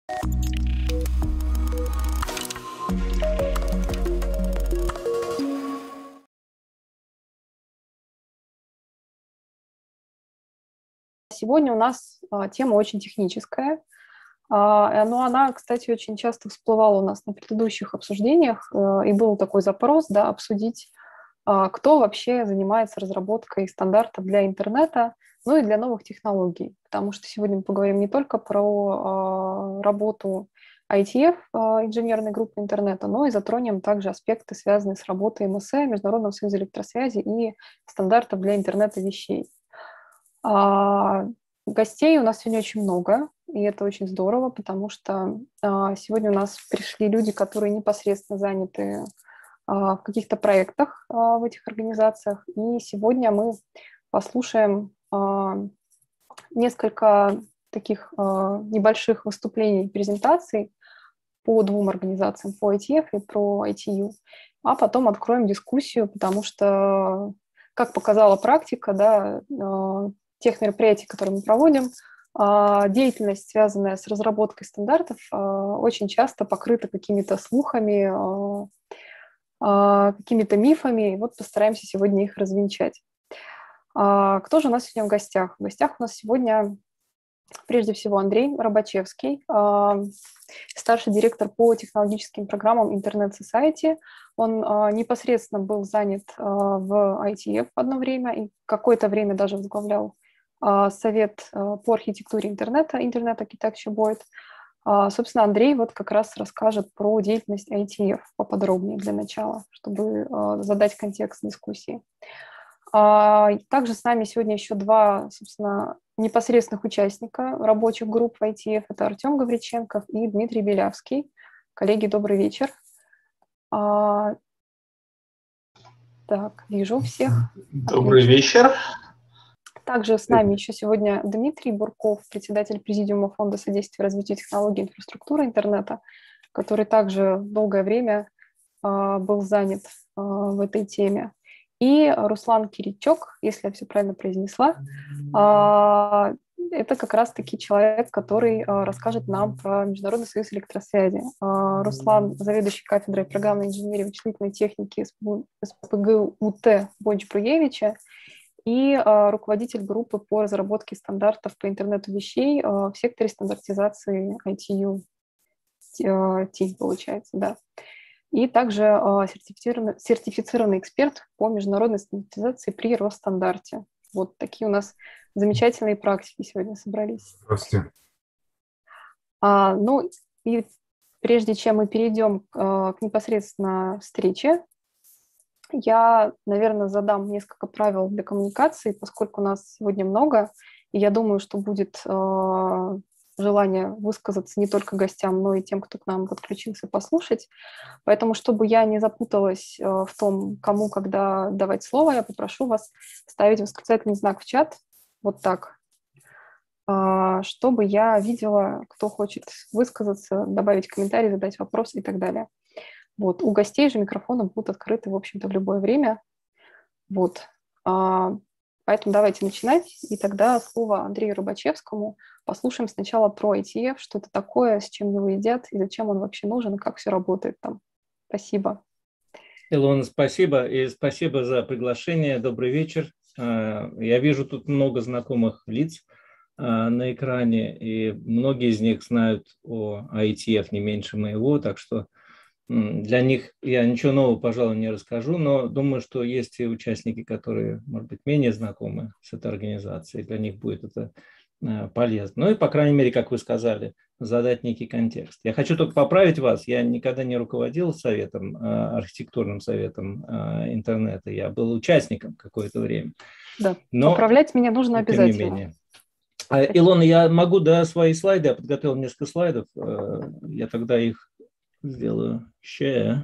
Сегодня у нас тема очень техническая, но она, кстати, очень часто всплывала у нас на предыдущих обсуждениях, и был такой запрос, да, обсудить, кто вообще занимается разработкой стандартов для интернета, ну и для новых технологий, потому что сегодня мы поговорим не только про работу ITF, инженерной группы интернета, но и затронем также аспекты, связанные с работой МСЭ, Международного союза электросвязи и стандартов для интернета вещей. Гостей у нас сегодня очень много, и это очень здорово, потому что сегодня у нас пришли люди, которые непосредственно заняты в каких-то проектах в этих организациях. И сегодня мы послушаем несколько таких небольших выступлений, презентаций по двум организациям, по ITF и про ITU, а потом откроем дискуссию, потому что, как показала практика, да, тех мероприятий, которые мы проводим, деятельность, связанная с разработкой стандартов, очень часто покрыта какими-то слухами, какими-то мифами, и вот постараемся сегодня их развенчать. Кто же у нас сегодня в гостях? В гостях у нас сегодня, прежде всего, Андрей Рабачевский, старший директор по технологическим программам Internet Society. Он непосредственно был занят в ITF одно время и какое-то время даже возглавлял совет по архитектуре интернета, Internet Architecture Board. Собственно, Андрей вот как раз расскажет про деятельность ITF поподробнее для начала, чтобы задать контекст дискуссии. Также с нами сегодня еще два, собственно, непосредственных участника рабочих групп ITF. Это Артем Гавриченков и Дмитрий Белявский. Коллеги, добрый вечер. Так, вижу всех. Добрый вечер. Также с нами еще сегодня Дмитрий Бурков, председатель Президиума Фонда содействия развитию технологий и инфраструктуры интернета, который также долгое время был занят в этой теме. И Руслан Киричок, если я все правильно произнесла, это как раз-таки человек, который расскажет нам про Международный союз электросвязи. Руслан – заведующий кафедрой программной инженерии и вычислительной техники СПГУ УТ Бодж-Бруевича и руководитель группы по разработке стандартов по интернету вещей в секторе стандартизации ITU, TIG, получается, да. И также сертифицированный эксперт по международной стандартизации при Росстандарте. Вот такие у нас замечательные практики сегодня собрались. Здравствуйте. Ну и прежде чем мы перейдем к непосредственно встрече, я, наверное, задам несколько правил для коммуникации, поскольку у нас сегодня много, и я думаю, что будет желание высказаться не только гостям, но и тем, кто к нам подключился, послушать. Поэтому, чтобы я не запуталась в том, кому когда давать слово, я попрошу вас ставить восклицательный знак в чат, вот так, чтобы я видела, кто хочет высказаться, добавить комментарий, задать вопрос и так далее. Вот. У гостей же микрофоны будут открыты, в общем-то, в любое время. Вот. Поэтому давайте начинать. И тогда слово Андрею Рабачевскому. Послушаем сначала про ITF, что это такое, с чем его едят, и зачем он вообще нужен, и как все работает там. Спасибо. Илона, спасибо. И спасибо за приглашение. Добрый вечер. Я вижу тут много знакомых лиц на экране, и многие из них знают о ITF не меньше моего, так что для них я ничего нового, пожалуй, не расскажу, но думаю, что есть и участники, которые, может быть, менее знакомы с этой организацией, для них будет это полезно. Ну и, по крайней мере, как вы сказали, задать некий контекст. Я хочу только поправить вас, я никогда не руководил советом, архитектурным советом интернета, я был участником какое-то время. Да, но, поправлять меня нужно обязательно. Тем не менее. Илона, я могу, да, свои слайды, я подготовил несколько слайдов, я тогда их сделаю share.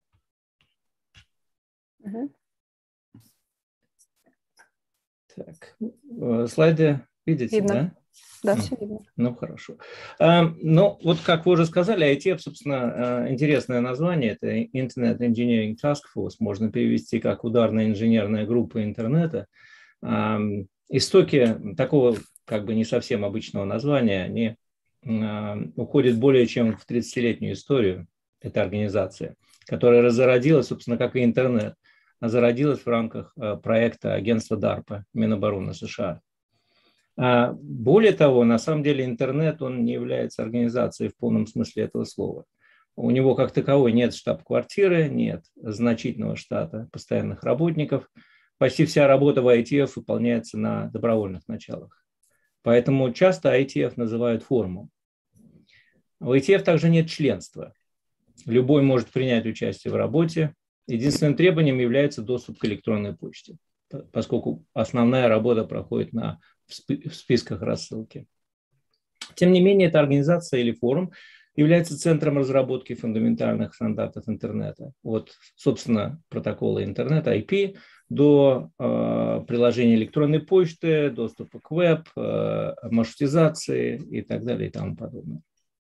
Так, слайды видите, видно. Да? Да, все видно. Ну, хорошо. Ну, вот как вы уже сказали, ITF, собственно, интересное название, это Internet Engineering Task Force, можно перевести как ударная инженерная группа интернета. Истоки такого как бы не совсем обычного названия, они уходит более чем в 30-летнюю историю, эта организация, которая зародилась, собственно, как и интернет, зародилась в рамках проекта агентства DARPA, Минобороны США. Более того, на самом деле интернет, он не является организацией в полном смысле этого слова. У него как таковой нет штаб-квартиры, нет значительного штата постоянных работников. Почти вся работа в IETF выполняется на добровольных началах. Поэтому часто IETF называют форумом. В IETF также нет членства. Любой может принять участие в работе. Единственным требованием является доступ к электронной почте, поскольку основная работа проходит в списках рассылки. Тем не менее, эта организация или форум является центром разработки фундаментальных стандартов интернета. От, собственно, протокола интернета IP до приложения электронной почты, доступа к веб, маршрутизации и так далее и тому подобное.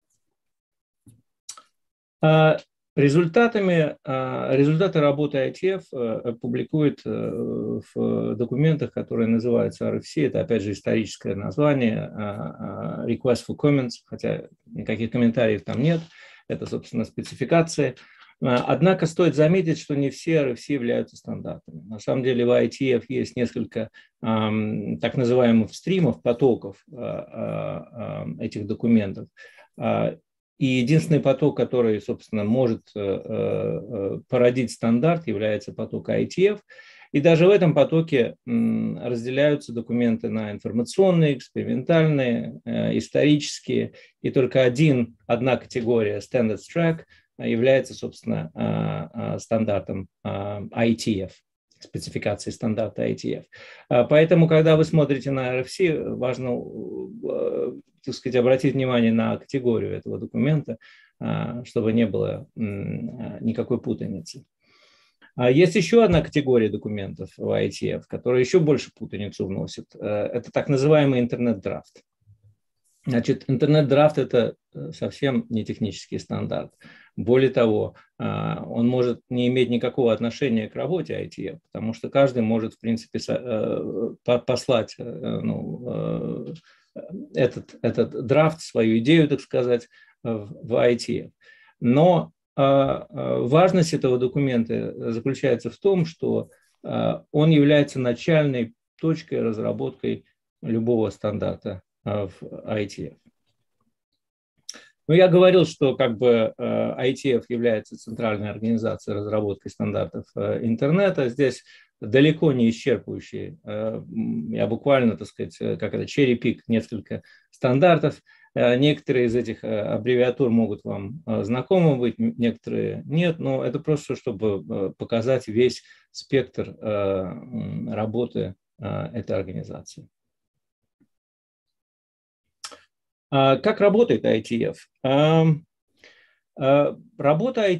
Результаты работы IETF публикуют в документах, которые называются RFC. Это, опять же, историческое название, Request for Comments, хотя никаких комментариев там нет. Это, собственно, спецификации. Однако стоит заметить, что не все RFC являются стандартами. На самом деле в IETF есть несколько так называемых стримов, потоков этих документов. И единственный поток, который, собственно, может породить стандарт, является поток IETF. И даже в этом потоке разделяются документы на информационные, экспериментальные, исторические. И только одна категория, Standards Track, является, собственно, стандартом IETF, спецификацией стандарта IETF. Поэтому, когда вы смотрите на RFC, важно, так сказать, обратить внимание на категорию этого документа, чтобы не было никакой путаницы. Есть еще одна категория документов в IETF, которая еще больше путаницу вносит. Это так называемый интернет-драфт. Значит, интернет-драфт – это совсем не технический стандарт. Более того, он может не иметь никакого отношения к работе IETF, потому что каждый может, в принципе, послать этот драфт, свою идею, так сказать, в IETF. Но важность этого документа заключается в том, что он является начальной точкой разработки любого стандарта в IETF. Но я говорил, что как бы IETF является центральной организацией разработки стандартов интернета. Здесь далеко не исчерпывающие. Я буквально, так сказать, как это, cherry-pick несколько стандартов. Некоторые из этих аббревиатур могут вам знакомы быть, некоторые нет, но это просто, чтобы показать весь спектр работы этой организации. Как работает IETF? Работа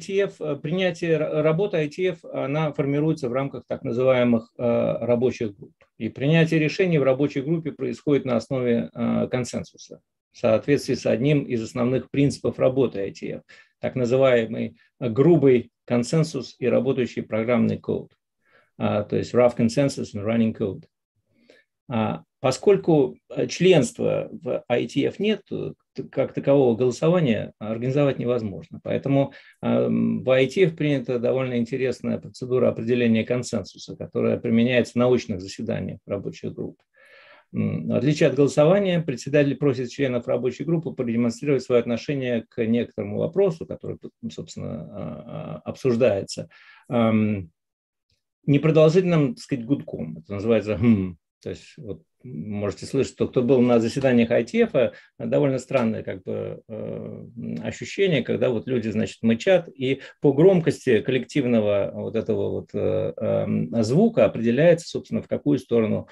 IETF, она формируется в рамках так называемых рабочих групп. И принятие решений в рабочей группе происходит на основе консенсуса, в соответствии с одним из основных принципов работы IETF, так называемый грубый консенсус и работающий программный код, то есть rough consensus and running code. Поскольку членства в IETF нет, как такового голосования организовать невозможно. Поэтому в IETF принята довольно интересная процедура определения консенсуса, которая применяется в научных заседаниях рабочих групп. В отличие от голосования, председатель просит членов рабочей группы продемонстрировать свое отношение к некоторому вопросу, который, собственно, обсуждается, непродолжительным, так сказать, гудком. Это называется То есть вот, можете слышать, что кто был на заседаниях IETF, довольно странное как бы ощущение, когда вот люди, значит, мычат, и по громкости коллективного вот этого вот звука определяется, собственно, в какую сторону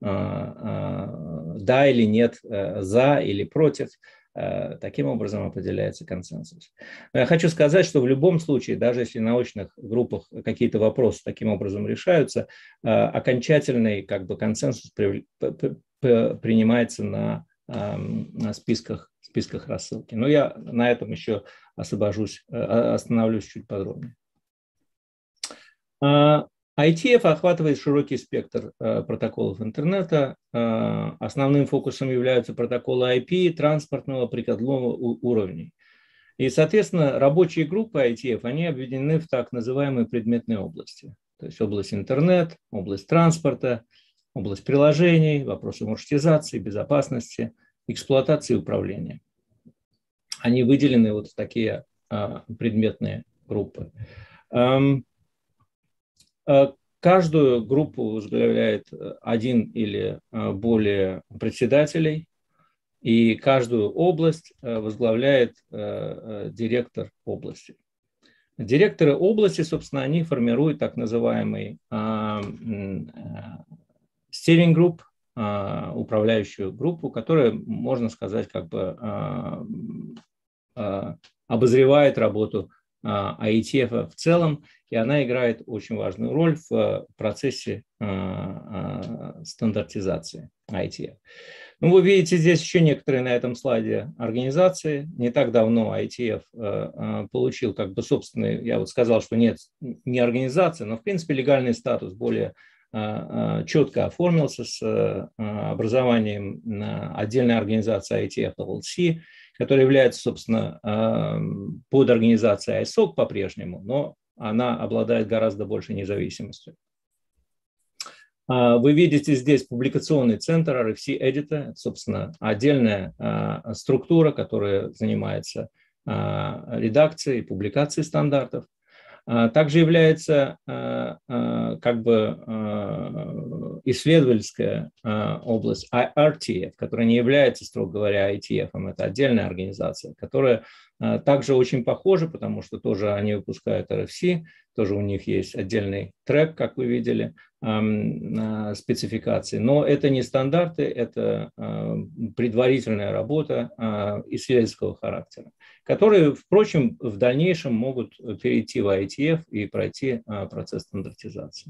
да или нет, за или против. Таким образом определяется консенсус. Но я хочу сказать, что в любом случае, даже если в научных группах какие-то вопросы таким образом решаются, окончательный как бы консенсус принимается на списках рассылки. Но я на этом еще остановлюсь чуть подробнее. IETF охватывает широкий спектр протоколов интернета. Основным фокусом являются протоколы IP, транспортного, прикладного уровней. И, соответственно, рабочие группы IETF, они объединены в так называемые предметные области. То есть область интернет, область транспорта, область приложений, вопросы маршрутизации, безопасности, эксплуатации и управления. Они выделены вот в такие предметные группы. Каждую группу возглавляет один или более председателей, и каждую область возглавляет директор области. Директоры области, собственно, они формируют так называемый steering group, управляющую группу, которая, можно сказать, как бы обозревает работу IETF в целом, и она играет очень важную роль в процессе стандартизации IETF. Ну, вы видите здесь еще некоторые на этом слайде организации. Не так давно IETF получил как бы собственный, я вот сказал, что нет, не организация, но в принципе легальный статус более четко оформился с образованием отдельной организации IETF LLC, которая является, собственно, под организацией ISOC по-прежнему, но она обладает гораздо большей независимостью. Вы видите здесь публикационный центр RFC Editor, собственно, отдельная структура, которая занимается редакцией и публикацией стандартов. Также является как бы исследовательская область RTF, которая не является, строго говоря, IETF, это отдельная организация, которая также очень похожа, потому что тоже они выпускают RFC, тоже у них есть отдельный трек, как вы видели, спецификации. Но это не стандарты, это предварительная работа исследовательского характера, которые, впрочем, в дальнейшем могут перейти в IETF и пройти процесс стандартизации.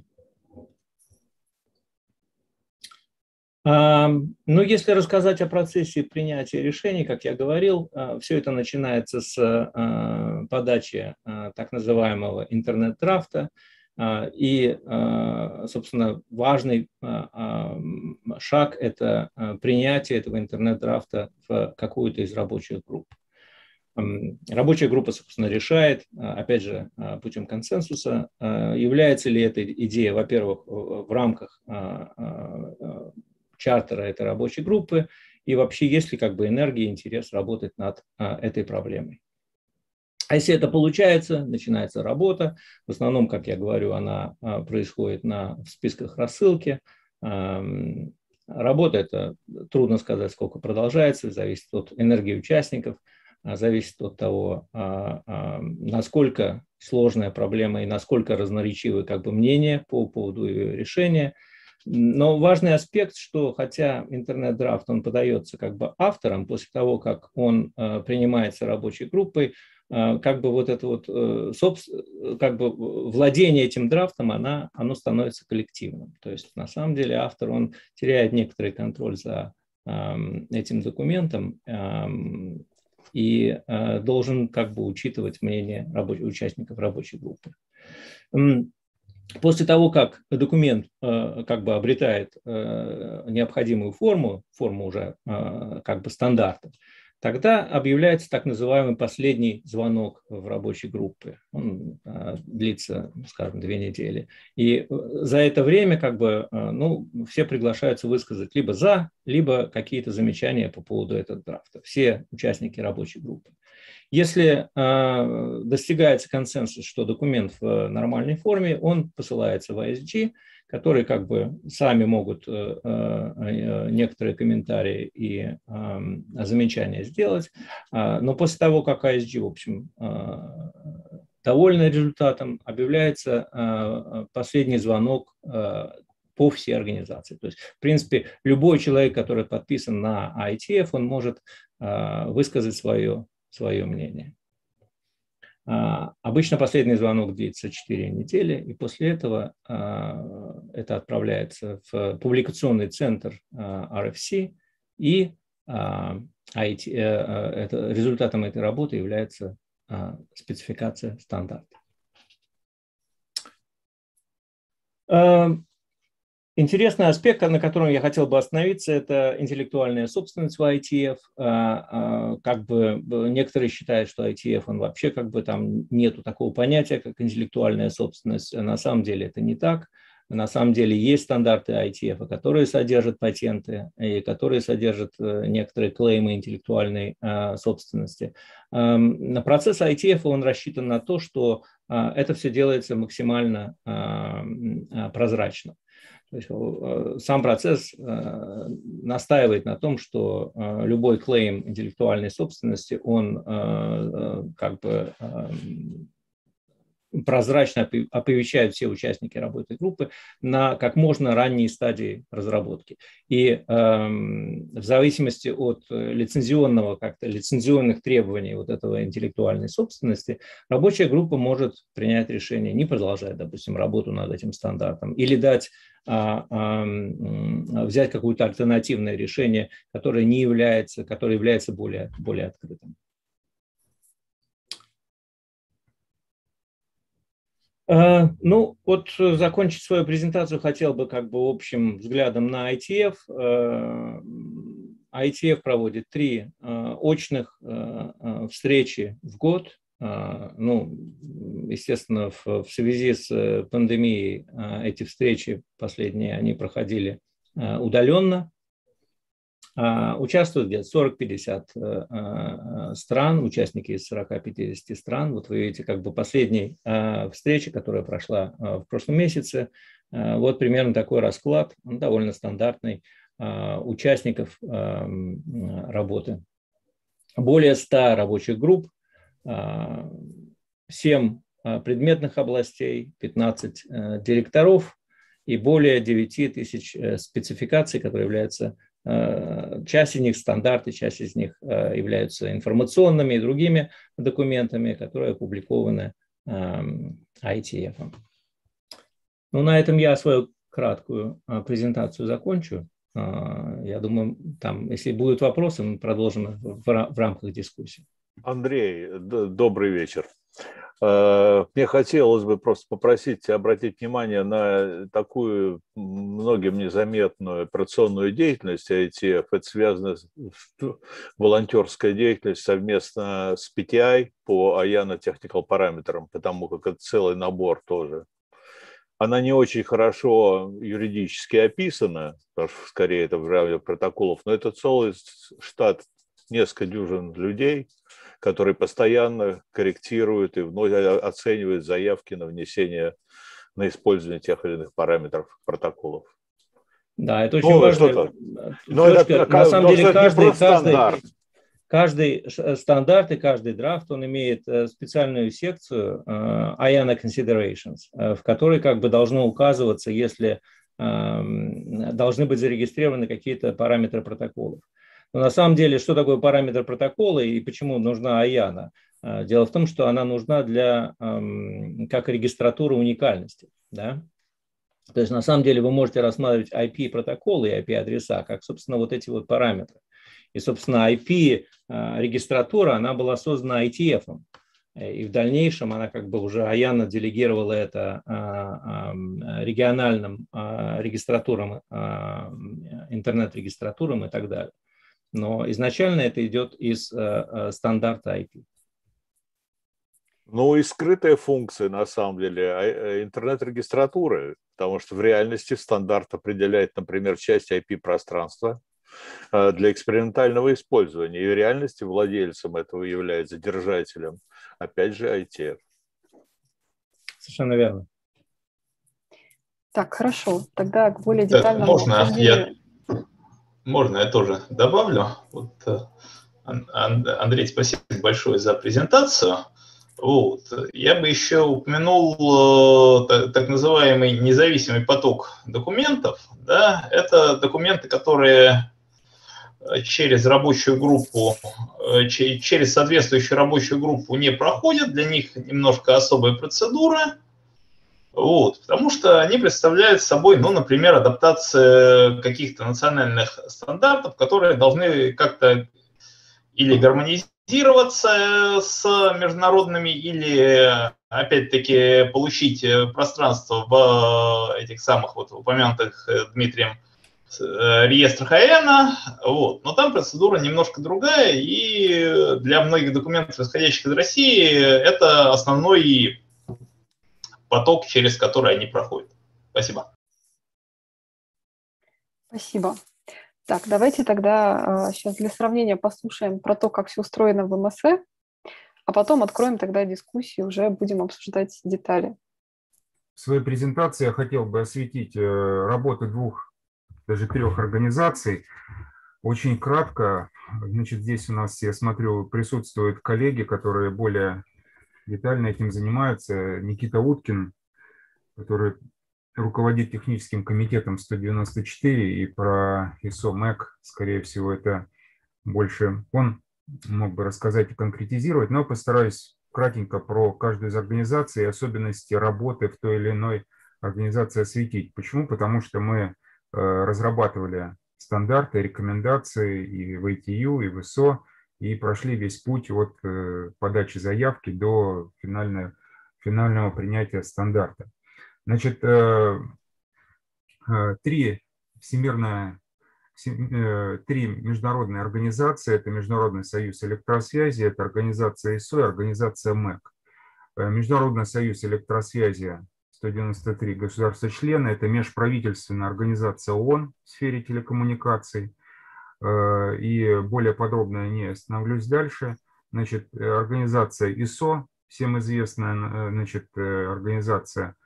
Ну, если рассказать о процессе принятия решений, как я говорил, все это начинается с подачи так называемого интернет-драфта. И, собственно, важный шаг – это принятие этого интернет-драфта в какую-то из рабочих групп. Рабочая группа, собственно, решает, опять же, путем консенсуса, является ли эта идея, во-первых, в рамках чартера этой рабочей группы, и вообще есть ли как бы энергия и интерес работать над этой проблемой. А если это получается, начинается работа. В основном, как я говорю, она происходит в списках рассылки. Работа это трудно сказать, сколько продолжается, зависит от энергии участников, зависит от того, насколько сложная проблема и насколько разноречивы как бы мнения по поводу ее решения. Но важный аспект, что хотя интернет-драфт он подается как бы автором, после того, как он принимается рабочей группой, как бы вот это вот как бы владение этим драфтом, оно становится коллективным. То есть на самом деле автор, он теряет некоторый контроль за этим документом и должен как бы учитывать мнение участников рабочей группы. После того, как документ как бы обретает необходимую форму уже как бы стандарта, тогда объявляется так называемый последний звонок в рабочей группе. Он длится, скажем, 2 недели. И за это время как бы, ну, все приглашаются высказать либо за, либо какие-то замечания по поводу этого драфта. Все участники рабочей группы. Если достигается консенсус, что документ в нормальной форме, он посылается в ISG, которые как бы сами могут некоторые комментарии и замечания сделать. Но после того, как ISG, в общем, довольны результатом, объявляется последний звонок по всей организации. То есть, в принципе, любой человек, который подписан на IETF, он может высказать свое мнение. Обычно последний звонок длится 4 недели, и после этого это отправляется в публикационный центр RFC, и результатом этой работы является спецификация стандарта. Интересный аспект, на котором я хотел бы остановиться, это интеллектуальная собственность в IETF. Как бы некоторые считают, что IETF, он вообще как бы там нету такого понятия, как интеллектуальная собственность. На самом деле это не так. На самом деле есть стандарты IETF, которые содержат патенты и которые содержат некоторые клеймы интеллектуальной собственности. Процесс IETF, он рассчитан на то, что это все делается максимально прозрачно. То есть сам процесс настаивает на том, что любой клейм интеллектуальной собственности, он как бы прозрачно оповещают все участники работы группы на как можно ранней стадии разработки. И в зависимости от лицензионных требований вот этого интеллектуальной собственности, рабочая группа может принять решение не продолжать, допустим, работу над этим стандартом или дать взять какое-то альтернативное решение, которое является более открытым. Ну, вот закончить свою презентацию хотел бы как бы общим взглядом на IETF. IETF проводит 3 очных встречи в год. Ну, естественно, в связи с пандемией эти встречи последние, они проходили удаленно. Участвуют где-то 40-50 стран, участники из 40-50 стран. Вот вы видите, как бы последней встречи, которая прошла в прошлом месяце. Вот примерно такой расклад, он довольно стандартный, участников работы. Более 100 рабочих групп, 7 предметных областей, 15 директоров и более 9000 спецификаций, которые являются часть из них стандарты, часть из них являются информационными и другими документами, которые опубликованы IETF. Ну, на этом я свою краткую презентацию закончу. Я думаю, там, если будут вопросы, мы продолжим в рамках дискуссии. Андрей, добрый вечер. Мне хотелось бы просто попросить тебя обратить внимание на такую многим незаметную операционную деятельность IETF. Это связано с волонтерской деятельностью совместно с PTI по IANA Technical параметрам, потому как это целый набор тоже. Она не очень хорошо юридически описана, потому что скорее это в рамках протоколов, но это целый штат, несколько дюжин людей, которые постоянно корректируют и оценивают заявки на внесение, на использование тех или иных параметров протоколов. Да, это очень важно. На самом деле каждый стандарт и каждый драфт, он имеет специальную секцию IANA Considerations, в которой как бы должно указываться, если должны быть зарегистрированы какие-то параметры протоколов. Но на самом деле, что такое параметр протокола и почему нужна IANA? Дело в том, что она нужна как регистратура уникальности. Да? То есть на самом деле вы можете рассматривать IP-протоколы и IP-адреса как, собственно, вот эти вот параметры. И, собственно, IP-регистратура, она была создана IETF. И в дальнейшем она как бы уже IANA делегировала это региональным регистратурам, интернет-регистратурам и так далее. Но изначально это идет из стандарта IP. Ну и скрытая функция, на самом деле, интернет-регистратуры, потому что в реальности стандарт определяет, например, часть IP-пространства для экспериментального использования. И в реальности владельцем этого является держателем, опять же, IETF. Совершенно верно. Так, хорошо. Тогда к более детальному обсуждению. Можно я тоже добавлю? Вот, Андрей, спасибо большое за презентацию. Вот. Я бы еще упомянул так называемый независимый поток документов. Да? Это документы, которые через рабочую группу, через соответствующую рабочую группу не проходят, для них немножко особая процедура. Вот, потому что они представляют собой, ну, например, адаптация каких-то национальных стандартов, которые должны как-то или гармонизировать с международными или, опять-таки, получить пространство в этих самых вот упомянутых Дмитрием реестрах АЭНа, вот. Но там процедура немножко другая, и для многих документов, исходящих из России, это основной поток, через который они проходят. Спасибо. Спасибо. Так, давайте тогда сейчас для сравнения послушаем про то, как все устроено в МСЭ, а потом откроем тогда дискуссию, уже будем обсуждать детали. В своей презентации я хотел бы осветить работу двух, даже трех организаций. Очень кратко, значит, здесь у нас, я смотрю, присутствуют коллеги, которые более детально этим занимаются. Никита Уткин, который руководит техническим комитетом 194, и про ISO MAC, скорее всего, это больше он мог бы рассказать и конкретизировать, но постараюсь кратенько про каждую из организаций и особенности работы в той или иной организации осветить. Почему? Потому что мы разрабатывали стандарты, рекомендации и в ITU, и в ISO, и прошли весь путь от подачи заявки до финального принятия стандарта. Значит, три международные организации. Это Международный союз электросвязи, это организация ISO и организация MAC. Международный союз электросвязи, 193 государства-члена, это межправительственная организация ООН в сфере телекоммуникаций. И более подробно не остановлюсь дальше. Значит, организация ISO, всем известная, значит, организация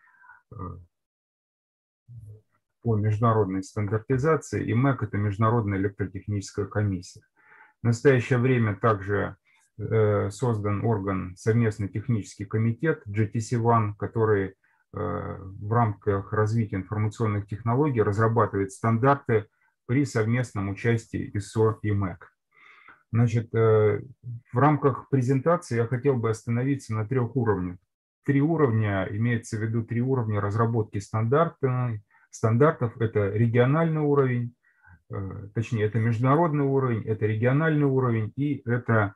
по международной стандартизации, и МЭК – это Международная электротехническая комиссия. В настоящее время также создан орган совместный технический комитет GTC-1, который в рамках развития информационных технологий разрабатывает стандарты при совместном участии ISO и МЭК. Значит, в рамках презентации я хотел бы остановиться на трех уровнях. Три уровня, имеется в виду три уровня разработки стандартов. Это региональный уровень, точнее, это международный уровень, это региональный уровень и это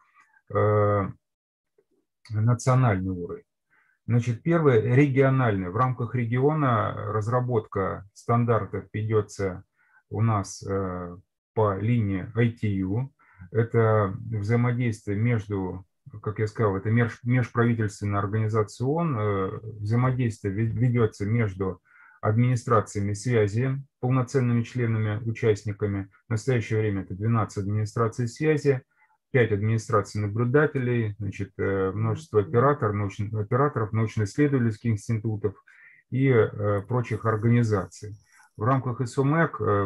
национальный уровень. Значит, первый региональный. В рамках региона разработка стандартов ведется у нас по линии ITU. Это взаимодействие между, как я сказал, это межправительственная организация ООН. Взаимодействие ведется между администрациями связи, полноценными членами, участниками. В настоящее время это 12 администраций связи, 5 администраций наблюдателей, значит, множество операторов, научно-исследовательских институтов и прочих организаций. В рамках ISO-MAC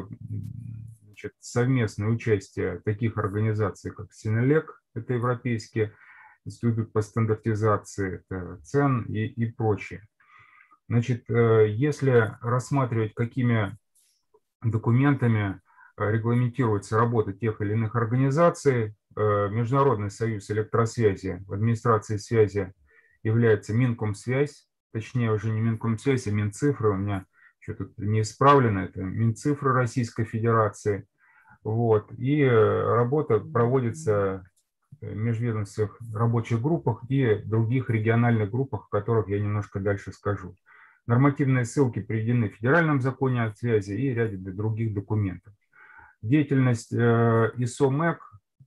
совместное участие таких организаций, как Синелек, это европейский институт по стандартизации, это ЦЕН и прочие. Значит, если рассматривать, какими документами регламентируется работа тех или иных организаций, Международный союз электросвязи в администрации связи является Минкомсвязь, точнее уже не Минкомсвязь, а Минцифры, у меня что-то не исправлено, это Минцифры Российской Федерации. Вот. И работа проводится в межведомственных рабочих группах и других региональных группах, о которых я немножко дальше скажу. Нормативные ссылки приведены в Федеральном законе о связи и ряде других документов. Деятельность ISO-MAC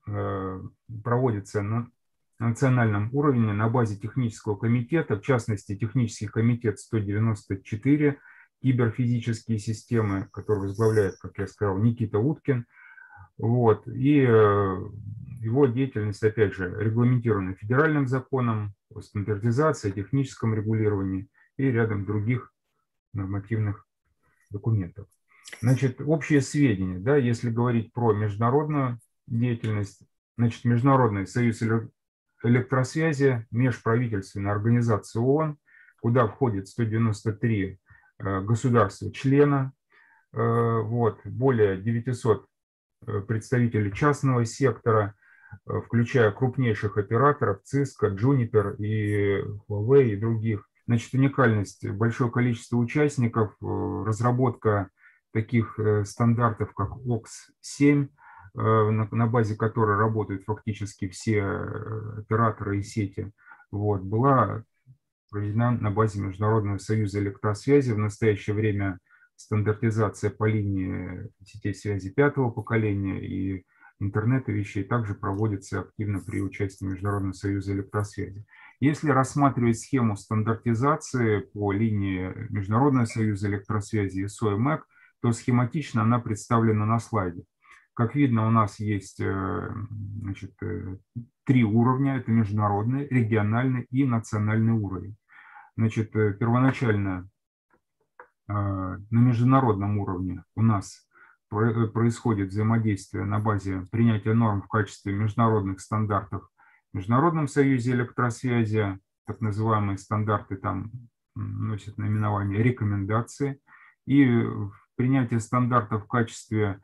проводится на национальном уровне на базе технического комитета, в частности, технический комитет 194, киберфизические системы, который возглавляет, как я сказал, Никита Уткин. Вот. И его деятельность, опять же, регламентирована федеральным законом о стандартизации, техническом регулировании и рядом других нормативных документов. Значит, общие сведения, да, если говорить про международную деятельность, значит, Международный союз электросвязи, межправительственная организация ООН, куда входит 193 государства-члена, вот, более 900 представителей частного сектора, включая крупнейших операторов Cisco, Juniper и Huawei и других. Значит, уникальность, большое количество участников, разработка таких стандартов, как OX7, на базе которой работают фактически все операторы и сети, вот, была проведена на базе Международного союза электросвязи. В настоящее время стандартизация по линии сетей связи 5-го поколения и интернета вещей также проводится активно при участии Международного союза электросвязи. Если рассматривать схему стандартизации по линии Международного союза электросвязи и СОЭМЭК, то схематично она представлена на слайде. Как видно, у нас есть, значит, 3 уровня. Это международный, региональный и национальный уровень. Значит, первоначально на международном уровне у нас происходит взаимодействие на базе принятия норм в качестве международных стандартов в Международном союзе электросвязи. Так называемые стандарты там носят наименование рекомендации. И принятие стандартов в качестве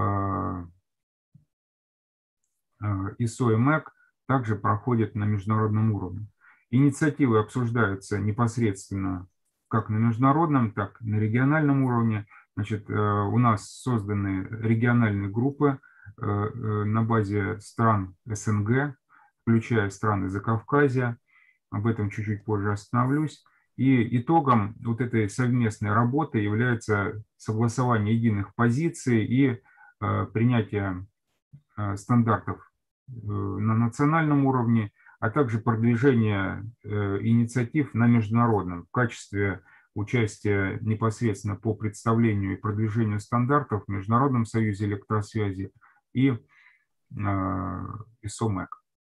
ISO и MEC также проходит на международном уровне. Инициативы обсуждаются непосредственно как на международном, так и на региональном уровне. Значит, у нас созданы региональные группы на базе стран СНГ, включая страны Закавказья. Об этом чуть-чуть позже остановлюсь. И итогом вот этой совместной работы является согласование единых позиций и принятие стандартов на национальном уровне, а также продвижение инициатив на международном в качестве участия непосредственно по представлению и продвижению стандартов в Международном союзе электросвязи и ISO-MEC.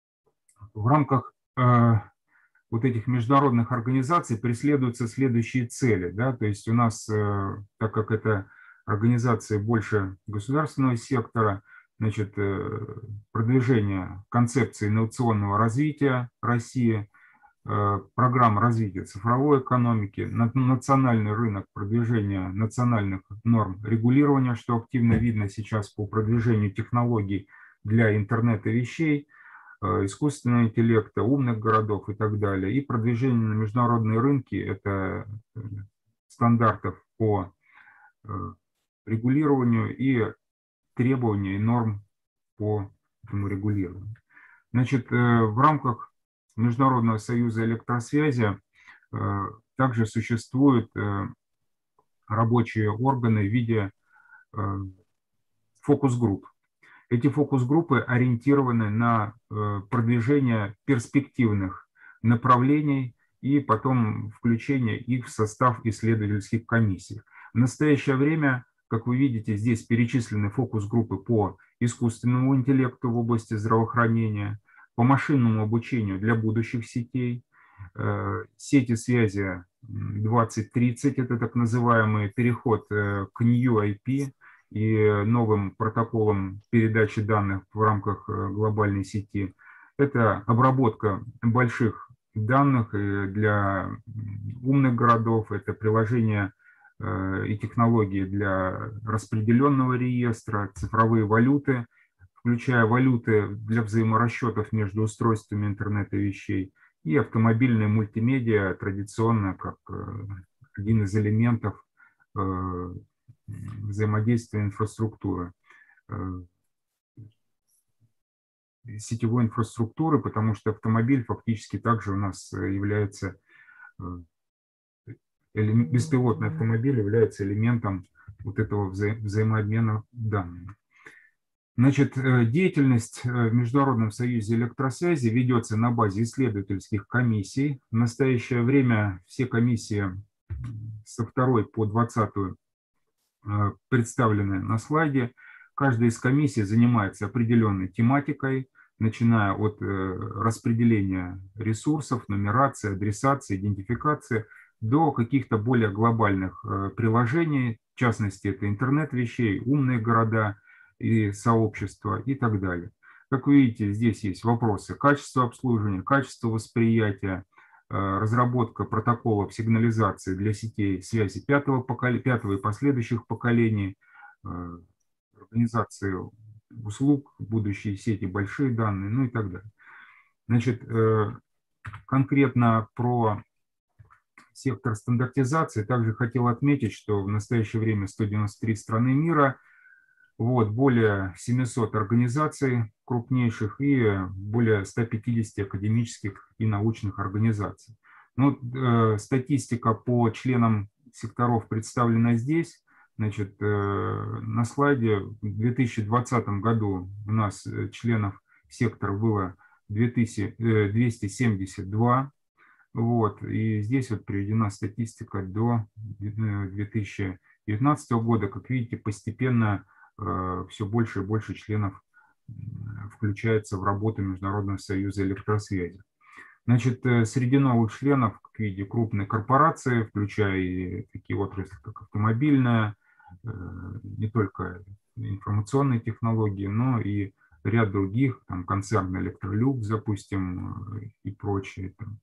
В рамках вот этих международных организаций преследуются следующие цели. Да? То есть у нас, так как это организации больше государственного сектора, значит, продвижение концепции инновационного развития России, программа развития цифровой экономики, национальный рынок, продвижение национальных норм регулирования, что активно видно сейчас по продвижению технологий для интернета вещей, искусственного интеллекта, умных городов и так далее. И продвижение на международные рынки – это стандартов по регулированию и требований и норм по этому регулированию. Значит, в рамках Международного союза электросвязи также существуют рабочие органы в виде фокус-групп. Эти фокус-группы ориентированы на продвижение перспективных направлений и потом включение их в состав исследовательских комиссий. В настоящее время, как вы видите, здесь перечислены фокус-группы по искусственному интеллекту в области здравоохранения, по машинному обучению для будущих сетей, сети связи 2030, это так называемый переход к New IP и новым протоколам передачи данных в рамках глобальной сети. Это обработка больших данных для умных городов, это приложение и технологии для распределенного реестра, цифровые валюты, включая валюты для взаиморасчетов между устройствами интернета вещей, и автомобильная мультимедиа традиционно как один из элементов взаимодействия инфраструктуры, сетевой инфраструктуры, потому что автомобиль фактически также у нас является, беспилотный автомобиль является элементом вот этого взаимообмена данными. Значит, деятельность в Международном союзе электросвязи ведется на базе исследовательских комиссий. В настоящее время все комиссии со 2 по 20 представлены на слайде. Каждая из комиссий занимается определенной тематикой, начиная от распределения ресурсов, нумерации, адресации, идентификации, до каких-то более глобальных приложений, в частности, это интернет вещей, умные города и сообщества и так далее. Как вы видите, здесь есть вопросы качества обслуживания, качества восприятия, разработка протоколов сигнализации для сетей связи 5-го и последующих поколений, организации услуг, будущие сети, большие данные, ну и так далее. Значит, конкретно про сектор стандартизации также хотел отметить, что в настоящее время 193 страны мира Вот, более 700 организаций крупнейших и более 150 академических и научных организаций. Ну, статистика по членам секторов представлена здесь. Значит, на слайде в 2020 году у нас членов сектора было 272. Вот, и здесь вот приведена статистика до 2019 года. Как видите, постепенно все больше и больше членов включается в работу Международного союза электросвязи. Значит, среди новых членов, как видите, крупные корпорации, включая и такие отрасли, как автомобильная, не только информационные технологии, но и ряд других, там, концерн Электролюкс, допустим, и прочие. Там.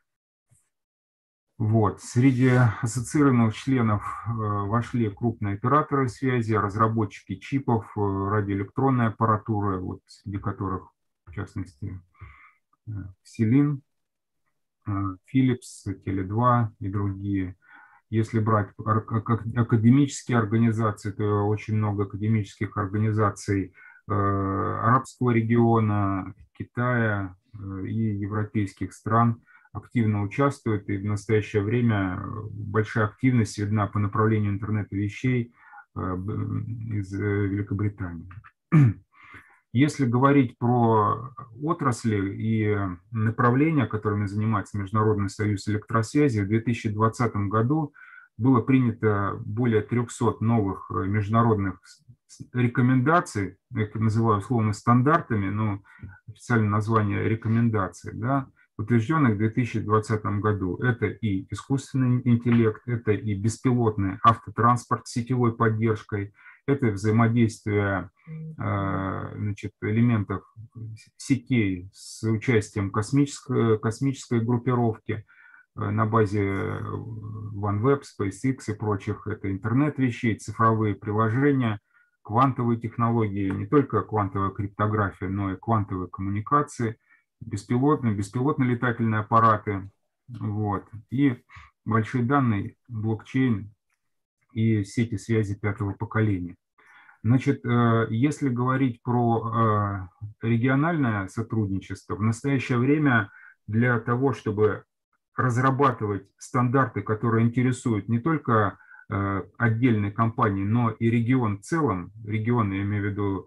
Вот. Среди ассоциированных членов вошли крупные операторы связи, разработчики чипов, радиоэлектронной аппаратуры, вот, среди которых, в частности, Селин, Philips, Теле2 и другие. Если брать академические организации, то очень много академических организаций арабского региона, Китая и европейских стран активно участвуют, и в настоящее время большая активность видна по направлению интернета вещей из Великобритании. Если говорить про отрасли и направления, которыми занимается Международный союз электросвязи, в 2020 году было принято более 300 новых международных рекомендаций, я их называю условно стандартами, но официальное название рекомендаций, да, утвержденных в 2020 году. Это и искусственный интеллект, это и беспилотный автотранспорт с сетевой поддержкой, это взаимодействие значит, элементов сетей с участием космической группировки на базе OneWeb, SpaceX и прочих. Это интернет вещей, цифровые приложения, квантовые технологии, не только квантовая криптография, но и квантовые коммуникации, беспилотные летательные аппараты, вот, и большие данные, блокчейн и сети связи пятого поколения. Значит, если говорить про региональное сотрудничество, в настоящее время для того, чтобы разрабатывать стандарты, которые интересуют не только отдельные компании, но и регион в целом, регион, я имею в виду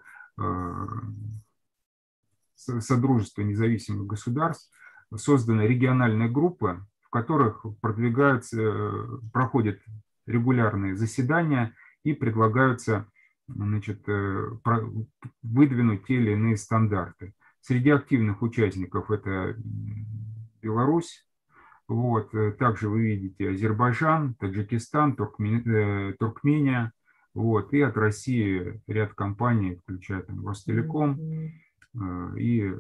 Содружество независимых государств, созданы региональные группы, в которых проходят регулярные заседания и предлагаются, значит, выдвинуть те или иные стандарты. Среди активных участников это Беларусь, вот, также вы видите Азербайджан, Таджикистан, Туркмения, вот, и от России ряд компаний, включая там Ростелеком и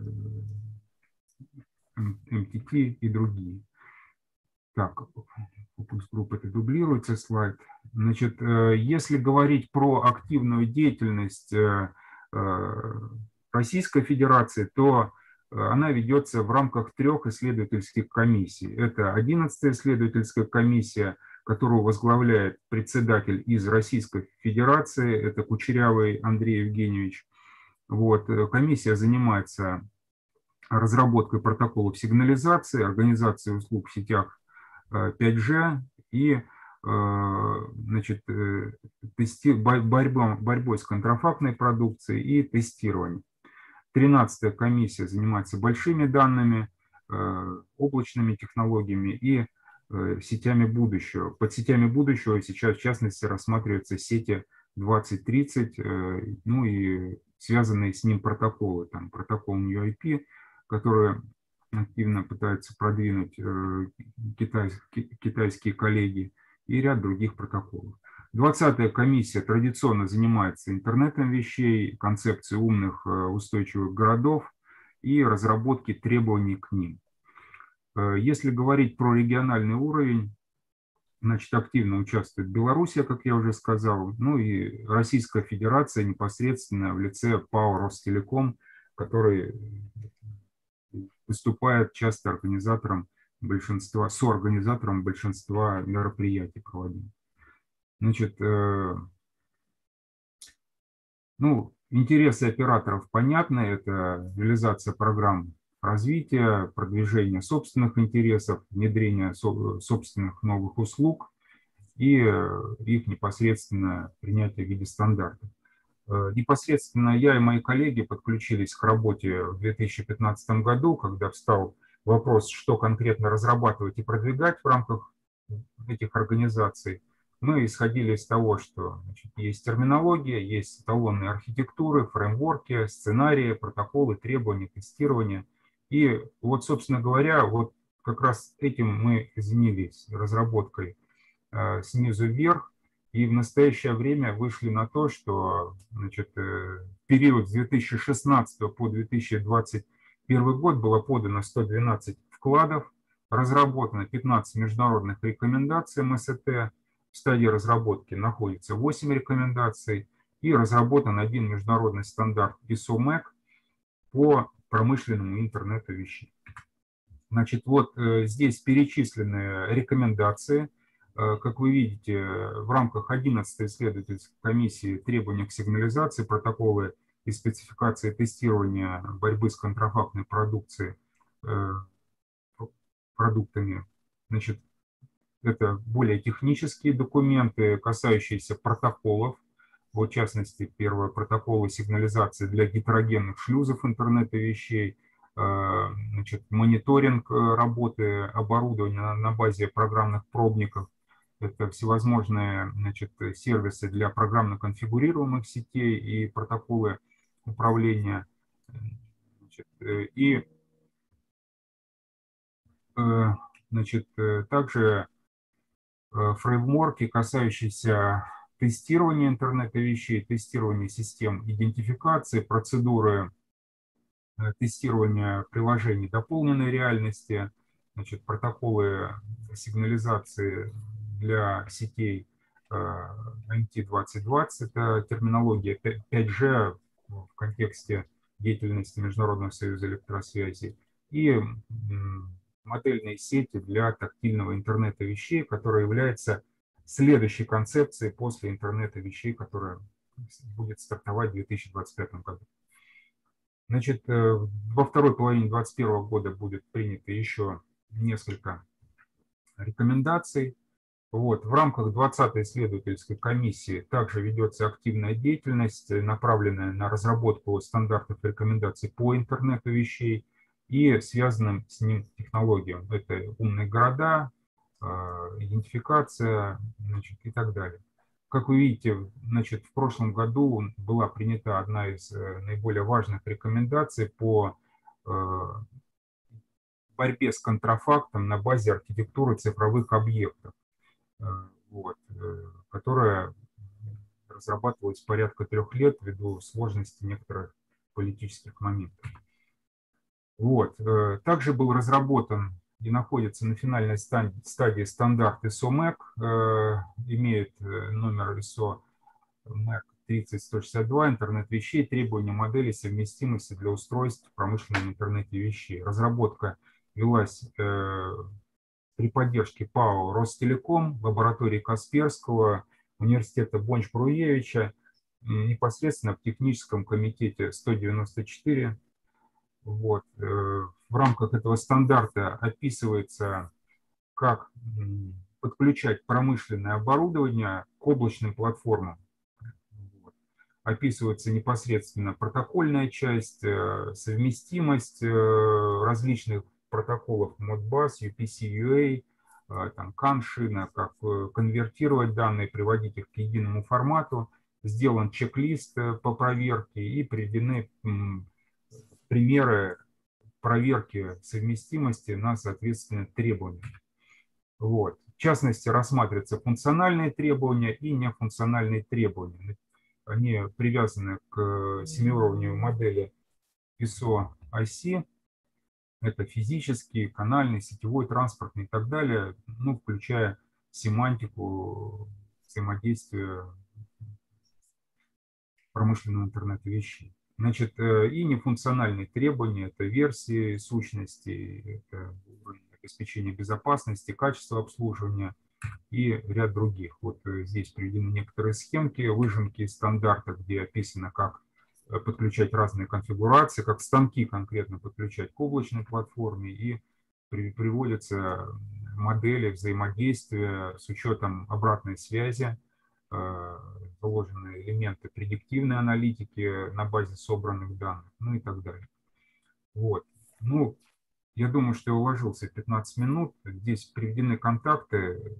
МТТ и другие. Так, фокус-групп это дублируется слайд. Значит, если говорить про активную деятельность Российской Федерации, то она ведется в рамках 3 исследовательских комиссий. Это 11-я исследовательская комиссия, которую возглавляет председатель из Российской Федерации, это Кучерявый Андрей Евгеньевич. Вот, комиссия занимается разработкой протоколов сигнализации, организацией услуг в сетях 5G и, значит, борьбой с контрафактной продукцией и тестированием. 13-я комиссия занимается большими данными, облачными технологиями и сетями будущего. Под сетями будущего сейчас, в частности, рассматриваются сети 2030, ну и связанные с ним протоколы, там протокол NewIP, который активно пытаются продвинуть китайские коллеги, и ряд других протоколов. 20-я комиссия традиционно занимается интернетом вещей, концепцией умных устойчивых городов и разработки требований к ним. Если говорить про региональный уровень, значит, активно участвует Белоруссия, как я уже сказал, ну и Российская Федерация непосредственно в лице ПАО Ростелеком, который выступает часто организатором большинства, соорганизатором большинства мероприятий проводимых. Значит, Ну, интересы операторов понятны. Это реализация программ развития, продвижение собственных интересов, внедрение собственных новых услуг и их непосредственное принятие в виде стандарта. Непосредственно я и мои коллеги подключились к работе в 2015 году, когда встал вопрос, что конкретно разрабатывать и продвигать в рамках этих организаций. Мы исходили из того, что, значит, есть терминология, есть эталонные архитектуры, фреймворки, сценарии, протоколы, требования, тестирования. И вот, собственно говоря, вот как раз этим мы занялись, разработкой снизу вверх. И в настоящее время вышли на то, что, значит, период с 2016 по 2021 год было подано 112 вкладов, разработано 15 международных рекомендаций МСТ, в стадии разработки находится 8 рекомендаций и разработан один международный стандарт ISO-MEC по промышленному интернету вещей. Значит, вот здесь перечислены рекомендации. Как вы видите, в рамках 11-й исследовательской комиссии требования к сигнализации, протоколы и спецификации тестирования борьбы с контрафактной продуктами. Значит, это более технические документы, касающиеся протоколов. Вот, в частности, первое протоколы сигнализации для гетерогенных шлюзов интернета вещей, значит, мониторинг работы оборудования на базе программных пробников. Это всевозможные, значит, сервисы для программно конфигурируемых сетей и протоколы управления. Значит, и, значит, также фреймворки, касающиеся тестирования интернета вещей, тестирования систем идентификации, процедуры тестирования приложений дополненной реальности, значит, протоколы сигнализации для сетей MT2020, это терминология 5G в контексте деятельности Международного союза электросвязи, и модельные сети для тактильного интернета вещей, которая является следующей концепцией после интернета вещей, которая будет стартовать в 2025 году. Значит, во второй половине 2021 года будет принято еще несколько рекомендаций. Вот. В рамках 20-й исследовательской комиссии также ведется активная деятельность, направленная на разработку стандартов и рекомендаций по интернету вещей и связанным с ним технологиям. Это умные города, идентификация, значит, и так далее. Как вы видите, значит, в прошлом году была принята одна из наиболее важных рекомендаций по борьбе с контрафактом на базе архитектуры цифровых объектов, вот, которая разрабатывалась порядка 3 лет ввиду сложности некоторых политических моментов. Вот. Также был разработан и находится на финальной стадии стандарт ISO-MEC, имеет номер ISO-MEC 30162, интернет вещей, требования модели совместимости для устройств в промышленном интернете вещей. Разработка велась при поддержке ПАО «Ростелеком», лаборатории Касперского, университета Бонч-Бруевича, непосредственно в техническом комитете 194. Вот. В рамках этого стандарта описывается, как подключать промышленное оборудование к облачным платформам. Вот. Описывается непосредственно протокольная часть, совместимость различных протоколов Modbus, UPC-UA, там, CAN-шина, как конвертировать данные, приводить их к единому формату. Сделан чек-лист по проверке и приведены примеры проверки совместимости на соответственные требования. Вот. В частности, рассматриваются функциональные требования и нефункциональные требования. Они привязаны к 7-уровневой модели ISO-IC. Это физический, канальный, сетевой, транспортный и так далее, ну, включая семантику взаимодействия промышленного интернета вещей. Значит, и нефункциональные требования – это версии сущности, это уровень обеспечения безопасности, качество обслуживания и ряд других. Вот здесь приведены некоторые схемки, выжимки из стандарта, где описано, как подключать разные конфигурации, как станки конкретно подключать к облачной платформе, и приводятся модели взаимодействия с учетом обратной связи, заложены элементы предиктивной аналитики на базе собранных данных, ну и так далее. Вот. Ну, я думаю, что я уложился в 15 минут. Здесь приведены контакты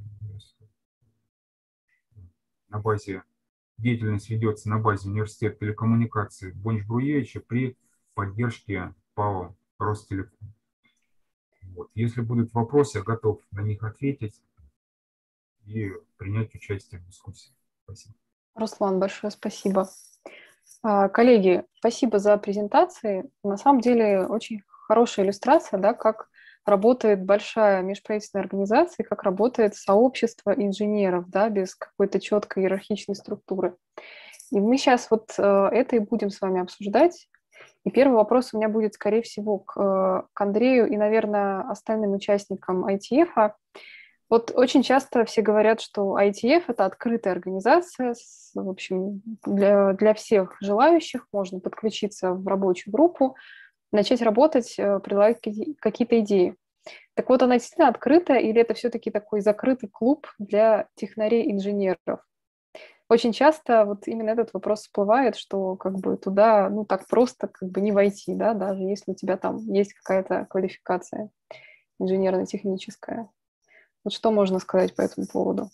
на базе, деятельность ведется на базе университета телекоммуникаций Бонч-Бруевича при поддержке ПАО Ростелеком. Вот. Если будут вопросы, я готов на них ответить и принять участие в дискуссии. Спасибо. Руслан, большое спасибо. Коллеги, спасибо за презентации. На самом деле очень хорошая иллюстрация, да, как работает большая межправительственная организация, как работает сообщество инженеров, да, без какой-то четкой иерархичной структуры. И мы сейчас вот это и будем с вами обсуждать. И первый вопрос у меня будет, скорее всего, к Андрею и, наверное, остальным участникам IETF. Вот очень часто все говорят, что IETF – это открытая организация, в общем, для всех желающих можно подключиться в рабочую группу, начать работать, предлагать какие-то идеи. Так вот, она действительно открытая или это все-таки такой закрытый клуб для технарей-инженеров? Очень часто вот именно этот вопрос всплывает, что как бы туда, ну, так просто как бы не войти, да, даже если у тебя там есть какая-то квалификация инженерно-техническая. Вот что можно сказать по этому поводу?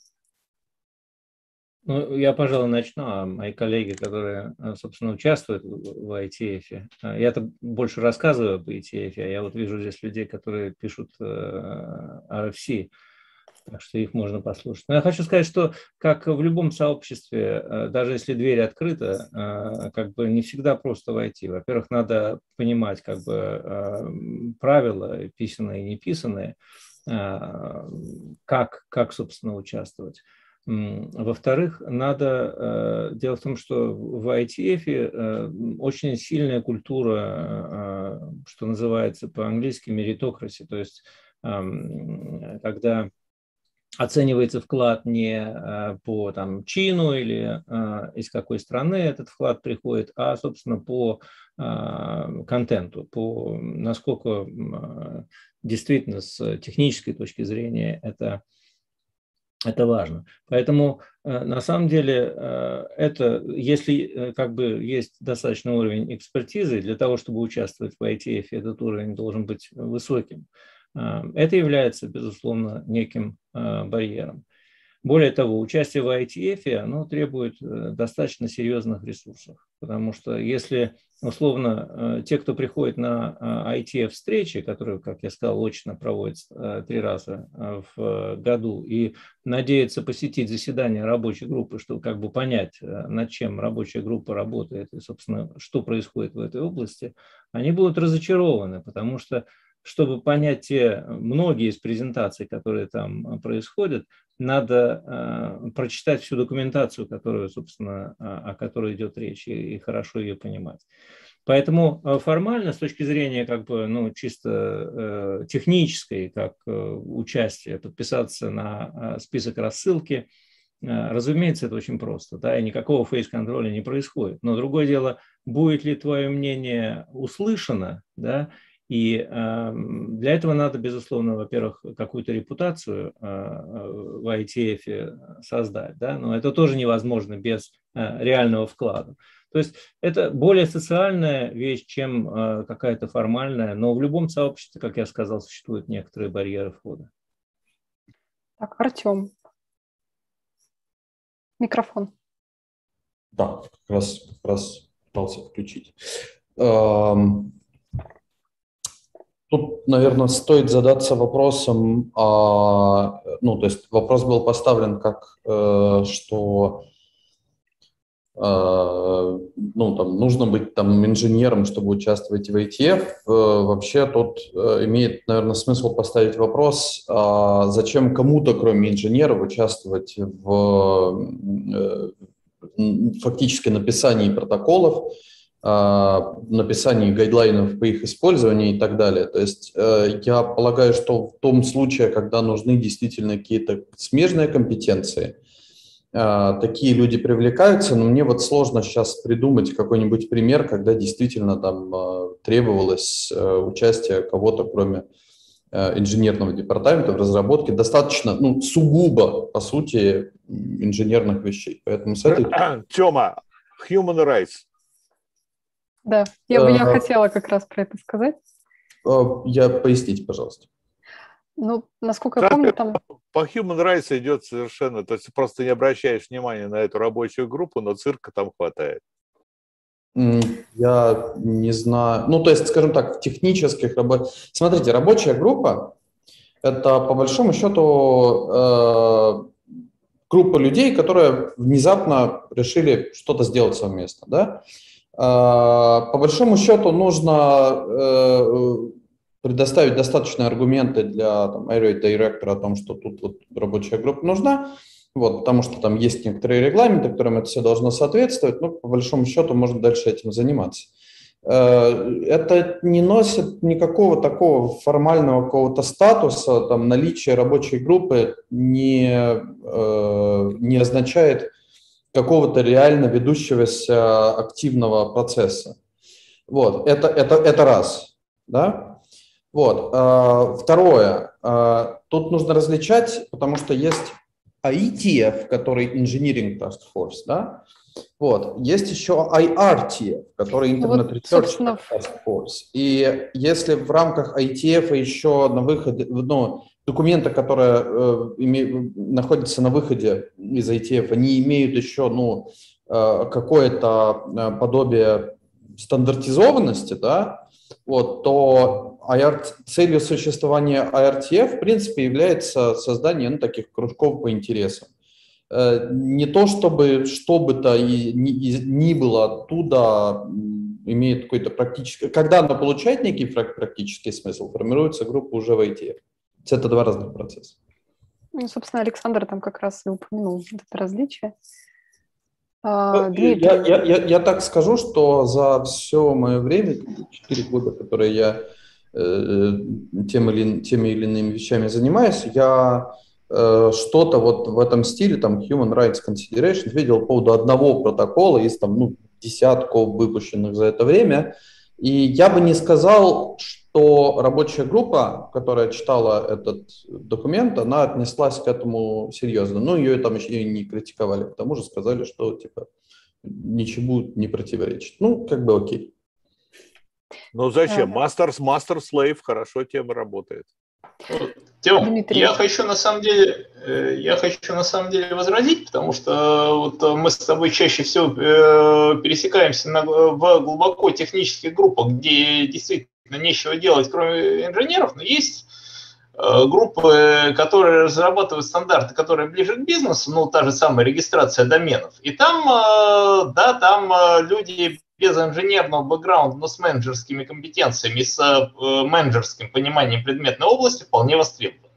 Ну, я, пожалуй, начну, а мои коллеги, которые, собственно, участвуют в IETF, я-то больше рассказываю об IETF, а я вот вижу здесь людей, которые пишут RFC, так что их можно послушать. Но я хочу сказать, что, как в любом сообществе, даже если дверь открыта, как бы не всегда просто войти. Во-первых, надо понимать как бы правила, писанные и неписанные, как, собственно, участвовать. Во-вторых, надо... Дело в том, что в IETF очень сильная культура, что называется по-английски meritocracy, то есть когда оценивается вклад не по там, чину или из какой страны этот вклад приходит, а, собственно, по контенту, по насколько действительно с технической точки зрения это важно. Поэтому на самом деле это, если как бы есть достаточный уровень экспертизы, для того, чтобы участвовать в IETF, этот уровень должен быть высоким. Это является, безусловно, неким барьером. Более того, участие в IETF оно требует достаточно серьезных ресурсов, потому что если, условно, те, кто приходит на IETF-встречи, которые, как я сказал, очно проводятся 3 раза в году, и надеются посетить заседание рабочей группы, чтобы как бы понять, над чем рабочая группа работает и, собственно, что происходит в этой области, они будут разочарованы, потому что, чтобы понять те многие из презентаций, которые там происходят, надо прочитать всю документацию, которую, собственно, о которой идет речь, и хорошо ее понимать. Поэтому формально, с точки зрения как бы, ну, чисто технической, как участия, подписаться на список рассылки, разумеется, это очень просто, да, и никакого фейс-контроля не происходит. Но другое дело, будет ли твое мнение услышано, да, и для этого надо, безусловно, во-первых, какую-то репутацию в IETF создать, да? Но это тоже невозможно без реального вклада. То есть это более социальная вещь, чем какая-то формальная, но в любом сообществе, как я сказал, существуют некоторые барьеры входа. Так, Артем. Микрофон. Да, как раз пытался включить. Тут, наверное, стоит задаться вопросом, ну, то есть вопрос был поставлен как, что, ну, там, нужно быть там инженером, чтобы участвовать в IETF. Вообще тут имеет, наверное, смысл поставить вопрос, зачем кому-то, кроме инженеров, участвовать в фактически написании протоколов, написании гайдлайнов по их использованию и так далее. То есть я полагаю, что в том случае, когда нужны действительно какие-то смежные компетенции, такие люди привлекаются, но мне вот сложно сейчас придумать какой-нибудь пример, когда действительно там требовалось участие кого-то, кроме инженерного департамента в разработке, достаточно, ну, сугубо, по сути, инженерных вещей. Поэтому с этой... Тёма, human rights. Да, я хотела как раз про это сказать. Поясните, пожалуйста. Ну, насколько я помню, там... По human rights идет совершенно... То есть ты просто не обращаешь внимания на эту рабочую группу, но цирка там хватает. Я не знаю. Ну, то есть, скажем так, в технических работах... Смотрите, рабочая группа – это, по большому счету, группа людей, которые внезапно решили что-то сделать совместно, да? По большому счету нужно предоставить достаточные аргументы для area директора о том, что тут вот рабочая группа нужна, вот, потому что там есть некоторые регламенты, которым это все должно соответствовать, но по большому счету можно дальше этим заниматься. Это не носит никакого такого формального какого-то статуса, там, наличие рабочей группы не означает какого-то реально ведущегося активного процесса. Вот, это раз, да? Вот, второе, тут нужно различать, потому что есть IETF, который Engineering Task Force, да? Вот, есть еще IRTF, который Internet Research Task Force. И если в рамках IETF еще на выходе, ну, документы, которые находятся на выходе из IETF, они имеют еще, ну, какое-то подобие стандартизованности, да, вот, то целью существования IRTF, в принципе, является создание, ну, таких кружков по интересам. Не то, чтобы что бы то ни было оттуда имеет какой-то практический... Когда оно получает некий практический смысл, формируется группа уже в IETF. Это два разных процесса. Ну, собственно, Александр там как раз и упомянул это различие. Я так скажу, что за все мое время, 4 года, которые я теми или иными вещами занимаюсь, я что-то вот в этом стиле, там, Human Rights Considerations, видел по поводу одного протокола из там, ну, десятков выпущенных за это время. И я бы не сказал, что рабочая группа, которая читала этот документ, она отнеслась к этому серьезно. Ну, ее там еще и не критиковали, к тому же сказали, что типа ничему не противоречит. Ну, как бы окей. Ну, зачем? Master-slave, хорошо тема работает. Тём, я хочу на самом деле возразить, потому что вот мы с тобой чаще всего пересекаемся в глубоко технических группах, где действительно нечего делать, кроме инженеров, но есть группы, которые разрабатывают стандарты, которые ближе к бизнесу, ну, та же самая регистрация доменов. И там, да, там люди без инженерного бэкграунда, но с менеджерскими компетенциями, с менеджерским пониманием предметной области вполне востребованы.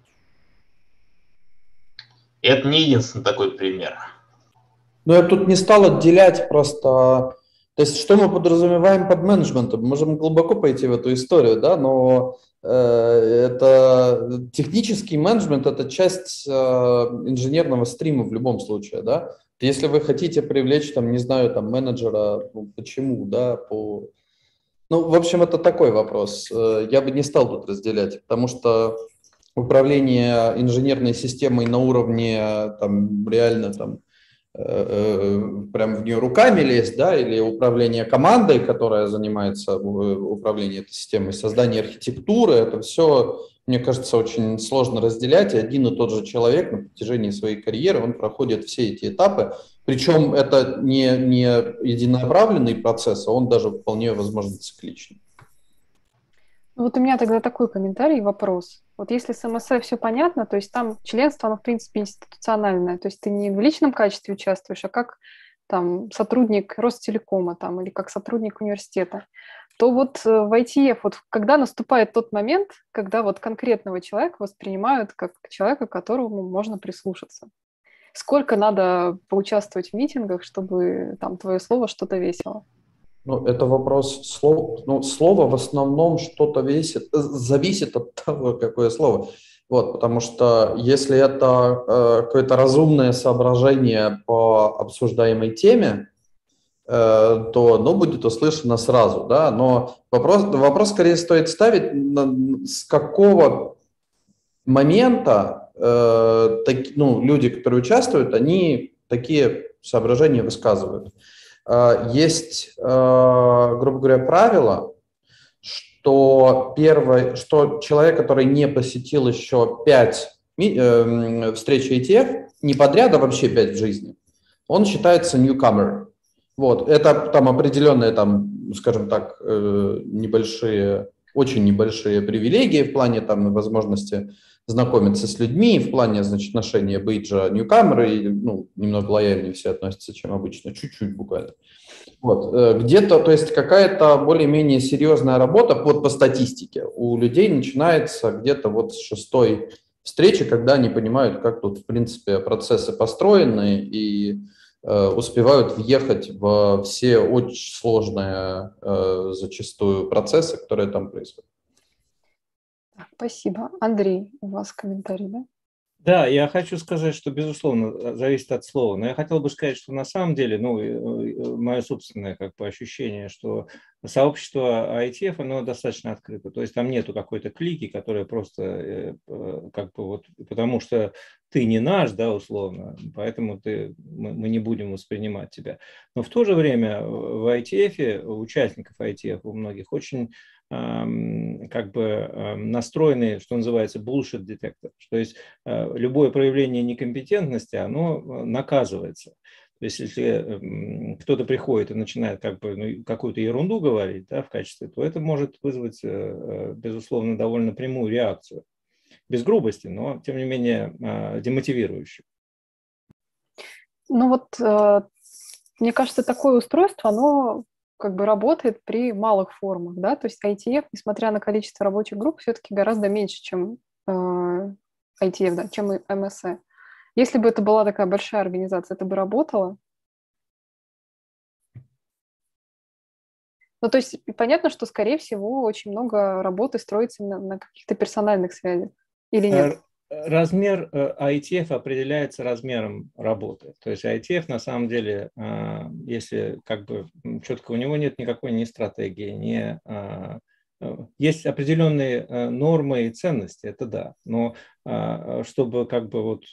И это не единственный такой пример. Но я тут не стал отделять просто... То есть, что мы подразумеваем под менеджментом? Мы можем глубоко пойти в эту историю, да, но это технический менеджмент, это часть инженерного стрима в любом случае, да. Если вы хотите привлечь, там, не знаю, там, менеджера, ну, почему, да, по... Ну, в общем, это такой вопрос. Я бы не стал тут разделять, потому что управление инженерной системой на уровне, там, реально, там, прям в нее руками лезть, да, или управление командой, которая занимается управлением этой системой, создание архитектуры, это все, мне кажется, очень сложно разделять. И один и тот же человек на протяжении своей карьеры, он проходит все эти этапы, причем это не единонаправленный процесс, а он даже вполне возможно цикличный. Вот у меня тогда такой комментарий, вопрос. Вот если с МСФ все понятно, то есть там членство, оно, в принципе, институциональное, то есть ты не в личном качестве участвуешь, а как там сотрудник Ростелекома там, или как сотрудник университета, то вот в IETF, вот когда наступает тот момент, когда вот конкретного человека воспринимают как человека, к которому можно прислушаться. Сколько надо поучаствовать в митингах, чтобы там твое слово что-то весило? Ну, это вопрос слова. Ну, слово в основном что-то зависит от того, какое слово. Вот, потому что если это какое-то разумное соображение по обсуждаемой теме, то оно будет услышано сразу, да, но вопрос скорее стоит ставить, с какого момента люди, которые участвуют, они такие соображения высказывают. Есть, грубо говоря, правило, что человек, который не посетил еще 5 встреч ETF, не подряд, а вообще 5 в жизни, он считается newcomer. Вот, это там определенные, там, скажем так, небольшие, очень небольшие привилегии в плане там возможности знакомиться с людьми, в плане, значит, ношения бейджа ньюкамера, и, ну, немного лояльнее все относятся, чем обычно, чуть-чуть буквально. Вот, где-то, то есть какая-то более-менее серьезная работа по статистике у людей начинается где-то вот с 6-й встречи, когда они понимают, как тут, в принципе, процессы построены и успевают въехать во все очень сложные зачастую процессы, которые там происходят. Спасибо. Андрей, у вас комментарий, да? Да, я хочу сказать, что, безусловно, зависит от слова. Но я хотел бы сказать, что на самом деле, мое собственное как бы ощущение, что сообщество IETF, оно достаточно открыто. То есть там нету какой-то клики, которая просто как бы вот, потому что ты не наш, да, условно, поэтому мы не будем воспринимать тебя. Но в то же время в IETF, у участников IETF, у многих очень как бы настроенный, что называется, bullshit детектор. То есть любое проявление некомпетентности, оно наказывается. То есть если кто-то приходит и начинает как бы какую-то ерунду говорить, да, в качестве, то это может вызвать, безусловно, довольно прямую реакцию. Без грубости, но, тем не менее, демотивирующую. Ну вот, мне кажется, такое устройство, оно как бы работает при малых формах, да, то есть IETF, несмотря на количество рабочих групп, все-таки гораздо меньше, чем IETF, да, чем МСЭ. Если бы это была такая большая организация, это бы работало? Ну, то есть понятно, что, скорее всего, очень много работы строится на каких-то персональных связях, или нет? Размер IETF определяется размером работы. То есть IETF на самом деле, если как бы четко, у него нет никакой ни стратегии, есть определенные нормы и ценности, это да. Но чтобы как бы вот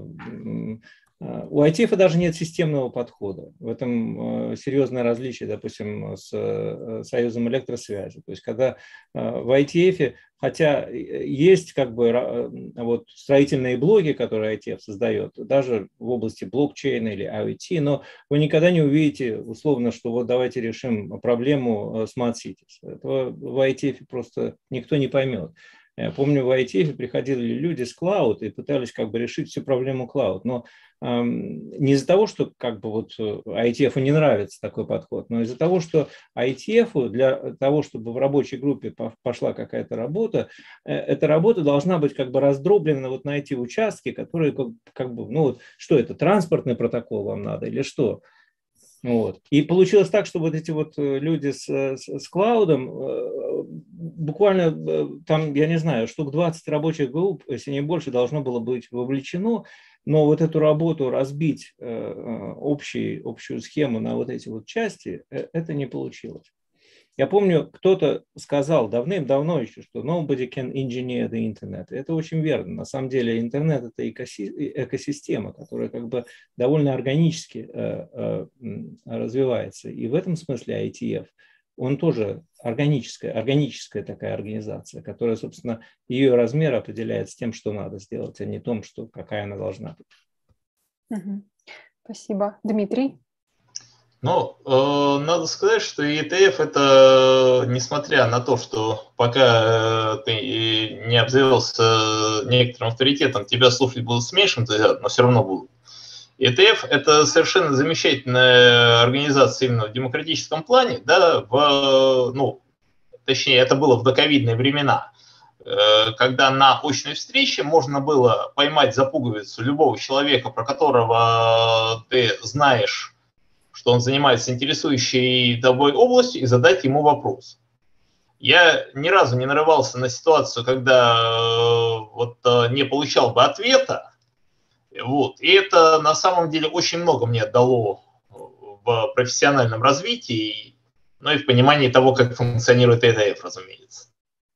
у IETF даже нет системного подхода. В этом серьезное различие, допустим, с Союзом электросвязи. То есть когда в IETF, хотя есть как бы вот строительные блоки, которые IETF создает, даже в области блокчейна или IoT, но вы никогда не увидите условно, что вот давайте решим проблему Smart Cities. Этого в IETF просто никто не поймет. Я помню, в IETF приходили люди с Cloud и пытались как бы решить всю проблему Cloud, но не из-за того, что как бы вот IETF не нравится такой подход, но из-за того, что IETF для того, чтобы в рабочей группе пошла какая-то работа, эта работа должна быть как бы раздроблена вот на эти участки, которые как бы, ну вот, что это, транспортный протокол вам надо или что? Вот. И получилось так, что вот эти вот люди с клаудом, буквально там, я не знаю, штук 20 рабочих групп, если не больше, должно было быть вовлечено, но вот эту работу разбить, общую схему на вот эти вот части, это не получилось. Я помню, кто-то сказал давным-давно еще, что nobody can engineer the internet. Это очень верно. На самом деле интернет – это экосистема, которая как бы довольно органически развивается. И в этом смысле IETF, он тоже органическая такая организация, которая, собственно, ее размер определяется тем, что надо сделать, а не том, что, какая она должна быть. Спасибо. Дмитрий? Ну, надо сказать, что ETF это, несмотря на то, что пока ты не обзавелся некоторым авторитетом, тебя слушать будут с меньшим энтузиазмом, но все равно будут. ETF это совершенно замечательная организация именно в демократическом плане, да, точнее, это было в доковидные времена, когда на очной встрече можно было поймать за пуговицу любого человека, про которого ты знаешь, что он занимается интересующей тобой областью, и задать ему вопрос. Я ни разу не нарывался на ситуацию, когда не получал бы ответа. Вот. И это на самом деле очень много мне дало в профессиональном развитии, ну и в понимании того, как функционирует ETF, разумеется.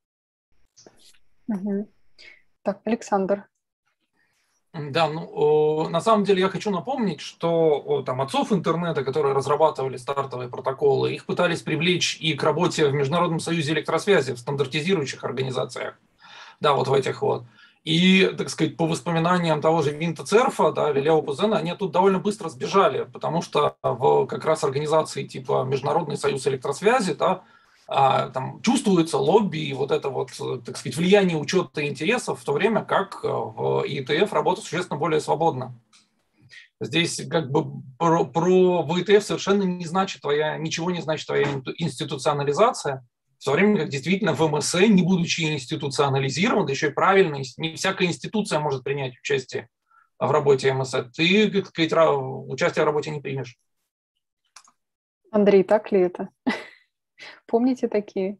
Угу. Так, Александр. Да, ну, на самом деле я хочу напомнить, что там отцов интернета, которые разрабатывали стартовые протоколы, их пытались привлечь и к работе в Международном союзе электросвязи, в стандартизирующих организациях, да, вот в этих вот. И, так сказать, по воспоминаниям того же Винта Церфа, да, или Лео Пузена, они тут довольно быстро сбежали, потому что в как раз организации типа Международный союз электросвязи, да, там чувствуется лобби и вот это вот, так сказать, влияние учета интересов, в то время как в ETF работа существенно более свободна. Здесь как бы про ETF совершенно не значит ничего не значит твоя институционализация, в то время как действительно в МСЭ, не будучи институционализирован, да еще и правильно, не всякая институция может принять участие в работе МСЭ, ты, как сказать, участие в работе не примешь. Андрей, так ли это? Помните такие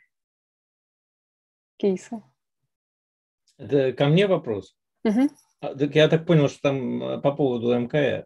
кейсы? Это ко мне вопрос? Угу. Так я так понял, что там по поводу МКС,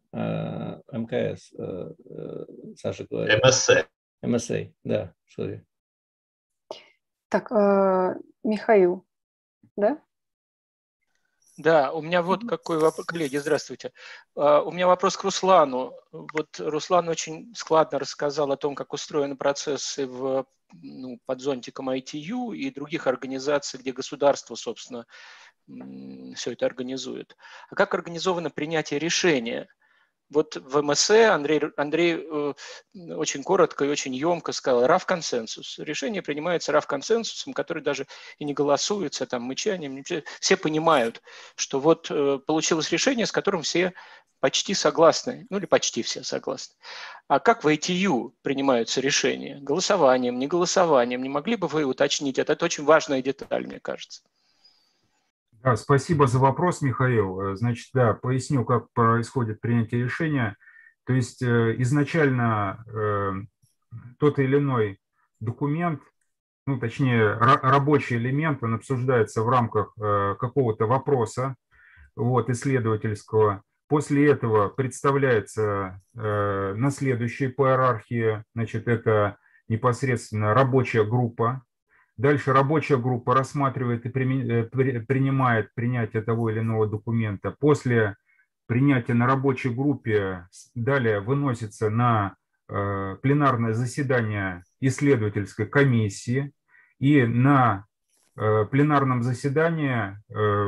Саша говорит. МСА, да, sorry. Так, Михаил, да? Да, у меня вот какой вопрос, коллеги, здравствуйте. У меня вопрос к Руслану. Вот Руслан очень складно рассказал о том, как устроены процессы под зонтиком ITU и других организаций, где государство, собственно, все это организует. А как организовано принятие решения? Вот в МСЭ Андрей очень коротко и очень емко сказал RAV-консенсус. Решение принимается RAV-консенсусом, который даже и не голосуется там мычанием. Все понимают, что вот получилось решение, с которым все почти согласны, ну или почти все согласны. А как в ITU принимаются решения? Голосованием, не голосованием? Не могли бы вы уточнить? Это очень важная деталь, мне кажется. Да, спасибо за вопрос, Михаил. Значит, да, поясню, как происходит принятие решения. То есть изначально тот или иной документ, ну, точнее, рабочий элемент, он обсуждается в рамках какого-то вопроса исследовательского. После этого представляется на следующей по иерархии, значит, это непосредственно рабочая группа. Дальше рабочая группа рассматривает и принимает принятие того или иного документа. После принятия на рабочей группе далее выносится на пленарное заседание исследовательской комиссии. И на пленарном заседании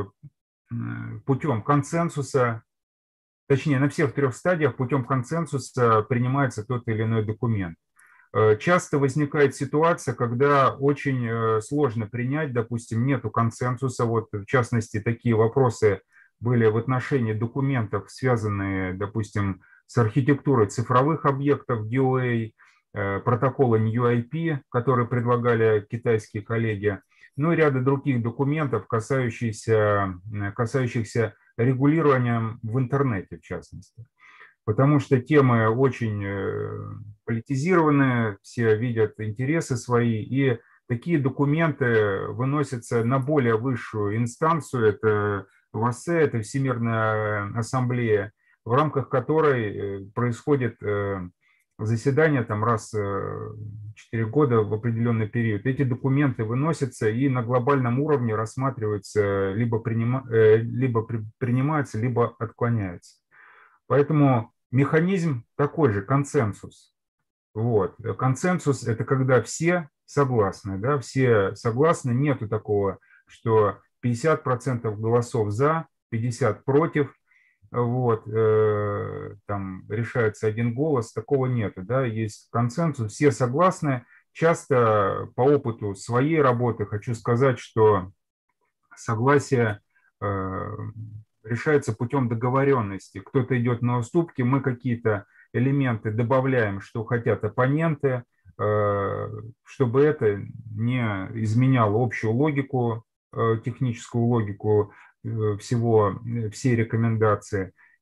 путем консенсуса, точнее на всех трех стадиях путем консенсуса принимается тот или иной документ. Часто возникает ситуация, когда очень сложно принять, допустим, нету консенсуса. Вот, в частности, такие вопросы были в отношении документов, связанные, допустим, с архитектурой цифровых объектов DOA, протокола NUIP, который предлагали китайские коллеги, ну и ряда других документов, касающихся регулирования в интернете, в частности. Потому что темы очень политизированные, все видят интересы свои, и такие документы выносятся на более высшую инстанцию, это ВАСЭ, это Всемирная ассамблея, в рамках которой происходит заседание там раз в 4 года в определенный период. Эти документы выносятся и на глобальном уровне рассматриваются, либо принимаются, либо отклоняются. Поэтому механизм такой же, консенсус. Вот. Консенсус – это когда все согласны. Да? Все согласны, нету такого, что 50% голосов за, 50% против, вот, там решается один голос, такого нету. Да? Есть консенсус, все согласны. Часто по опыту своей работы хочу сказать, что согласие решается путем договоренности. Кто-то идет на уступки, мы какие-то элементы добавляем, что хотят оппоненты, чтобы это не изменяло общую логику, техническую логику всей рекомендации.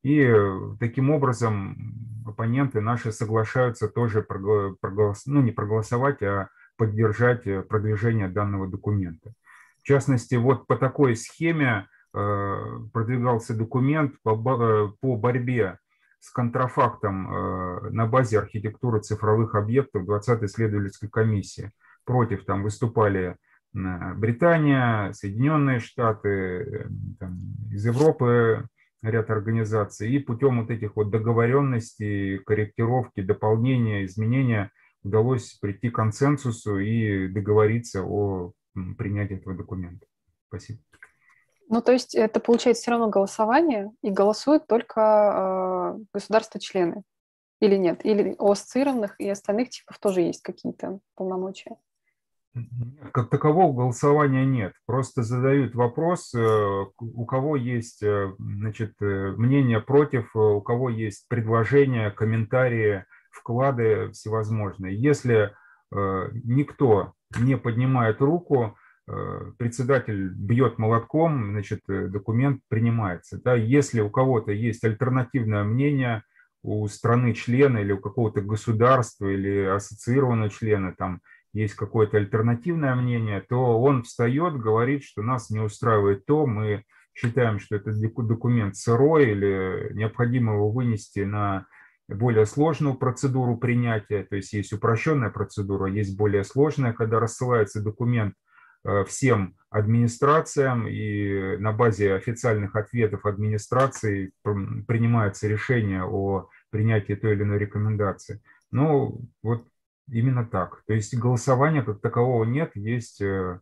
И таким образом оппоненты наши соглашаются тоже ну, не проголосовать, а поддержать продвижение данного документа. В частности, вот по такой схеме продвигался документ по борьбе с контрафактом на базе архитектуры цифровых объектов 20-й исследовательской комиссии. Против там выступали Британия, Соединенные Штаты, там, из Европы ряд организаций. И путем вот этих вот договоренностей, корректировки, дополнения, изменения удалось прийти к консенсусу и договориться о принятии этого документа. Спасибо. Ну, то есть это получается все равно голосование, и голосуют только государства-члены, или нет? Или у ассоциированных и остальных типов тоже есть какие-то полномочия? Как такового голосования нет. Просто задают вопрос, у кого есть, значит, мнение против, у кого есть предложения, комментарии, вклады всевозможные. Если никто не поднимает руку, председатель бьет молотком, значит, документ принимается. Да? Если у кого-то есть альтернативное мнение, у страны-члена или у какого-то государства или ассоциированного члена, там есть какое-то альтернативное мнение, то он встает, говорит, что нас не устраивает то, мы считаем, что этот документ сырой или необходимо его вынести на более сложную процедуру принятия, то есть есть упрощенная процедура, есть более сложная, когда рассылается документ всем администрациям, и на базе официальных ответов администрации принимается решение о принятии той или иной рекомендации. Ну, вот именно так. То есть голосования как такового нет, есть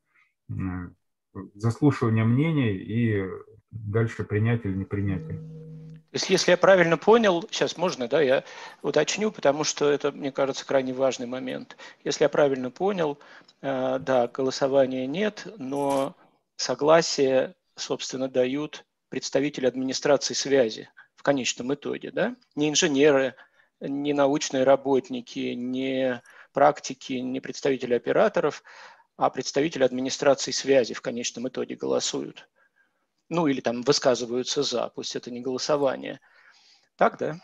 заслушивание мнений и дальше принятие или не принятие. То есть, если я правильно понял, сейчас можно, да, я уточню, потому что это, мне кажется, крайне важный момент. Если я правильно понял, да, голосования нет, но согласие, собственно, дают представители администрации связи в конечном итоге, да? Не инженеры, не научные работники, не практики, не представители операторов, а представители администрации связи в конечном итоге голосуют. Ну, или там высказываются за, пусть это не голосование. Так, да?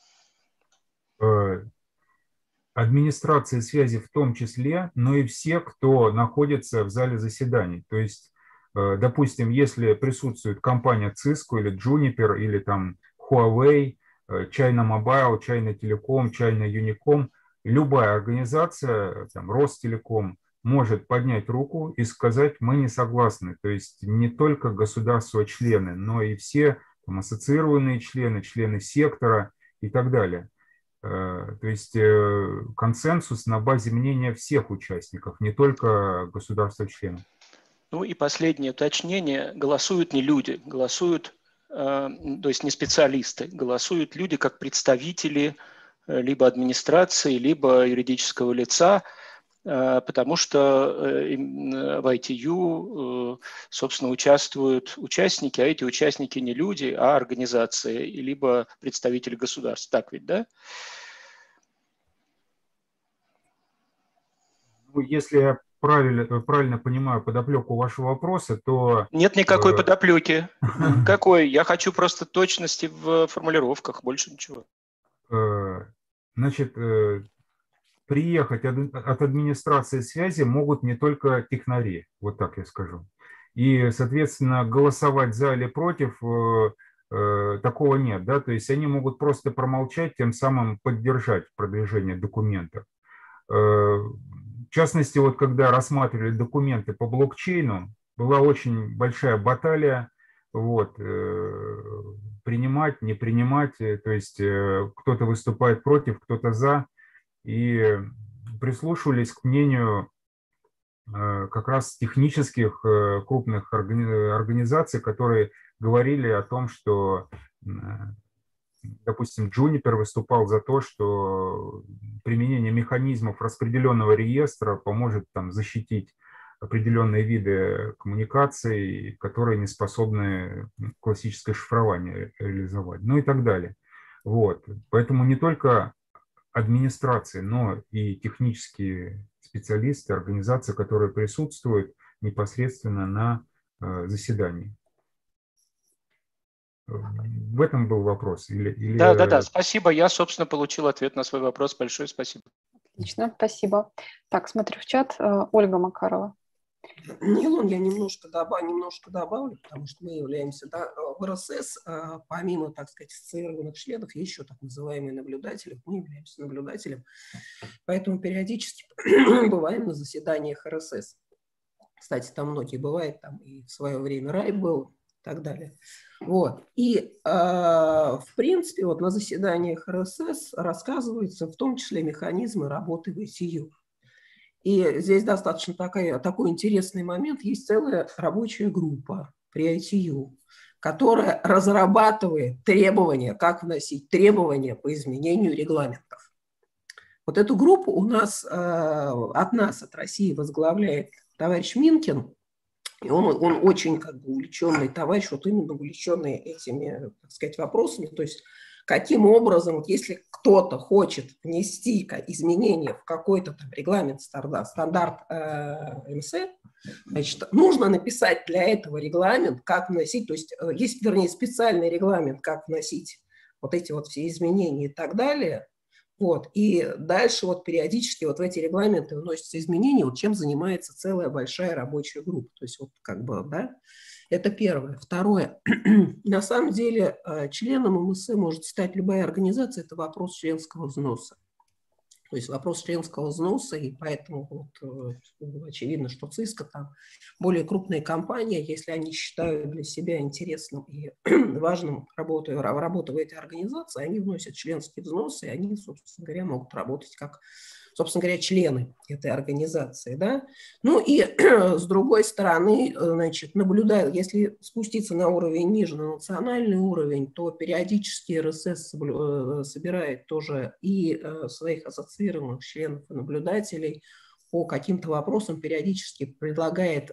Администрации связи в том числе, но и все, кто находится в зале заседаний. То есть, допустим, если присутствует компания Cisco или Juniper, или там Huawei, China Mobile, China Telecom, China Unicom, любая организация, там, Ростелеком, может поднять руку и сказать, мы не согласны. То есть не только государства-члены, но и все там, ассоциированные члены, члены сектора и так далее. То есть консенсус на базе мнения всех участников, не только государства-членов. Ну и последнее уточнение. Голосуют не люди, голосуют, то есть не специалисты, голосуют люди как представители либо администрации, либо юридического лица, потому что в ITU, собственно, участвуют участники, а эти участники не люди, а организации, либо представители государств. Так ведь, да? Ну, если я правильно понимаю подоплеку вашего вопроса, то... Нет никакой подоплеки. Какой? Я хочу просто точности в формулировках, больше ничего. Значит, приехать от администрации связи могут не только технари, вот так я скажу. И, соответственно, голосовать за или против такого нет, да, то есть они могут просто промолчать, тем самым поддержать продвижение документов. В частности, вот когда рассматривали документы по блокчейну, была очень большая баталия, вот, принимать, не принимать, то есть кто-то выступает против, кто-то за, и прислушивались к мнению как раз технических крупных организаций, которые говорили о том, что, допустим, Juniper выступал за то, что применение механизмов распределенного реестра поможет там, защитить определенные виды коммуникаций, которые не способны классическое шифрование реализовать, ну и так далее. Вот. Поэтому не только администрации, но и технические специалисты, организации, которые присутствуют непосредственно на заседании. В этом был вопрос? Да, спасибо. Я, собственно, получил ответ на свой вопрос. Большое спасибо. Отлично, спасибо. Так, смотрю в чат. Ольга Макарова. Нилон, я немножко добавлю, потому что мы являемся, да, в РСС, помимо, так сказать, ассоциированных членов, есть еще так называемые наблюдатели. Мы являемся наблюдателем, поэтому периодически бываем на заседаниях РСС. Кстати, там многие бывают, там и в свое время Рай был и так далее. Вот. И, в принципе, вот на заседаниях РСС рассказываются в том числе механизмы работы в ITU. И здесь достаточно такой интересный момент. Есть целая рабочая группа при ITU, которая разрабатывает требования, как вносить требования по изменению регламентов. Вот эту группу у нас, от России, возглавляет товарищ Минкин. И он очень как бы увлеченный товарищ, вот именно увлеченный этими, так сказать, вопросами. То есть каким образом, вот если кто-то хочет внести изменения в какой-то там регламент, стандарт МС, значит, нужно написать для этого регламент, как вносить, то есть есть, вернее, специальный регламент, как вносить вот эти вот все изменения и так далее. Вот. И дальше вот периодически вот в эти регламенты вносятся изменения, вот чем занимается целая большая рабочая группа. То есть вот как бы, да, это первое. Второе. На самом деле членом МС может стать любая организация, это вопрос членского взноса. То есть вопрос членского взноса, и поэтому вот, очевидно, что ЦИСКО там более крупные компании, если они считают для себя интересным и важным работу в этой организации, они вносят членские взносы, и они, собственно говоря, могут работать как, собственно говоря, члены этой организации, да. Ну и с другой стороны, значит, наблюдая, если спуститься на уровень ниже, на национальный уровень, то периодически РСС собирает тоже и своих ассоциированных членов и наблюдателей по каким-то вопросам, периодически предлагает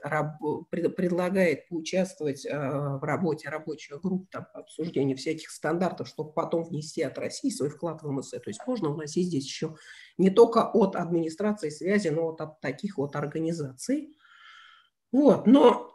поучаствовать в работе рабочих групп, там, по обсуждению всяких стандартов, чтобы потом внести от России свой вклад в МС. То есть можно вносить здесь еще не только от администрации связи, но вот от таких вот организаций. Вот, но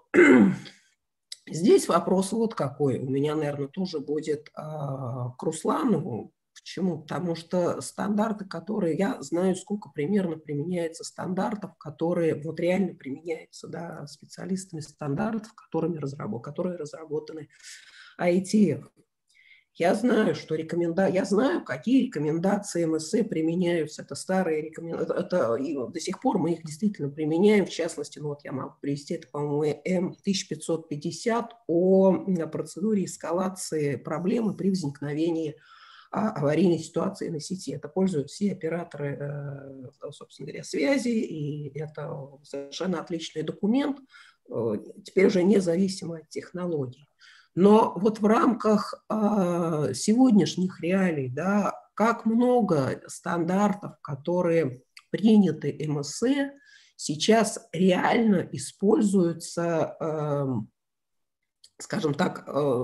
здесь вопрос вот какой. У меня, наверное, тоже будет к Руслану. Почему? Потому что стандарты, которые я знаю, сколько примерно применяется стандартов, которые вот реально применяются, да, специалистами стандартов, которые разработаны IETF. Я знаю, я знаю, какие рекомендации МСЭ применяются. Это старые рекомендации, и до сих пор мы их действительно применяем. В частности, ну вот я могу привести, это, по-моему, М1550 о процедуре эскалации проблемы при возникновении аварийной ситуации на сети. Это пользуются все операторы, собственно говоря, связи, и это совершенно отличный документ, теперь уже независимо от технологий. Но вот в рамках сегодняшних реалий, да, как много стандартов, которые приняты МСЭ, сейчас реально используются, скажем так,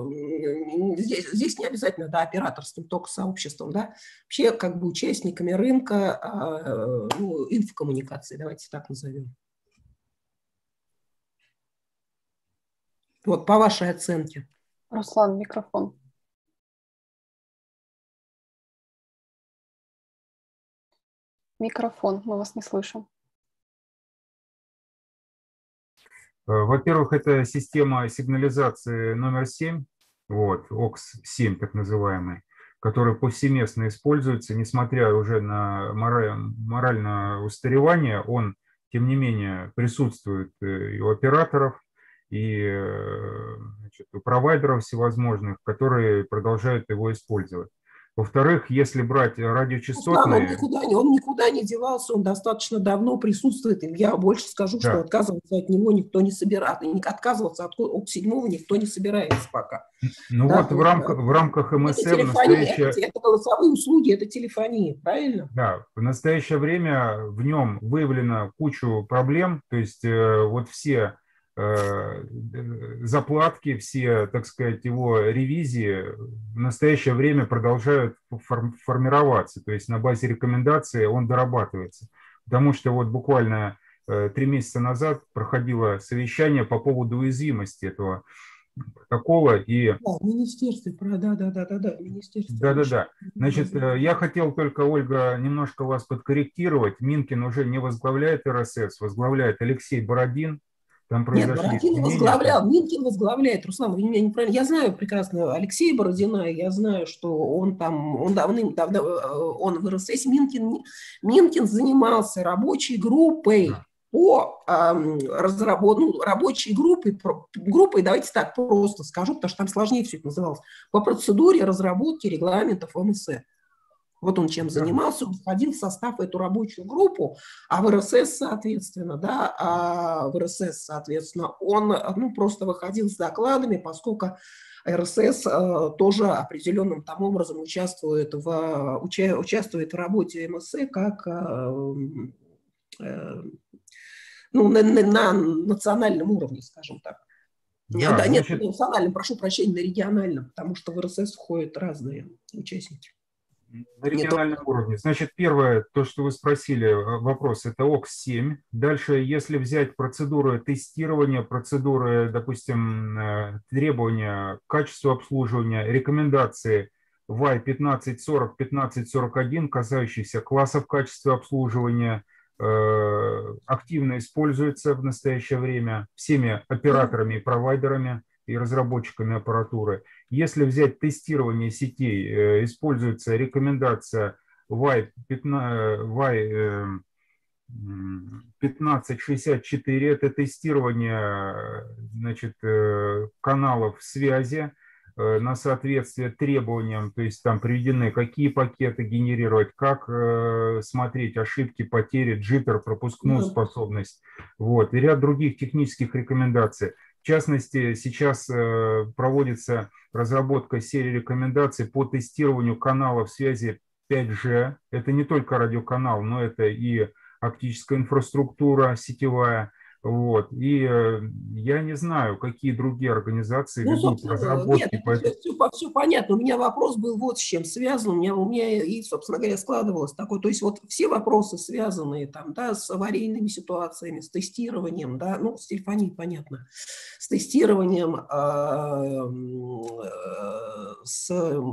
здесь не обязательно, да, операторским, только сообществом, да, вообще как бы участниками рынка, ну, инфокоммуникации, давайте так назовем. Вот по вашей оценке. Руслан, микрофон. Микрофон, мы вас не слышим. Во-первых, это система сигнализации номер 7, вот, ОКС-7 так называемый, который повсеместно используется, несмотря уже на моральное устаревание, он, тем не менее, присутствует и у операторов, и, значит, у провайдеров всевозможных, которые продолжают его использовать. Во-вторых, если брать радиочастотные... Он никуда не девался, он достаточно давно присутствует. И я больше скажу, что отказываться от него никто не собирается. Отказываться от седьмого никто не собирается пока. Ну да, вот в рамках МСМ это голосовые услуги, это телефония, правильно? Да, в настоящее время в нем выявлено кучу проблем, то есть вот все заплатки, все, так сказать, его ревизии в настоящее время продолжают формироваться, то есть на базе рекомендаций он дорабатывается. Потому что вот буквально 3 месяца назад проходило совещание по поводу уязвимости этого протокола и... Да, в министерстве, да, министерстве. Да. Значит, я хотел только, Ольга, немножко вас подкорректировать. Минкин уже не возглавляет РСС, возглавляет Алексей Бородин. Там Нет, произошли Бородин изменения. возглавлял, Минкин возглавляет. Руслан, вы меня неправильно. Я знаю прекрасно Алексея Бородина, я знаю, что он там, он давным-давно, он в РСС. Минкин занимался рабочей группой по рабочей группой, давайте так просто скажу, потому что там сложнее все это называлось, по процедуре разработки регламентов МСЭ. Вот он чем занимался, он входил в состав эту рабочую группу, а в РСС, соответственно, он просто выходил с докладами, поскольку РСС тоже определенным там образом участвует в работе МСЭ как на национальном уровне, скажем так. Да, нет, на национальном, прошу прощения, на региональном, потому что в РСС входят разные участники. На региональном уровне. Значит, первое, то, что вы спросили, вопрос, это ОКС-7. Дальше, если взять процедуры тестирования, процедуры, допустим, требования к качеству обслуживания, рекомендации WAI 1540, 1541, касающиеся классов качества обслуживания, активно используются в настоящее время всеми операторами и провайдерами и разработчиками аппаратуры. Если взять тестирование сетей, используется рекомендация WAI 1564, это тестирование, значит, каналов связи на соответствие требованиям, то есть там приведены, какие пакеты генерировать, как смотреть ошибки, потери, джиттер, пропускную способность, вот, и ряд других технических рекомендаций. В частности, сейчас проводится разработка серии рекомендаций по тестированию каналов связи 5G. Это не только радиоканал, но это и оптическая инфраструктура сетевая. Вот. И я не знаю, какие другие организации ведут разработки. Нет, все понятно. У меня вопрос был вот с чем связан. У меня и, собственно говоря, складывалось такое. То есть вот все вопросы, связанные там, да, с аварийными ситуациями, с тестированием, да, ну, с телефонией, понятно, с тестированием, с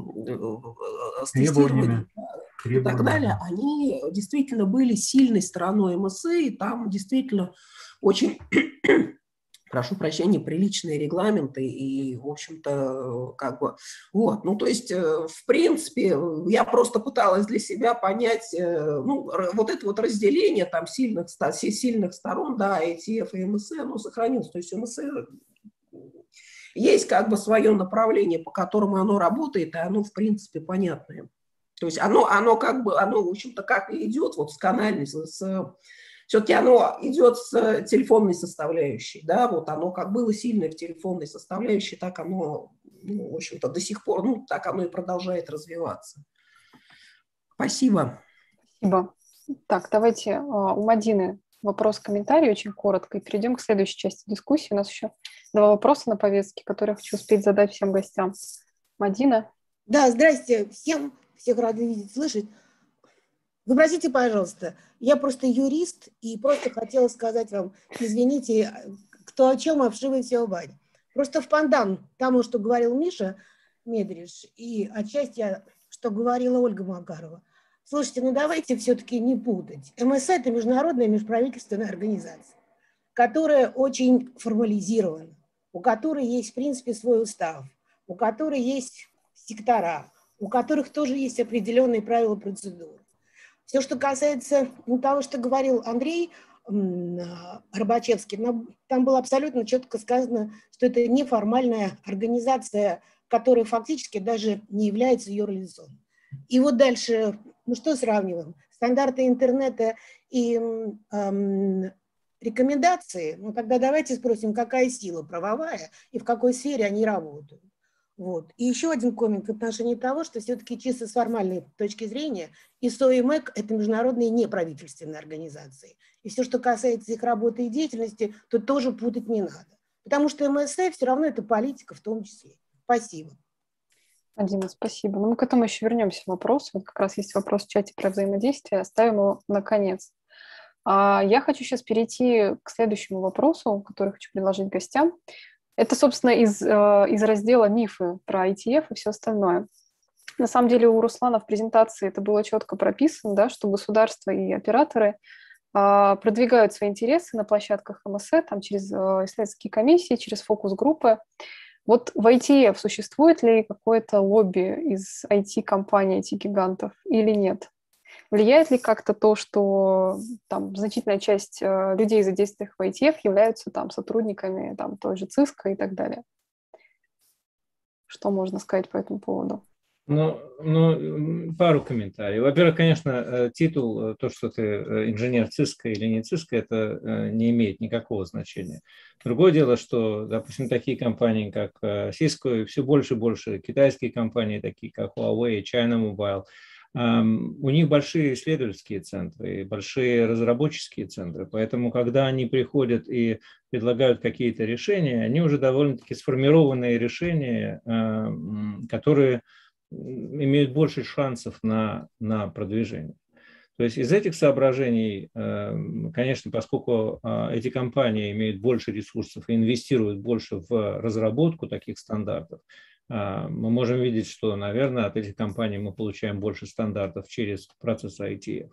тестированием и так далее, они действительно были сильной стороной МСЭ, и там действительно очень, прошу прощения, приличные регламенты и, в общем-то, как бы, вот, ну, то есть, в принципе, я просто пыталась для себя понять, ну, вот это вот разделение там сильных сторон, да, IETF и МСЭ, оно сохранилось, то есть МСЭ есть как бы свое направление, по которому оно работает, и оно, в принципе, понятное. То есть оно как бы, оно, в общем-то, как и идет вот с канальной, все-таки оно идет с телефонной составляющей, да, вот оно как было сильное в телефонной составляющей, так оно, ну, в общем-то, до сих пор, ну, так оно и продолжает развиваться. Спасибо. Спасибо. Так, давайте у Мадины вопрос-комментарий очень коротко, и перейдем к следующей части дискуссии. У нас еще 2 вопроса на повестке, которые хочу успеть задать всем гостям. Мадина. Да, здрасте всем, всех рады видеть, слышать. Вы простите, пожалуйста, я просто юрист, и просто хотела сказать вам, извините, кто о чем, а вшивый все в бане. Просто в пандан тому, что говорил Миша Медриш, и отчасти, что говорила Ольга Макарова. Слушайте, ну давайте все-таки не путать. МСЭ – это международная межправительственная организация, которая очень формализирована, у которой есть, в принципе, свой устав, у которой есть сектора, у которых тоже есть определенные правила процедуры. Все, что касается того, что говорил Андрей Рыбачевский, там было абсолютно четко сказано, что это неформальная организация, которая фактически даже не является юрлицом. И вот дальше, ну что сравниваем? Стандарты интернета и рекомендации, ну тогда давайте спросим, какая сила правовая и в какой сфере они работают. Вот. И еще один коммент в отношении того, что все-таки чисто с формальной точки зрения ИСО и МЭК – это международные неправительственные организации. И все, что касается их работы и деятельности, то тоже путать не надо. Потому что МСЭ все равно это политика в том числе. Спасибо. Дина, спасибо. Ну, мы к этому еще вернемся вопрос. Вот как раз есть вопрос в чате про взаимодействие. Оставим его на конец. Я хочу сейчас перейти к следующему вопросу, который хочу предложить гостям. Это, собственно, из раздела «Мифы» про ETF и все остальное. На самом деле у Руслана в презентации это было четко прописано, да, что государство и операторы продвигают свои интересы на площадках МСЭ, там, через исследовательские комиссии, через фокус-группы. Вот в ITF существует ли какое-то лобби из IT-компаний, IT-гигантов или нет? Влияет ли как-то то, что там значительная часть людей, задействованных в ITF, являются там сотрудниками там, той же ЦИСКО и так далее? Что можно сказать по этому поводу? Пару комментариев. Во-первых, конечно, титул, то, что ты инженер ЦИСКО или не ЦИСКО, это не имеет никакого значения. Другое дело, что, допустим, такие компании, как Cisco, и все больше и больше китайские компании, такие как Huawei, China Mobile, у них большие исследовательские центры, большие разработческие центры, поэтому, когда они приходят и предлагают какие-то решения, они уже довольно-таки сформированные решения, которые имеют больше шансов на продвижение. То есть из этих соображений, конечно, поскольку эти компании имеют больше ресурсов и инвестируют больше в разработку таких стандартов, мы можем видеть, что, наверное, от этих компаний мы получаем больше стандартов через процесс ITF.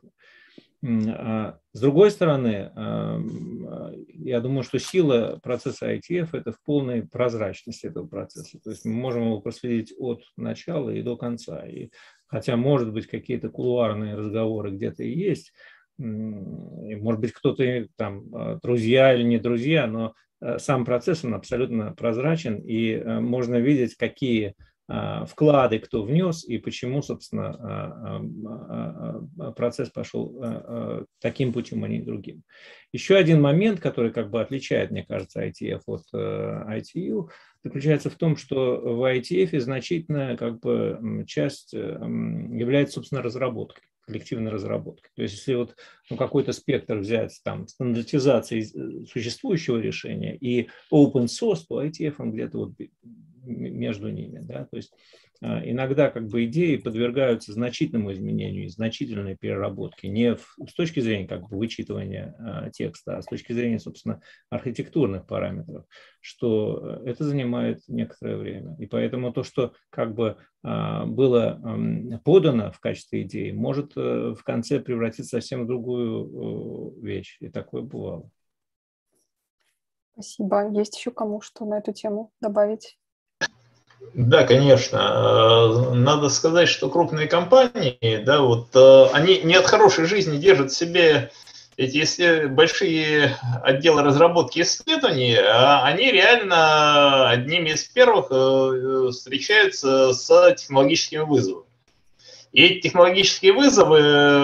С другой стороны, я думаю, что сила процесса ITF – это в полной прозрачности этого процесса. То есть мы можем его проследить от начала и до конца. И хотя, может быть, какие-то кулуарные разговоры где-то и есть, и, может быть, кто-то там друзья или не друзья, но сам процесс, он абсолютно прозрачен, и можно видеть, какие вклады кто внес и почему, собственно, процесс пошел таким путем, а не другим. Еще один момент, который как бы отличает, мне кажется, ITF от ITU, заключается в том, что в ITF значительная как бы часть является, собственно, разработкой, коллективной разработкой. То есть если вот какой-то спектр взять там стандартизации существующего решения и open source, то ITF он где-то вот между ними, да, то есть иногда как бы идеи подвергаются значительному изменению и значительной переработке, не с точки зрения как бы вычитывания текста, а с точки зрения, собственно, архитектурных параметров, что это занимает некоторое время. И поэтому то, что как бы было подано в качестве идеи, может в конце превратиться совсем в другую вещь. И такое бывало. Спасибо. Есть еще кому что на эту тему добавить? Да, конечно. Надо сказать, что крупные компании, да, вот они не от хорошей жизни держат в себе эти большие отделы разработки и исследований, а они реально одними из первых встречаются с технологическими вызовами. И эти технологические вызовы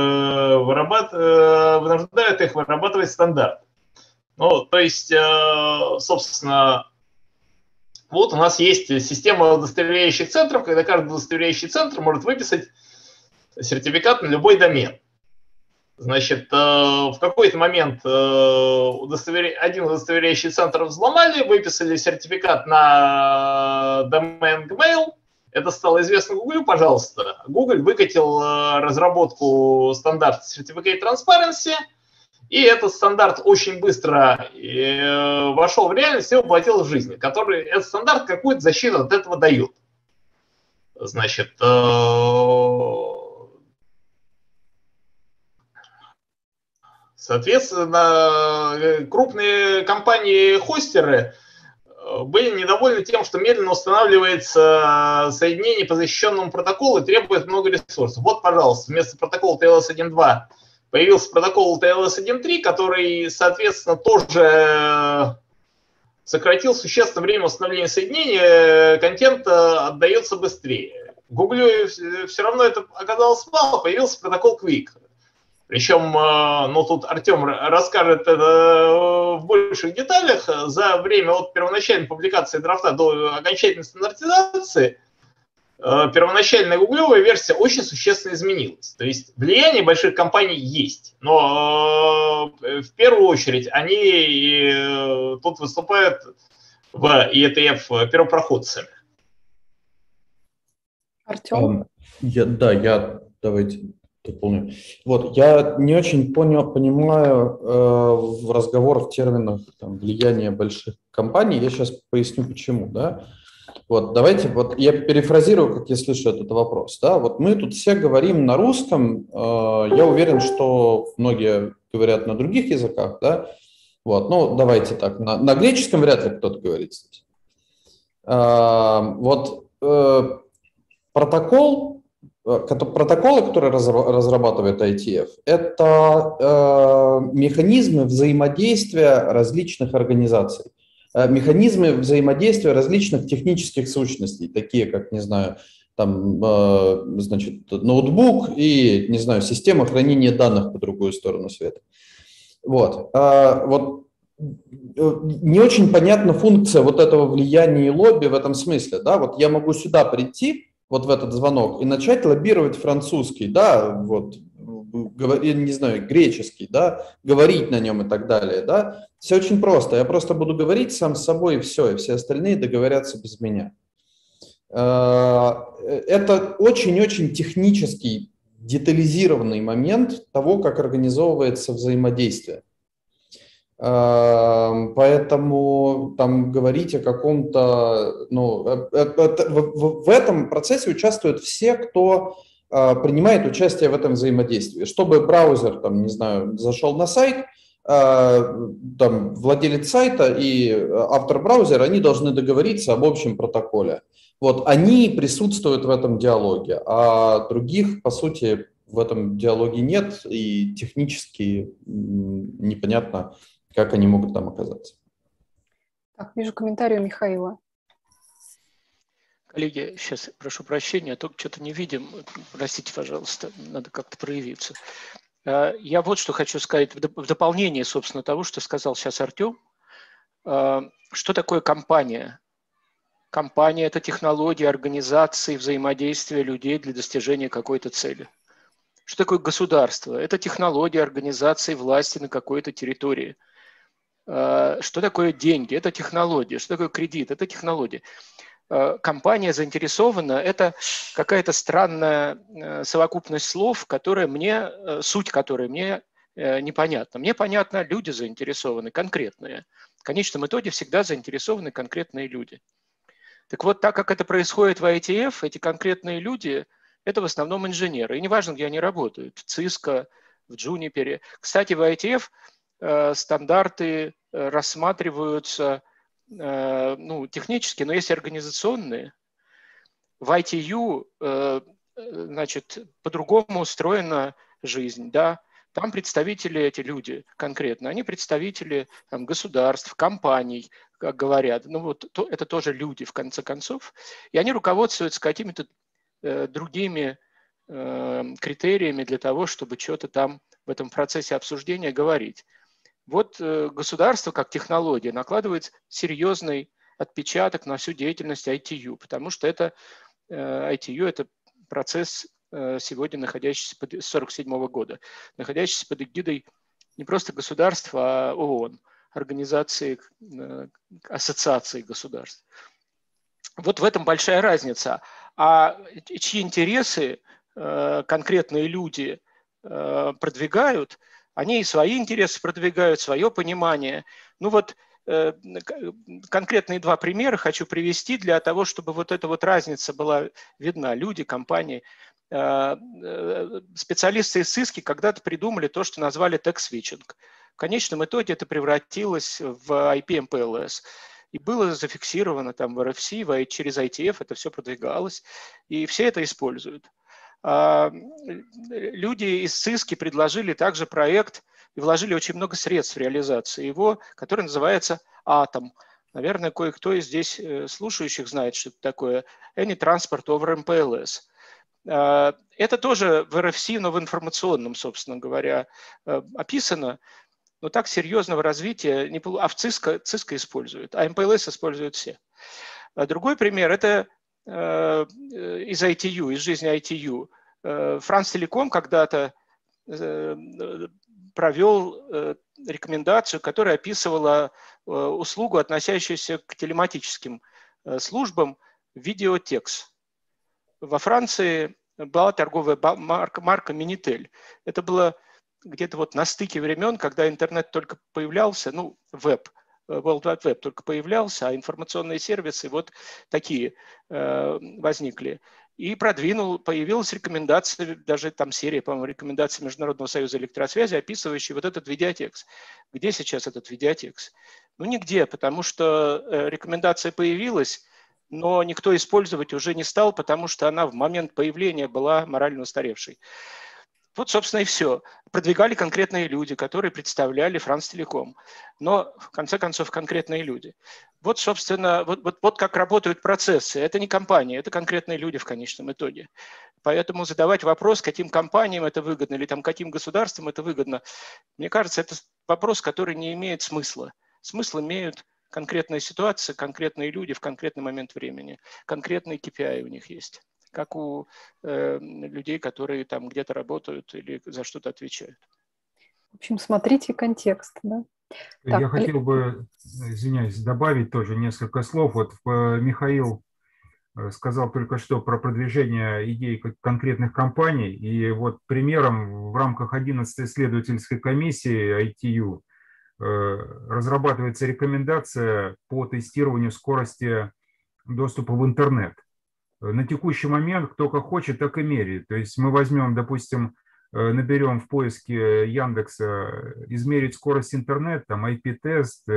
вынуждают их вырабатывать стандарт. Ну, то есть, собственно, вот у нас есть система удостоверяющих центров, когда каждый удостоверяющий центр может выписать сертификат на любой домен. Значит, в какой-то момент один удостоверяющий центр взломали, выписали сертификат на домен Gmail. Это стало известно Google, пожалуйста. Google выкатил разработку стандарта Certificate Transparency, и этот стандарт очень быстро вошел в реальность и воплотил в жизнь, который этот стандарт какую-то защиту от этого дает. Значит, соответственно, крупные компании-хостеры были недовольны тем, что медленно устанавливается соединение по защищенному протоколу и требует много ресурсов. Вот, пожалуйста, вместо протокола TLS 1.2 появился протокол TLS 1.3, который, соответственно, тоже сократил существенно время установления соединения, контент отдается быстрее. Гуглю все равно это оказалось мало, появился протокол Quick. Причем, ну, тут Артем расскажет это в больших деталях. За время от первоначальной публикации драфта до окончательной стандартизации первоначальная гуглевая версия очень существенно изменилась. То есть влияние больших компаний есть, но в первую очередь они тут выступают в ETF первопроходцами. Артем? Давайте дополню. Вот, я не очень понимаю в разговор в терминах там, влияния больших компаний. Я сейчас поясню, почему. Да? Вот, давайте, вот я перефразирую, как я слышу этот вопрос. Да? Вот мы тут все говорим на русском. Я уверен, что многие говорят на других языках. Да? Вот, ну, давайте так. На греческом вряд ли кто-то говорит здесь. Вот протоколы, которые разрабатывает IETF, это механизмы взаимодействия различных организаций, механизмы взаимодействия различных технических сущностей, такие как, не знаю, там, значит, ноутбук и, не знаю, система хранения данных по другую сторону света. Вот. Вот не очень понятна функция вот этого влияния и лобби в этом смысле. Да? Вот я могу сюда прийти, вот в этот звонок, и начать лоббировать французский, да, вот, не знаю, греческий, да, говорить на нем и так далее. Да? Все очень просто. Я просто буду говорить сам с собой, и все остальные договорятся без меня. Это очень-очень технический, детализированный момент того, как организовывается взаимодействие. Поэтому там говорить о каком-то, ну, в этом процессе участвуют все, кто принимает участие в этом взаимодействии. Чтобы браузер, там, не знаю, зашел на сайт, там, владелец сайта и автор браузера, они должны договориться об общем протоколе. Вот, они присутствуют в этом диалоге, а других, по сути, в этом диалоге нет, и технически непонятно, как они могут там оказаться. Так, вижу комментарий у Михаила. Коллеги, сейчас прошу прощения, только что-то не видим. Простите, пожалуйста, надо как-то проявиться. Я вот что хочу сказать в дополнение, собственно, того, что сказал сейчас Артем. Что такое компания? Компания – это технология организации взаимодействия людей для достижения какой-то цели. Что такое государство? Это технология организации власти на какой-то территории. Что такое деньги? Это технология. Что такое кредит? Это технология. Компания заинтересована, это какая-то странная совокупность слов, суть которой мне непонятна. Мне понятно, люди заинтересованы, конкретные. В конечном итоге всегда заинтересованы конкретные люди. Так вот, так как это происходит в IETF, эти конкретные люди – это в основном инженеры. И неважно, где они работают, в Cisco, в Juniper. Кстати, в IETF стандарты рассматриваются технически, но есть организационные. В ITU, значит, по-другому устроена жизнь, да. Там представители, эти люди конкретно, они представители там, государств, компаний, как говорят. Ну вот это тоже люди, в конце концов. И они руководствуются какими-то другими критериями для того, чтобы что-то там в этом процессе обсуждения говорить. Вот государство как технология накладывает серьезный отпечаток на всю деятельность ITU, потому что это ITU – это процесс, сегодня находящийся под 1947 года, находящийся под эгидой не просто государства, а ООН, организации, ассоциации государств. Вот в этом большая разница. А чьи интересы конкретные люди продвигают, они и свои интересы продвигают, свое понимание. Ну вот конкретные два примера хочу привести для того, чтобы вот эта вот разница была видна. Люди, компании. Специалисты из Cisco когда-то придумали то, что назвали тег-свитчинг. В конечном итоге это превратилось в IP-MPLS. И было зафиксировано там в RFC, через IETF это все продвигалось, и все это используют. Люди из Cisco предложили также проект и вложили очень много средств в реализацию его, который называется Atom. Наверное, кое-кто из здесь слушающих знает, что это такое. Any Transport over MPLS. Это тоже в RFC, но в информационном, собственно говоря, описано. Но так серьезного развития не получилось. А в Cisco используют, а MPLS используют все. Другой пример – это из ITU, из жизни ITU. France Telecom когда-то провел рекомендацию, которая описывала услугу, относящуюся к телематическим службам, видеотекст. Во Франции была торговая марка Minitel. Это было где-то вот на стыке времен, когда интернет только появлялся, ну, веб, World Wide Web только появлялся, а информационные сервисы вот такие возникли. И появилась рекомендация, даже там серия, по-моему, рекомендаций Международного союза электросвязи, описывающая вот этот видеотекст. Где сейчас этот видеотекст? Ну, нигде, потому что рекомендация появилась, но никто использовать уже не стал, потому что она в момент появления была морально устаревшей. Вот, собственно, и все. Продвигали конкретные люди, которые представляли Франстелеком. Но, в конце концов, конкретные люди. Вот, собственно, вот как работают процессы. Это не компания, это конкретные люди в конечном итоге. Поэтому задавать вопрос, каким компаниям это выгодно или там, каким государствам это выгодно, мне кажется, это вопрос, который не имеет смысла. Смысл имеют конкретная ситуация, конкретные люди в конкретный момент времени. Конкретные KPI у них есть, как у людей, которые там где-то работают или за что-то отвечают. В общем, смотрите контекст, да? Я хотел бы, извиняюсь, добавить тоже несколько слов. Вот Михаил сказал только что про продвижение идей конкретных компаний. И вот примером в рамках 11-й исследовательской комиссии ITU разрабатывается рекомендация по тестированию скорости доступа в интернет. На текущий момент кто как хочет, так и меряет. То есть мы возьмем, допустим, наберем в поиске Яндекса измерить скорость интернета, там IP-тест,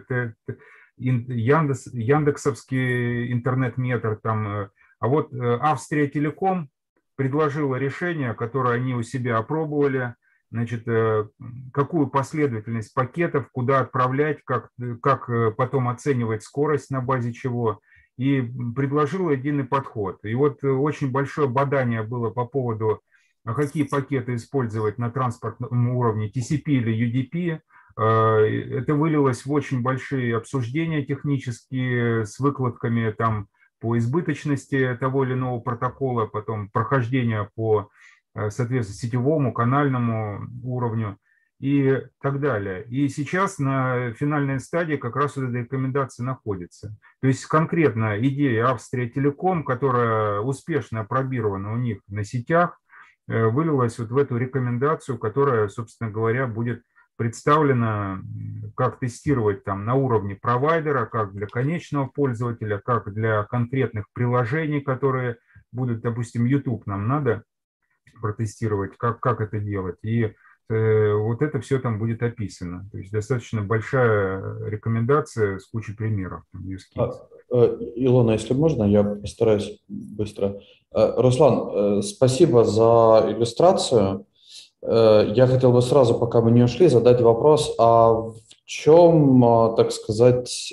Яндексовский интернет-метр. Там. А вот Австрия Телеком предложила решение, которое они у себя опробовали, значит, какую последовательность пакетов, куда отправлять, как потом оценивать скорость, на базе чего. И предложил единый подход. И вот очень большое бадание было по поводу, какие пакеты использовать на транспортном уровне, TCP или UDP. Это вылилось в очень большие обсуждения технические с выкладками там, по избыточности того или иного протокола, потом прохождение по, соответственно, сетевому, канальному уровню и так далее. И сейчас на финальной стадии как раз вот эта рекомендация находится. То есть конкретно идея Австрия Телеком, которая успешно опробирована у них на сетях, вылилась вот в эту рекомендацию, которая, собственно говоря, будет представлена, как тестировать там на уровне провайдера, как для конечного пользователя, как для конкретных приложений, которые будут, допустим, YouTube нам надо протестировать, как это делать. И вот это все там будет описано. То есть достаточно большая рекомендация с кучей примеров. Илона, если можно, я постараюсь быстро. Руслан, спасибо за иллюстрацию. Я хотел бы сразу, пока мы не ушли, задать вопрос, а в чем, так сказать,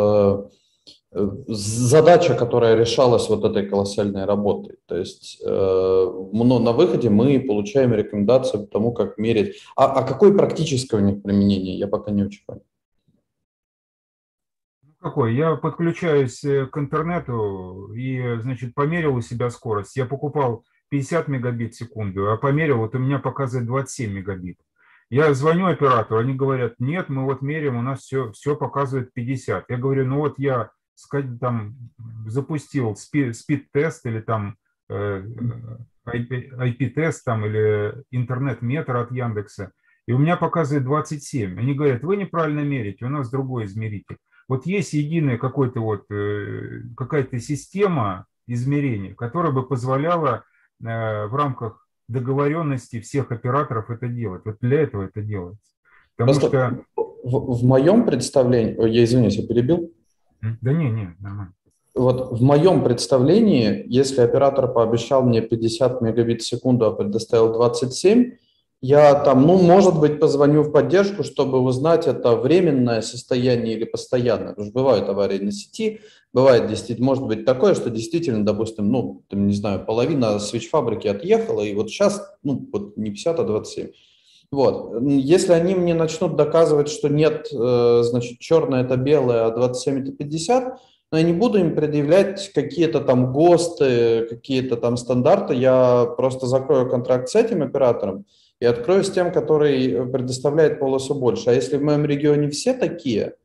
задача, которая решалась вот этой колоссальной работой? То есть на выходе мы получаем рекомендацию по тому, как мерить. А какое практическое у них применение? Я пока не очень понял. Какой? Я подключаюсь к интернету и, значит, померил у себя скорость. Я покупал 50 мегабит в секунду, а померил, вот у меня показывает 27 мегабит. Я звоню оператору, они говорят, нет, мы вот меряем, у нас все показывает 50. Я говорю, ну вот я там запустил спид-тест или там IP-тест там, или интернет-метр от Яндекса, и у меня показывает 27. Они говорят, вы неправильно мерите, у нас другой измеритель. Вот есть единая какая-то система измерений, которая бы позволяла в рамках договоренности всех операторов это делать. Вот для этого это делается. Потому что в моем представлении, я извиняюсь, я перебил? Да не, нормально. Вот в моем представлении, если оператор пообещал мне 50 мегабит в секунду, а предоставил 27, я там, может быть, позвоню в поддержку, чтобы узнать, это временное состояние или постоянное. Потому что бывают аварии на сети, бывает, действительно, может быть такое, что действительно, допустим, не знаю, половина свич-фабрики отъехала, и вот сейчас, вот не 50, а 27. Вот. Если они мне начнут доказывать, что нет, значит, черное это белое, а 27 это 50, но я не буду им предъявлять какие-то там ГОСТы, какие-то там стандарты, я просто закрою контракт с этим оператором и открою с тем, который предоставляет полосу больше. А если в моем регионе все такие,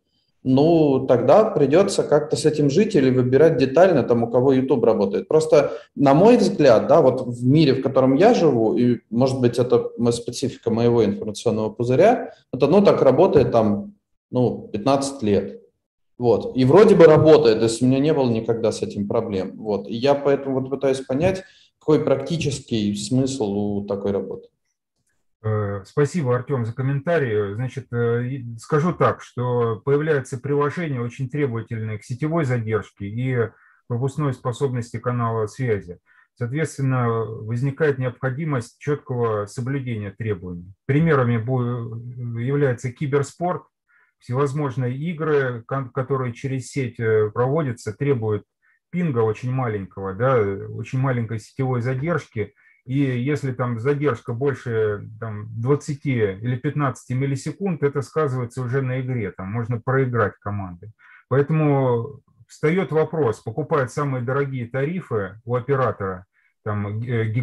ну, тогда придется как-то с этим жить или выбирать детально, там, у кого YouTube работает. Просто, на мой взгляд, да, вот в мире, в котором я живу, и, может быть, это специфика моего информационного пузыря, вот оно так работает там, ну, 15 лет. Вот. И вроде бы работает, то есть у меня не было никогда с этим проблем. Вот. И я поэтому вот пытаюсь понять, какой практический смысл у такой работы. Спасибо, Артем, за комментарий. Значит, скажу так, что появляются приложения, очень требовательные к сетевой задержке и пропускной способности канала связи. Соответственно, возникает необходимость четкого соблюдения требований. Примерами является киберспорт, всевозможные игры, которые через сеть проводятся, требуют пинга очень маленького, да, очень маленькой сетевой задержки. И если там задержка больше там, 20 или 15 миллисекунд, это сказывается уже на игре, там можно проиграть команды. Поэтому встает вопрос, покупают самые дорогие тарифы у оператора, там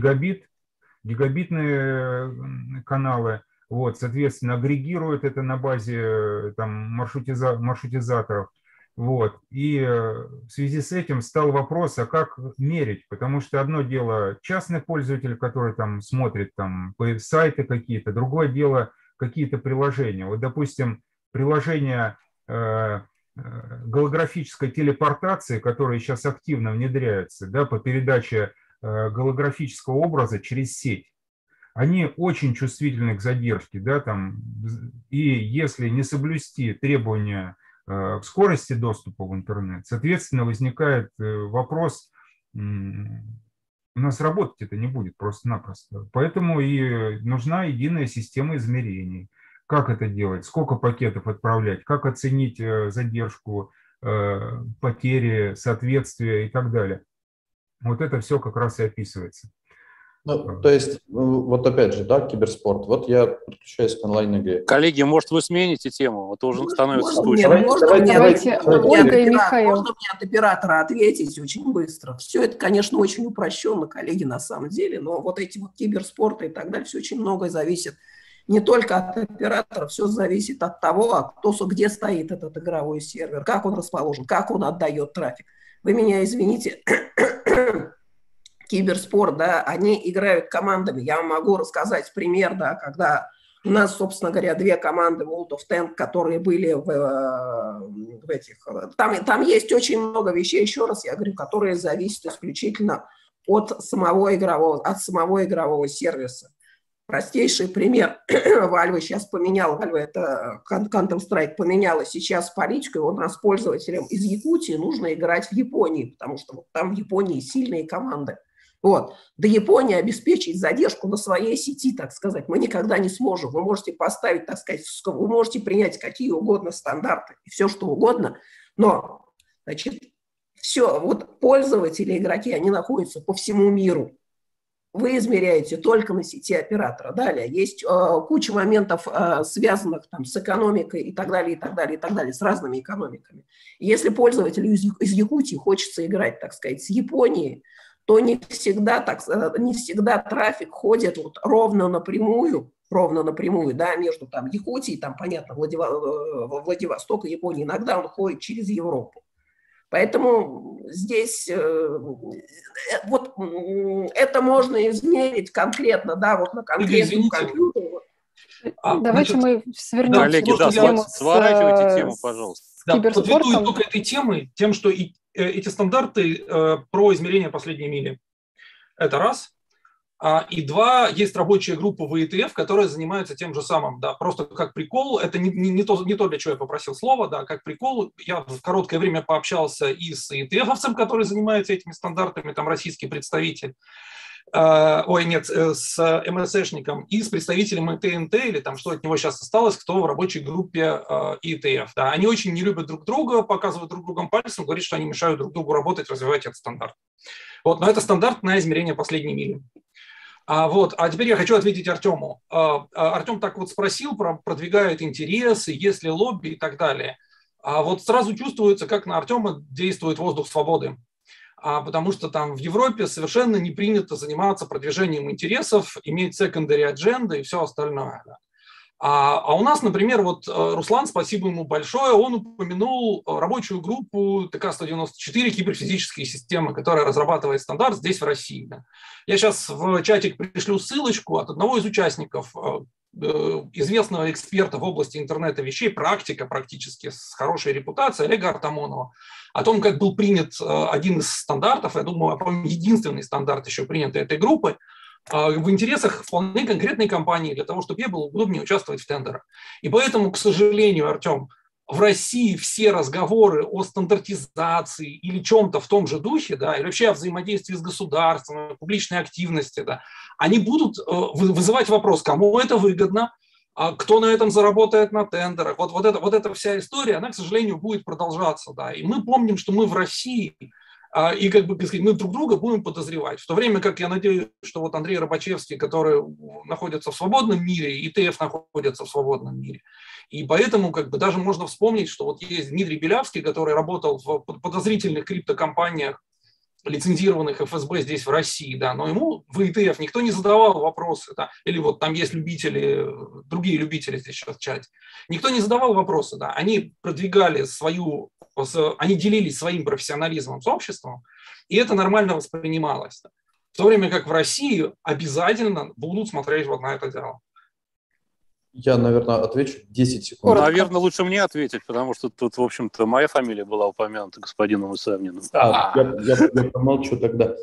гигабитные каналы, вот, соответственно, агрегируют это на базе там, маршрутизаторов. Вот. И в связи с этим стал вопрос, а как мерить? Потому что одно дело частный пользователь, который там смотрит там, сайты какие-то, другое дело какие-то приложения. Вот, допустим, приложение голографической телепортации, которые сейчас активно внедряются, да, по передаче голографического образа через сеть, они очень чувствительны к задержке, да, там, и если не соблюсти требования к скорости доступа в интернет, соответственно, возникает вопрос, у нас работать это не будет просто-напросто. Поэтому и нужна единая система измерений. Как это делать, сколько пакетов отправлять, как оценить задержку, потери, соответствия и так далее. Вот это все как раз и описывается. Ну, то есть, вот опять же, да, киберспорт. Вот я подключаюсь к онлайн-игре. Коллеги, может, вы смените тему? Вот уже становится скучно. Давайте, Ольга и Михаил. Можно мне от оператора ответить очень быстро? Все это, конечно, очень упрощенно, коллеги, на самом деле, но вот эти вот киберспорты и так далее, все очень многое зависит не только от оператора, все зависит от того, где стоит этот игровой сервер, как он расположен, как он отдает трафик. Вы меня извините, киберспорт, да, они играют командами. Я вам могу рассказать пример, да, когда у нас, собственно говоря, две команды World of Tanks, которые были в этих... Там есть очень много вещей, еще раз я говорю, которые зависят исключительно от самого игрового сервиса. Простейший пример. Valve сейчас поменяла, Valve это Counter-Strike поменяла сейчас политику, у нас пользователям из Якутии нужно играть в Японии, потому что вот там в Японии сильные команды. Вот. До Японии обеспечить задержку на своей сети, так сказать, мы никогда не сможем. Вы можете поставить, так сказать, вы можете принять какие угодно стандарты и все, что угодно, но, значит, все, вот пользователи, игроки, они находятся по всему миру. Вы измеряете только на сети оператора. Далее есть куча моментов, связанных там, с экономикой и так далее, и так далее, и так далее, с разными экономиками. И если пользователю из Якутии хочется играть, так сказать, с Японией, то не всегда трафик ходит вот ровно напрямую, да, между там Якутией, там, понятно, Владивосток и Япония. Иногда он ходит через Европу. Поэтому здесь вот это можно измерить конкретно, да, вот на конкретном компьютере. Давайте мы свернем. Коллеги, да, сворачивайте тему, пожалуйста. Да, подведу итог этой темы тем, что эти стандарты про измерение последней мили. Это раз. И два, есть рабочая группа в ETF, которая занимается тем же самым. Да, просто как прикол, это не то, для чего я попросил слова, да, как прикол, я в короткое время пообщался и с ETF-овцем, который занимается этими стандартами, там российский представитель, с МСшником и с представителем ТНТ, или там что от него сейчас осталось, кто в рабочей группе ETF. Да. Они очень не любят друг друга, показывают друг другом пальцем, говорят, что они мешают друг другу работать, развивать этот стандарт. Вот, но это стандарт на измерение последней мили. А теперь я хочу ответить Артему. Артем так вот спросил, продвигает интересы, есть ли лобби и так далее. Вот сразу чувствуется, как на Артема действует воздух свободы. Потому что там в Европе совершенно не принято заниматься продвижением интересов, иметь secondary agenda и все остальное. А у нас, например, вот Руслан, спасибо ему большое, он упомянул рабочую группу ТК-194 «Киберфизические системы», которая разрабатывает стандарт здесь, в России. Я сейчас в чатик пришлю ссылочку от одного из участников, известного эксперта в области интернета вещей, практика практически с хорошей репутацией, Олега Артамонова, о том, как был принят один из стандартов, я думаю, по-моему, единственный стандарт еще принятый этой группой, в интересах вполне конкретной компании, для того, чтобы ей было удобнее участвовать в тендерах. И поэтому, к сожалению, Артем, в России все разговоры о стандартизации или чем-то в том же духе, да, или вообще о взаимодействии с государством, о публичной активности, да, они будут вызывать вопрос, кому это выгодно, кто на этом заработает на тендерах. Вот эта вся история, она, к сожалению, будет продолжаться. Да. И мы помним, что мы в России, и как бы мы друг друга будем подозревать. В то время как я надеюсь, что вот Андрей Рабачевский, который находится в свободном мире, и ТФ находится в свободном мире. И поэтому как бы даже можно вспомнить, что вот есть Дмитрий Белявский, который работал в подозрительных криптокомпаниях, лицензированных ФСБ здесь в России, да, но ему в ИТФ никто не задавал вопросы, да, или вот там есть любители, другие любители здесь сейчас в чате, никто не задавал вопросы, да, они продвигали они делились своим профессионализмом с обществом, и это нормально воспринималось, да. В то время как в России обязательно будут смотреть вот на это дело. Я, наверное, отвечу 10 секунд. Наверное, лучше мне ответить, потому что тут, в общем-то, моя фамилия была упомянута господином Исавниным. Я промолчу тогда.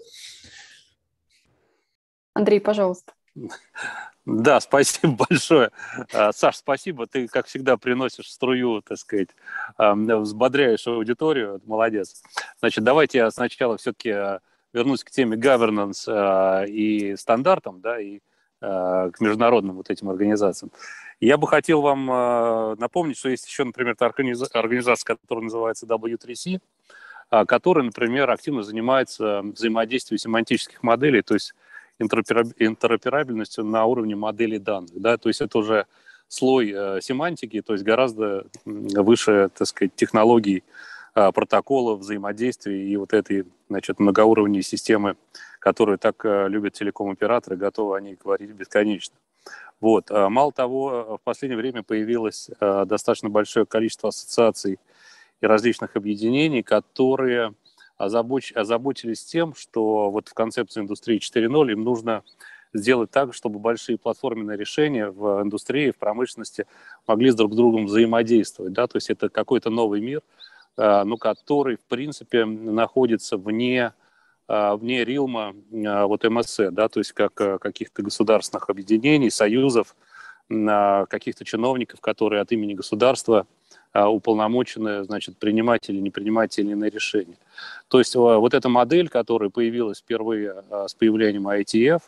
Андрей, пожалуйста. Да, спасибо большое. Саш, спасибо. Ты, как всегда, приносишь струю, так сказать, взбодряешь аудиторию. Молодец. Значит, давайте я сначала все-таки вернусь к теме governance и стандартам, да, и к международным вот этим организациям. Я бы хотел вам напомнить, что есть еще, например, организация, которая называется W3C, которая, например, активно занимается взаимодействием семантических моделей, то есть интероперабельностью на уровне моделей данных. Да? То есть это уже слой семантики, то есть гораздо выше, так сказать, технологий, протоколов, взаимодействий и вот этой, значит, многоуровневой системы, которую так любят телеком-операторы, готовы о ней говорить бесконечно. Вот. Мало того, в последнее время появилось достаточно большое количество ассоциаций и различных объединений, которые озаботились тем, что вот в концепции индустрии 4.0 им нужно сделать так, чтобы большие платформенные решения в индустрии, в промышленности могли с друг с другом взаимодействовать. Да? То есть это какой-то новый мир, но который, в принципе, находится вне рилма вот МСЭ, да, то есть как каких-то государственных объединений, союзов, каких-то чиновников, которые от имени государства уполномочены, значит, принимать или не принимать те или иные решения. То есть вот эта модель, которая появилась впервые с появлением IETF,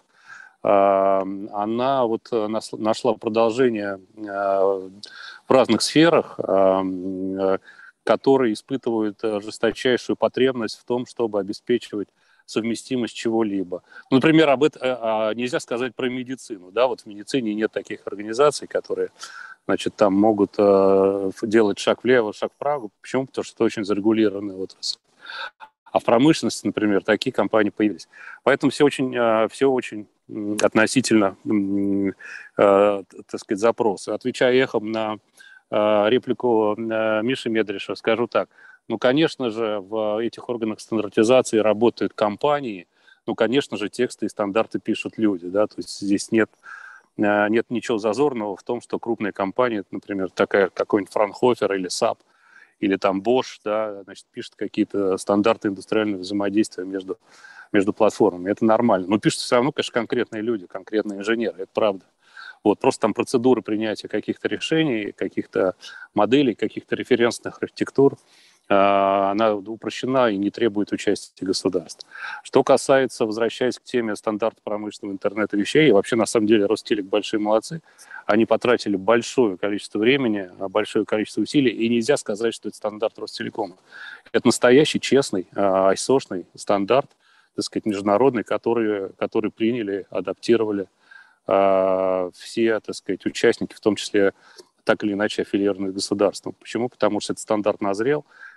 она вот нашла продолжение в разных сферах, которые испытывают жесточайшую потребность в том, чтобы обеспечивать совместимость чего-либо. Ну, например, об этом нельзя сказать про медицину. Да? Вот в медицине нет таких организаций, которые, значит, там могут делать шаг влево, шаг вправо. Почему? Потому что это очень зарегулированная отрасль. А в промышленности, например, такие компании появились. Поэтому все очень относительно, так сказать, запросы. Отвечая эхом на реплику Миши Медриша, скажу так. Ну, конечно же, в этих органах стандартизации работают компании, ну, конечно же, тексты и стандарты пишут люди, да, то есть здесь нет ничего зазорного в том, что крупные компании, например, какой-нибудь Франхофер или SAP, или там Bosch, да, значит, пишут какие-то стандарты индустриального взаимодействия между платформами. Это нормально. Но пишут все равно, конечно, конкретные люди, конкретные инженеры, это правда. Вот, просто там процедуры принятия каких-то решений, каких-то моделей, каких-то референсных архитектур, она упрощена и не требует участия государств. Что касается, возвращаясь к теме стандарта промышленного интернета вещей, и вообще, на самом деле, Ростелек большие молодцы. Они потратили большое количество времени, большое количество усилий, и нельзя сказать, что это стандарт Ростелекома. Это настоящий, честный, ISO-шный стандарт, так сказать, международный, который приняли, адаптировали все, так сказать, участники, в том числе так или иначе аффилированные с государством. Почему? Потому что этот стандарт назрел,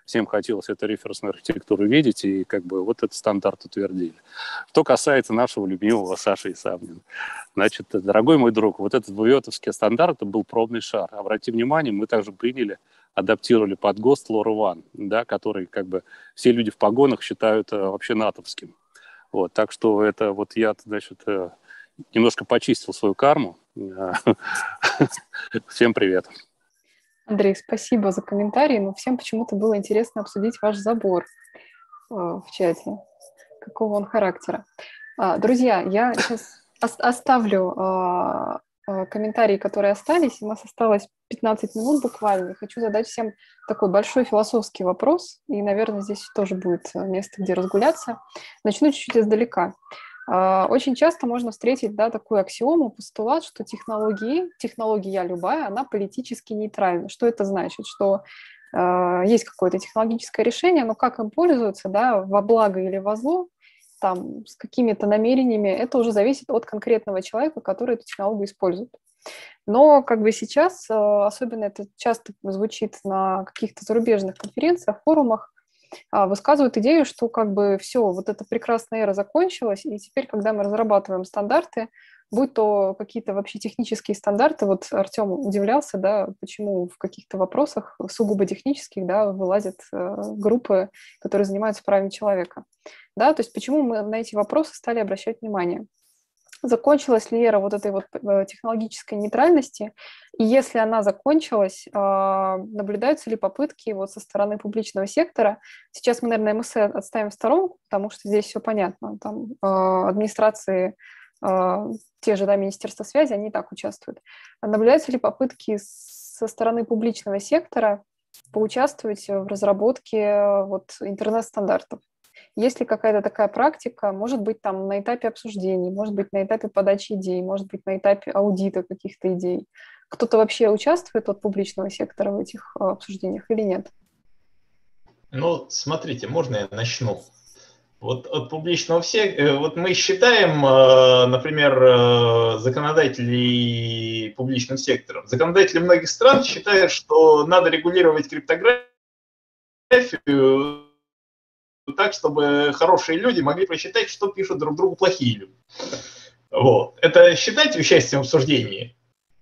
всем хотелось эту референсную архитектуру видеть, и как бы вот этот стандарт утвердили. Что касается нашего любимого Саши Исавнина. Значит, дорогой мой друг, вот этот вуйотовский стандарт был пробный шар. Обрати внимание, мы также приняли, адаптировали под ГОСТ LoRaWAN, да, который как бы все люди в погонах считают вообще натовским. Вот, так что это вот я, значит, немножко почистил свою карму. Всем привет. Андрей, спасибо за комментарий, но всем почему-то было интересно обсудить ваш забор в чате, какого он характера. Друзья, я сейчас оставлю комментарии, которые остались. У нас осталось 15 минут буквально. Хочу задать всем такой большой философский вопрос, и, наверное, здесь тоже будет место, где разгуляться. Начну чуть-чуть издалека. Очень часто можно встретить, да, такую аксиому, постулат, что технология любая, она политически нейтральна. Что это значит? Что есть какое-то технологическое решение, но как им пользуются, да, во благо или во зло, там, с какими-то намерениями, это уже зависит от конкретного человека, который эту технологию использует. Но как бы сейчас, особенно это часто звучит на каких-то зарубежных конференциях, форумах, высказывают идею, что как бы все, вот эта прекрасная эра закончилась, и теперь, когда мы разрабатываем стандарты, будь то какие-то вообще технические стандарты, вот Артем удивлялся, да, почему в каких-то вопросах сугубо технических, да, вылазят группы, которые занимаются правами человека. Да, то есть почему мы на эти вопросы стали обращать внимание? Закончилась ли эра вот этой вот технологической нейтральности? И если она закончилась, наблюдаются ли попытки вот со стороны публичного сектора? Сейчас мы, наверное, МС отставим в сторонку, потому что здесь все понятно. Там администрации, те же, да, Министерства связи, они и так участвуют. Наблюдаются ли попытки со стороны публичного сектора поучаствовать в разработке вот интернет-стандартов? Есть ли какая-то такая практика, может быть, там на этапе обсуждений, может быть, на этапе подачи идей, может быть, на этапе аудита каких-то идей? Кто-то вообще участвует от публичного сектора в этих обсуждениях или нет? Ну, смотрите, можно я начну? Вот от публичного сектора, вот мы считаем, например, законодателей публичным сектором. Законодатели многих стран считают, что надо регулировать криптографию так, чтобы хорошие люди могли прочитать, что пишут друг другу плохие люди. Вот. Это считать участием в обсуждении?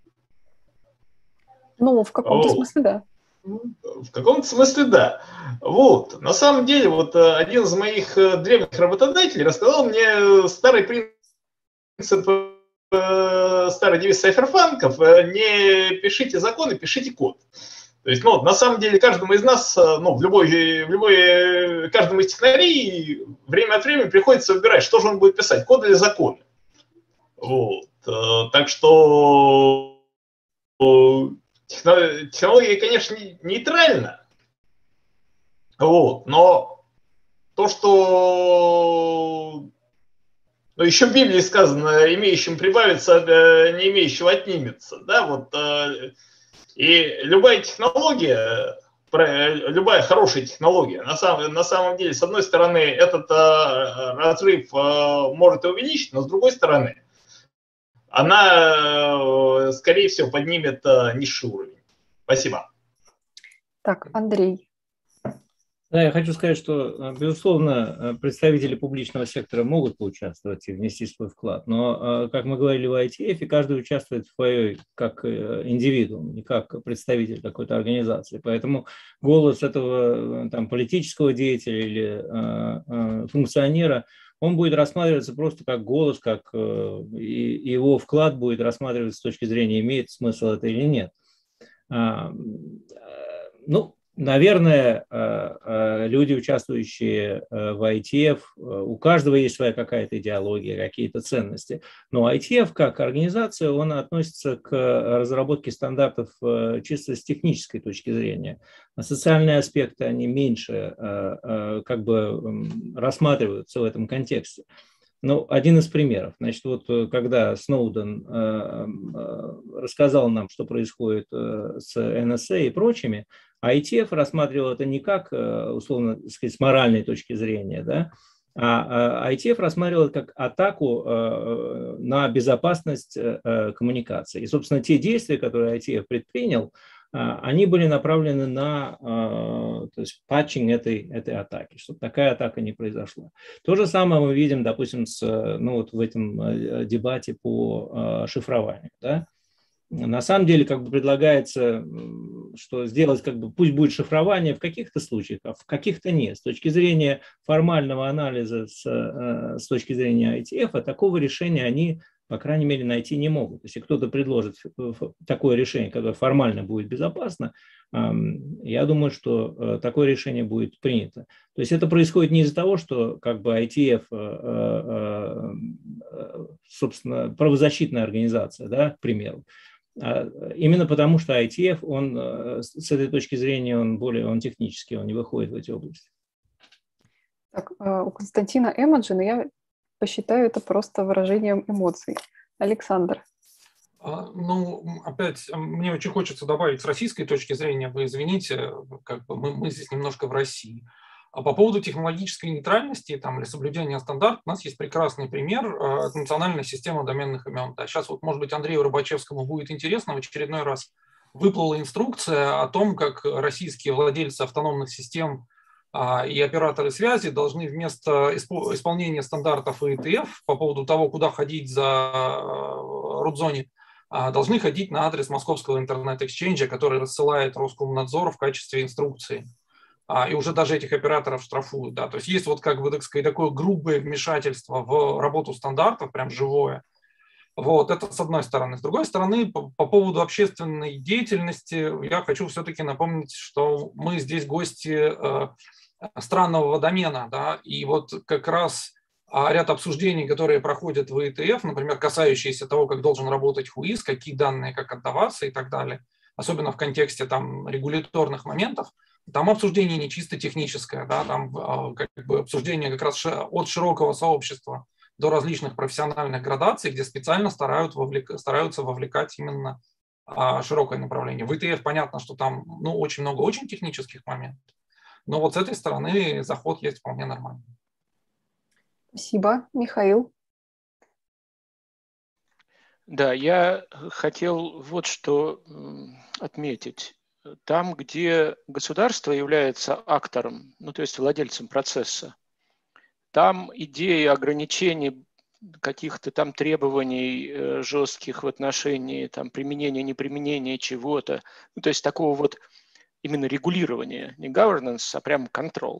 Ну, в каком-то смысле, да. В каком-то смысле, да. Вот. На самом деле, вот один из моих древних работодателей рассказал мне старый принцип, старый девиз сайферпанков: не пишите законы, пишите код. То есть, ну, на самом деле, каждому из нас, ну, каждому из технарей время от времени приходится выбирать, что же он будет писать, код или законы. Вот. Так что технология, конечно, нейтральна, вот, но то, что еще в Библии сказано, имеющим прибавится, не имеющего отнимется, да, вот. И любая технология, любая хорошая технология, на самом деле, с одной стороны, этот разрыв может и увеличить, но с другой стороны, она, скорее всего, поднимет низший уровень. Спасибо. Так, Андрей. Да, я хочу сказать, что, безусловно, представители публичного сектора могут поучаствовать и внести свой вклад, но, как мы говорили в IETF, каждый участвует в своей как индивидуум, не как представитель какой-то организации. Поэтому голос этого там, политического деятеля или функционера, он будет рассматриваться просто как голос, как и его вклад будет рассматриваться с точки зрения, имеет смысл это или нет. Ну, наверное, люди, участвующие в IETF, у каждого есть своя какая-то идеология, какие-то ценности. Но IETF как организация, он относится к разработке стандартов чисто с технической точки зрения. А социальные аспекты, они меньше как бы рассматриваются в этом контексте. Ну, один из примеров. Значит, вот когда Сноуден рассказал нам, что происходит с NSA и прочими, IETF рассматривал это не как, условно сказать, с моральной точки зрения, да, а IETF рассматривал это как атаку на безопасность коммуникации. И, собственно, те действия, которые IETF предпринял, они были направлены на то есть патчинг этой атаки, чтобы такая атака не произошла. То же самое мы видим, допустим, в этом дебате по шифрованию. Да? На самом деле, как бы предлагается, что сделать, как бы, пусть будет шифрование в каких-то случаях, а в каких-то нет. С точки зрения формального анализа, с точки зрения IETF, такого решения они, по крайней мере, найти не могут. Если кто-то предложит такое решение, которое формально будет безопасно, я думаю, что такое решение будет принято. То есть это происходит не из-за того, что как бы IETF, собственно, правозащитная организация, да, к примеру, именно потому, что IETF, он с этой точки зрения, он технический, он не выходит в эти области. Так, у Константина эмоджи, но я посчитаю это просто выражением эмоций. Александр. Ну, опять, мне очень хочется добавить с российской точки зрения, вы извините, как бы мы здесь немножко в России. А по поводу технологической нейтральности там, или соблюдения стандартов, у нас есть прекрасный пример – национальная система доменных имен. Да, сейчас, вот, может быть, Андрею Рыбачевскому будет интересно, в очередной раз выплыла инструкция о том, как российские владельцы автономных систем и операторы связи должны вместо исполнения стандартов IETF по поводу того, куда ходить за рудзоне, должны ходить на адрес московского интернет-эксченджа, который рассылает Роскомнадзор в качестве инструкции. И уже даже этих операторов штрафуют. Да. То есть есть вот как бы, так сказать, такое грубое вмешательство в работу стандартов, прям живое. Вот, это с одной стороны. С другой стороны, по поводу общественной деятельности, я хочу все-таки напомнить, что мы здесь гости странного домена, да, и вот как раз ряд обсуждений, которые проходят в IETF, например, касающиеся того, как должен работать ХУИС, какие данные, как отдаваться и так далее, особенно в контексте там регуляторных моментов, там обсуждение не чисто техническое, да, там как бы обсуждение как раз от широкого сообщества до различных профессиональных градаций, где специально стараются вовлекать именно широкое направление. В IETF понятно, что там очень много очень технических моментов, но вот с этой стороны заход есть вполне нормальный. Спасибо. Михаил. Да, я хотел вот что отметить. Там, где государство является актором, ну то есть владельцем процесса, там идеи ограничений каких-то там требований жестких в отношении там, применения, неприменения чего-то, ну, то есть такого вот именно регулирования, не governance, а прям control,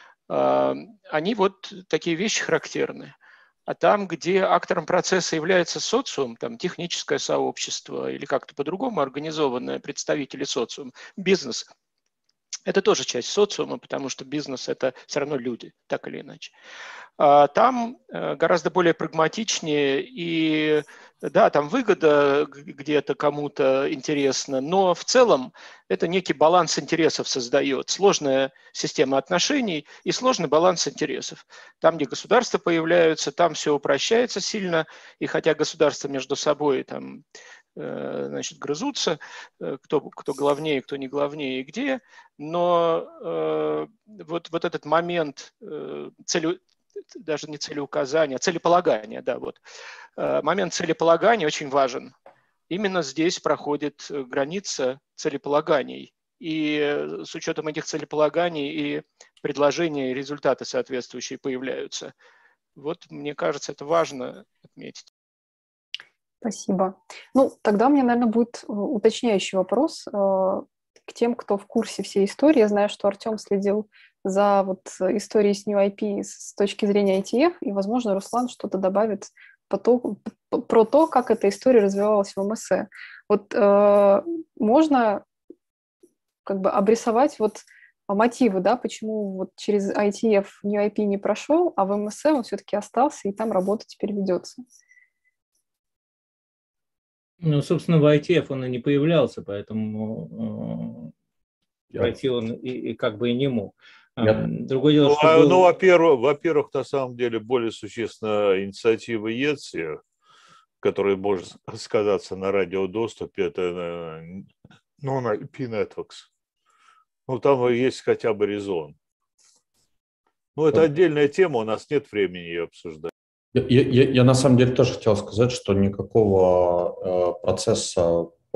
они вот такие вещи характерны. А там, где актором процесса является социум, там техническое сообщество или как-то по-другому организованное представители социума, бизнес, это тоже часть социума, потому что бизнес – это все равно люди, так или иначе. Там гораздо более прагматичнее, и да, там выгода где-то кому-то интересна, но в целом это некий баланс интересов создает, сложная система отношений и сложный баланс интересов. Там, где государства появляются, там все упрощается сильно, и хотя государства между собой там, значит, грызутся, кто главнее, кто не главнее и где, но вот этот момент даже не целеуказания, а целеполагания, да, вот. Момент целеполагания очень важен. Именно здесь проходит граница целеполаганий. И с учетом этих целеполаганий и предложения, и результаты соответствующие появляются. Вот, мне кажется, это важно отметить. Спасибо. Ну, тогда у меня, наверное, будет уточняющий вопрос к тем, кто в курсе всей истории. Я знаю, что Артем следил за вот историей с New IP с точки зрения IETF, и, возможно, Руслан что-то добавит про то, как эта история развивалась в МСЭ. Вот можно как бы обрисовать вот мотивы, да, почему вот через IETF New IP не прошел, а в МСЭ он все-таки остался, и там работа теперь ведется. Ну, собственно, в IETF он и не появлялся, поэтому пройти он и как бы и не мог. Другое дело, что ну, во-первых, на самом деле более существенная инициатива ЕЦИ, которая может сказаться на радиодоступе, это Non-IP Networks. Ну, там есть хотя бы резон. Ну, это отдельная тема, у нас нет времени ее обсуждать. Я на самом деле тоже хотел сказать, что никакого процесса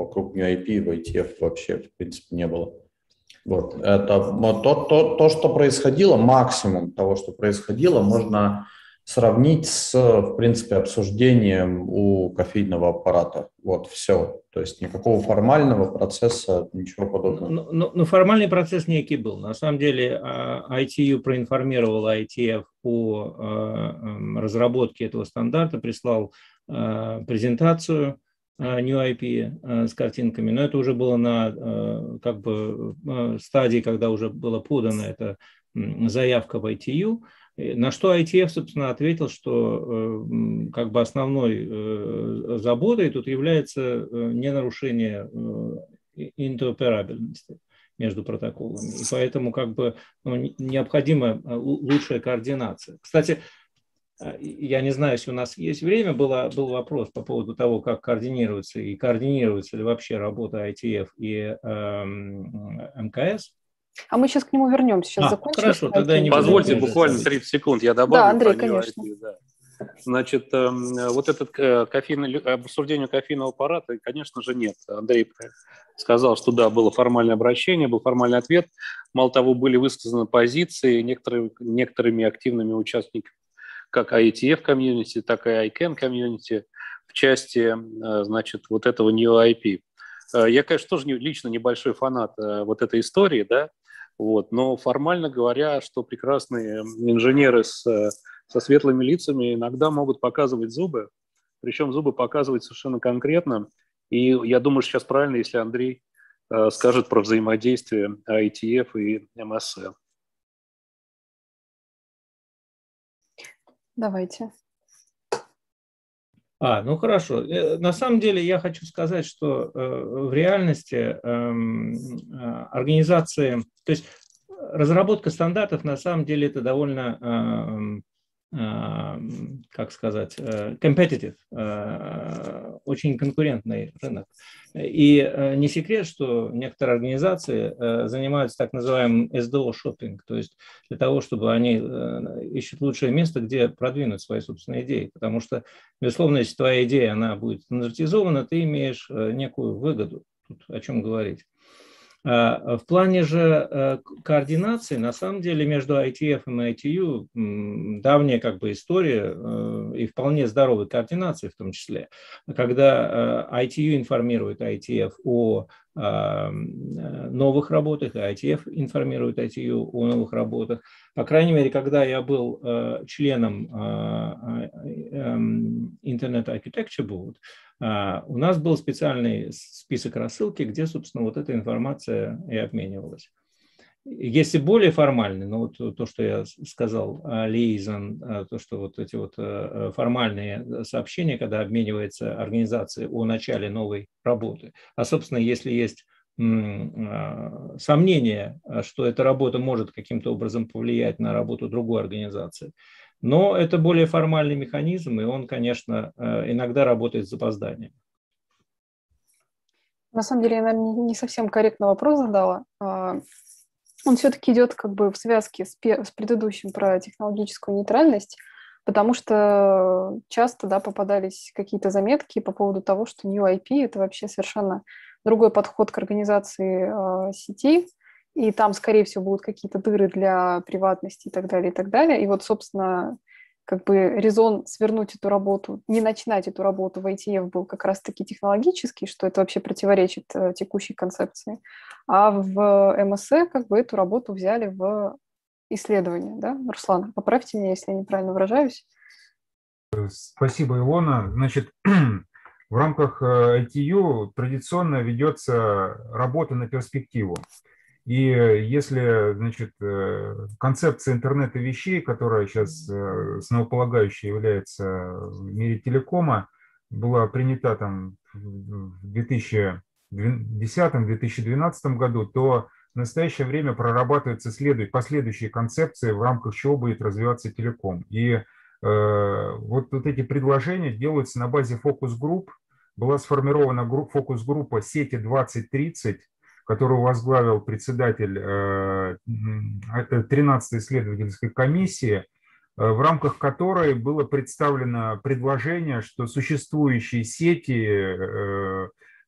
вокруг New IP в IETF вообще, в принципе, не было. Вот. Это то, что происходило, максимум того, что происходило, можно сравнить с, в принципе, обсуждением у кофейного аппарата. Вот, все. То есть никакого формального процесса, ничего подобного. Но формальный процесс некий был. На самом деле ITU проинформировал IETF о разработке этого стандарта, прислал презентацию New IP с картинками, но это уже было на как бы стадии, когда уже была подана эта заявка в ITU, на что IETF, собственно, ответил, что как бы основной заботой тут является не нарушение интероперабельности между протоколами, и поэтому как бы необходима лучшая координация. Кстати, я не знаю, если у нас есть время, был вопрос по поводу того, как координируется и координируется ли вообще работа IETF и МКС. А мы сейчас к нему вернемся. Сейчас закончим. Хорошо, тогда не позвольте буквально 30 секунд, я добавлю. Да, Андрей, конечно. Да. Значит, вот этот обсуждение кофейного аппарата, конечно же, нет. Андрей сказал, что да, было формальное обращение, был формальный ответ. Мало того, были высказаны позиции некоторыми активными участниками, как IETF комьюнити, так и ICANN комьюнити в части, значит, вот этого New IP. Я, конечно, тоже лично небольшой фанат вот этой истории, да, вот, но формально говоря, что прекрасные инженеры со светлыми лицами иногда могут показывать зубы, причем зубы показывать совершенно конкретно. И я думаю, сейчас правильно, если Андрей скажет про взаимодействие IETF и МС. Давайте. Ну хорошо. На самом деле я хочу сказать, что в реальности организации, то есть разработка стандартов на самом деле это довольно, как сказать, competitive, очень конкурентный рынок. И не секрет, что некоторые организации занимаются так называемым SDO-шоппинг, то есть для того, чтобы они ищут лучшее место, где продвинуть свои собственные идеи. Потому что, безусловно, если твоя идея она будет стандартизована, ты имеешь некую выгоду. Тут о чем говорить. В плане же координации, на самом деле, между IETF и ITU давняя как бы история и вполне здоровой координации в том числе, когда ITU информирует IETF о новых работах, и IETF информирует ITU о новых работах. По крайней мере, когда я был членом Internet Architecture Board, у нас был специальный список рассылки, где, собственно, вот эта информация и обменивалась. Если более формальный, ну вот то, что я сказал, liaison, то, что вот эти вот формальные сообщения, когда обменивается организация о начале новой работы, а, собственно, если есть сомнение, что эта работа может каким-то образом повлиять на работу другой организации, но это более формальный механизм, и он, конечно, иногда работает с запозданием. На самом деле, я, наверное, не совсем корректно вопрос задала. Он все-таки идет как бы в связке с предыдущим про технологическую нейтральность, потому что часто, да, попадались какие-то заметки по поводу того, что New IP – это вообще совершенно другой подход к организации сети, и там, скорее всего, будут какие-то дыры для приватности и так далее, и так далее. И вот, собственно, как бы резон свернуть эту работу, не начинать эту работу в IETF был как раз-таки технологический, что это вообще противоречит текущей концепции. А в МСЭ как бы эту работу взяли в исследование. Да? Руслан, поправьте меня, если я неправильно выражаюсь. Спасибо, Илона. Значит, в рамках ITU традиционно ведется работа на перспективу. И если, значит, концепция интернета вещей, которая сейчас основополагающей является в мире телекома, была принята там в 2010-2012 году, то в настоящее время прорабатываются последующие концепции, в рамках чего будет развиваться телеком. И вот эти предложения делаются на базе фокус-групп. Была сформирована фокус-группа сети 2030, которую возглавил председатель 13-й исследовательской комиссии, в рамках которой было представлено предложение, что существующие сети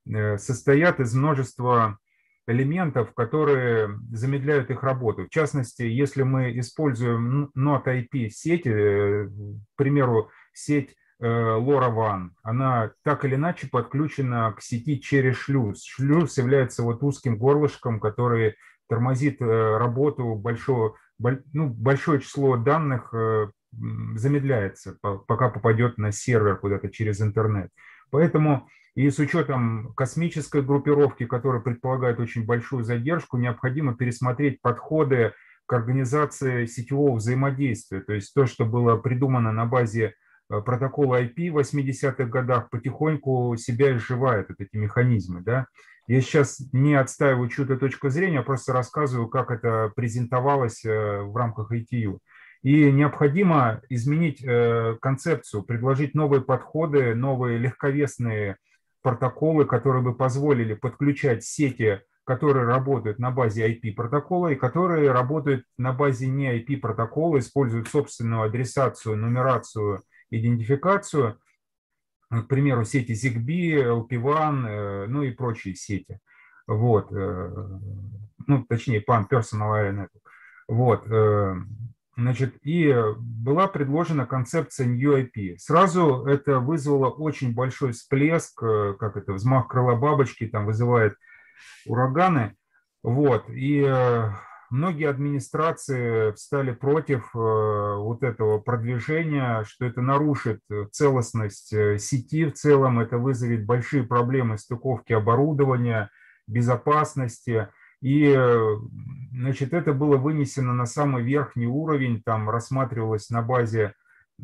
состоят из множества элементов, которые замедляют их работу. В частности, если мы используем NOT-IP сети, к примеру, сеть LoRaWAN, она так или иначе подключена к сети через шлюз. Шлюз является вот узким горлышком, который тормозит работу большое число данных, замедляется, пока попадет на сервер куда-то через интернет. Поэтому и с учетом космической группировки, которая предполагает очень большую задержку, необходимо пересмотреть подходы к организации сетевого взаимодействия. То есть то, что было придумано на базе протокола IP в 80-х годах, потихоньку себя изживает, вот эти механизмы. Да? Я сейчас не отстаиваю чью-то точку зрения, а просто рассказываю, как это презентовалось в рамках ITU. И необходимо изменить концепцию, предложить новые подходы, новые легковесные протоколы, которые бы позволили подключать сети, которые работают на базе IP-протокола и которые работают на базе не IP-протокола, используют собственную адресацию, нумерацию, идентификацию, к примеру, сети ZigBee, LPWAN, ну и прочие сети. Вот. Ну, точнее, PAN, Personal Area Network. Вот. Значит, и была предложена концепция New IP. Сразу это вызвало очень большой всплеск, как это, взмах крыла бабочки, там вызывает ураганы. Вот. И многие администрации встали против вот этого продвижения, что это нарушит целостность сети в целом, это вызовет большие проблемы стыковки оборудования, безопасности. И, значит, это было вынесено на самый верхний уровень, там рассматривалось на базе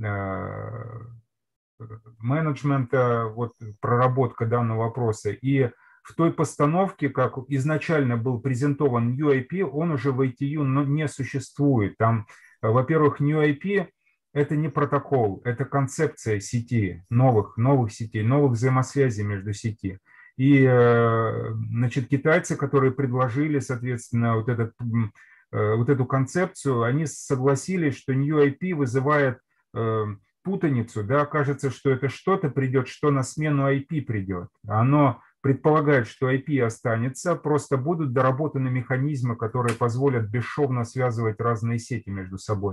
менеджмента вот, проработка данного вопроса. И в той постановке, как изначально был презентован NewIP, он уже в ITU не существует. Там, во-первых, NewIP – это не протокол, это концепция сети, новых сетей, новых взаимосвязей между сетями. И, значит, китайцы, которые предложили, соответственно, вот эту концепцию, они согласились, что New IP вызывает путаницу, да, кажется, что это что-то придет, что на смену IP придет. Оно предполагает, что IP останется, просто будут доработаны механизмы, которые позволят бесшовно связывать разные сети между собой.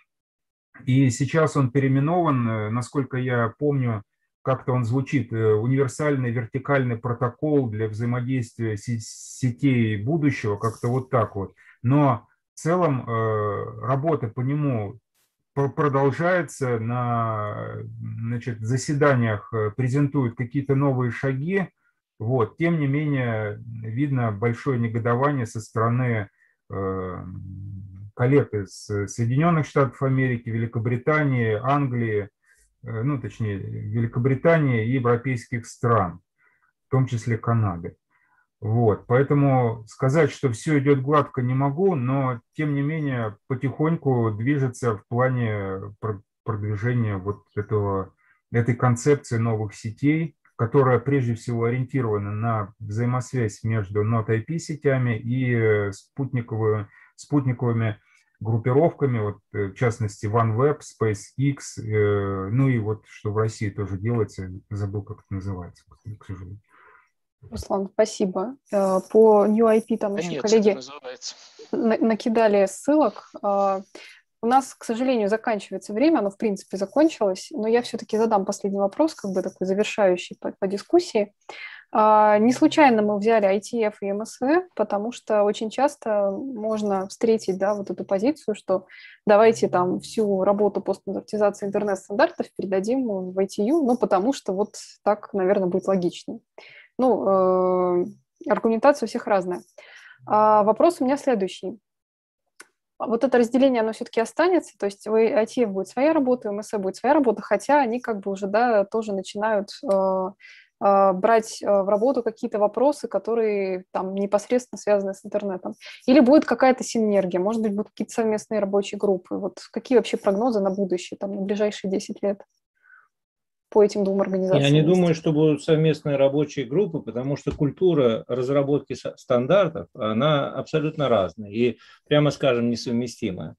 И сейчас он переименован, насколько я помню, как-то он звучит, универсальный вертикальный протокол для взаимодействия сетей будущего, как-то вот так вот. Но в целом работа по нему продолжается, на, значит, заседаниях презентуют какие-то новые шаги. Вот. Тем не менее, видно большое негодование со стороны коллег из Соединенных Штатов Америки, Великобритании, Англии, ну, точнее, Великобритании и европейских стран, в том числе Канады. Вот. Поэтому сказать, что все идет гладко, не могу, но, тем не менее, потихоньку движется в плане продвижения вот этой концепции новых сетей, которая прежде всего ориентирована на взаимосвязь между NOT-IP-сетями и спутниковыми группировками, вот, в частности, OneWeb, SpaceX, ну и вот, что в России тоже делается, забыл, как это называется, к сожалению. Руслан, спасибо. По New IP там еще нет, коллеги накидали ссылок. У нас, к сожалению, заканчивается время, оно, в принципе, закончилось, но я все-таки задам последний вопрос, как бы такой завершающий по дискуссии. Не случайно мы взяли IETF и МСВ, потому что очень часто можно встретить, да, вот эту позицию, что давайте там всю работу по стандартизации интернет-стандартов передадим в ITU, ну, потому что вот так, наверное, будет логичнее. Ну, аргументация у всех разная. Вопрос у меня следующий. Вот это разделение, оно все-таки останется, то есть у IETF будет своя работа, у МСВ будет своя работа, хотя они как бы уже, да, тоже начинают брать в работу какие-то вопросы, которые там непосредственно связаны с интернетом. Или будет какая-то синергия, может быть, будут какие-то совместные рабочие группы. Вот какие вообще прогнозы на будущее, там, на ближайшие 10 лет по этим двум организациям? Я не думаю, что будут совместные рабочие группы, потому что культура разработки стандартов, она абсолютно разная и, прямо скажем, несовместимая.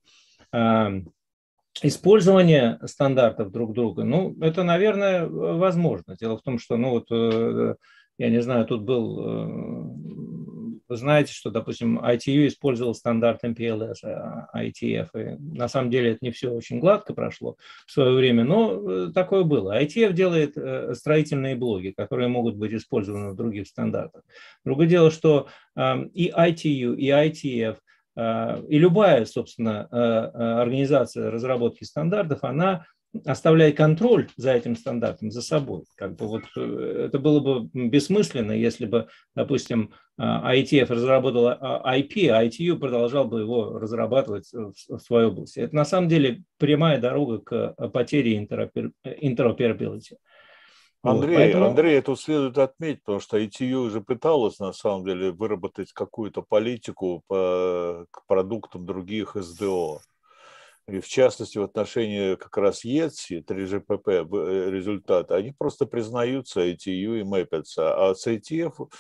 Использование стандартов друг друга, ну, это, наверное, возможно. Дело в том, что, ну, вот Я не знаю, тут был... Вы знаете, что, допустим, ITU использовал стандарт MPLS, IETF. И на самом деле это не все очень гладко прошло в свое время, но такое было. IETF делает строительные блоки, которые могут быть использованы в других стандартах. Другое дело, что и ITU, и IETF, и любая, собственно, организация разработки стандартов, она оставляя контроль за этим стандартом за собой. Как бы вот это было бы бессмысленно, если бы, допустим, IETF разработала IP, а ITU продолжал бы его разрабатывать в своей области. Это на самом деле прямая дорога к потере interoperability. Андрей, это следует отметить, потому что ITU уже пыталась на самом деле выработать какую-то политику к продуктам других СДО. И в частности, в отношении как раз ETSI, 3GPP результаты, они просто признаются ITU и мэпятся. А с IETF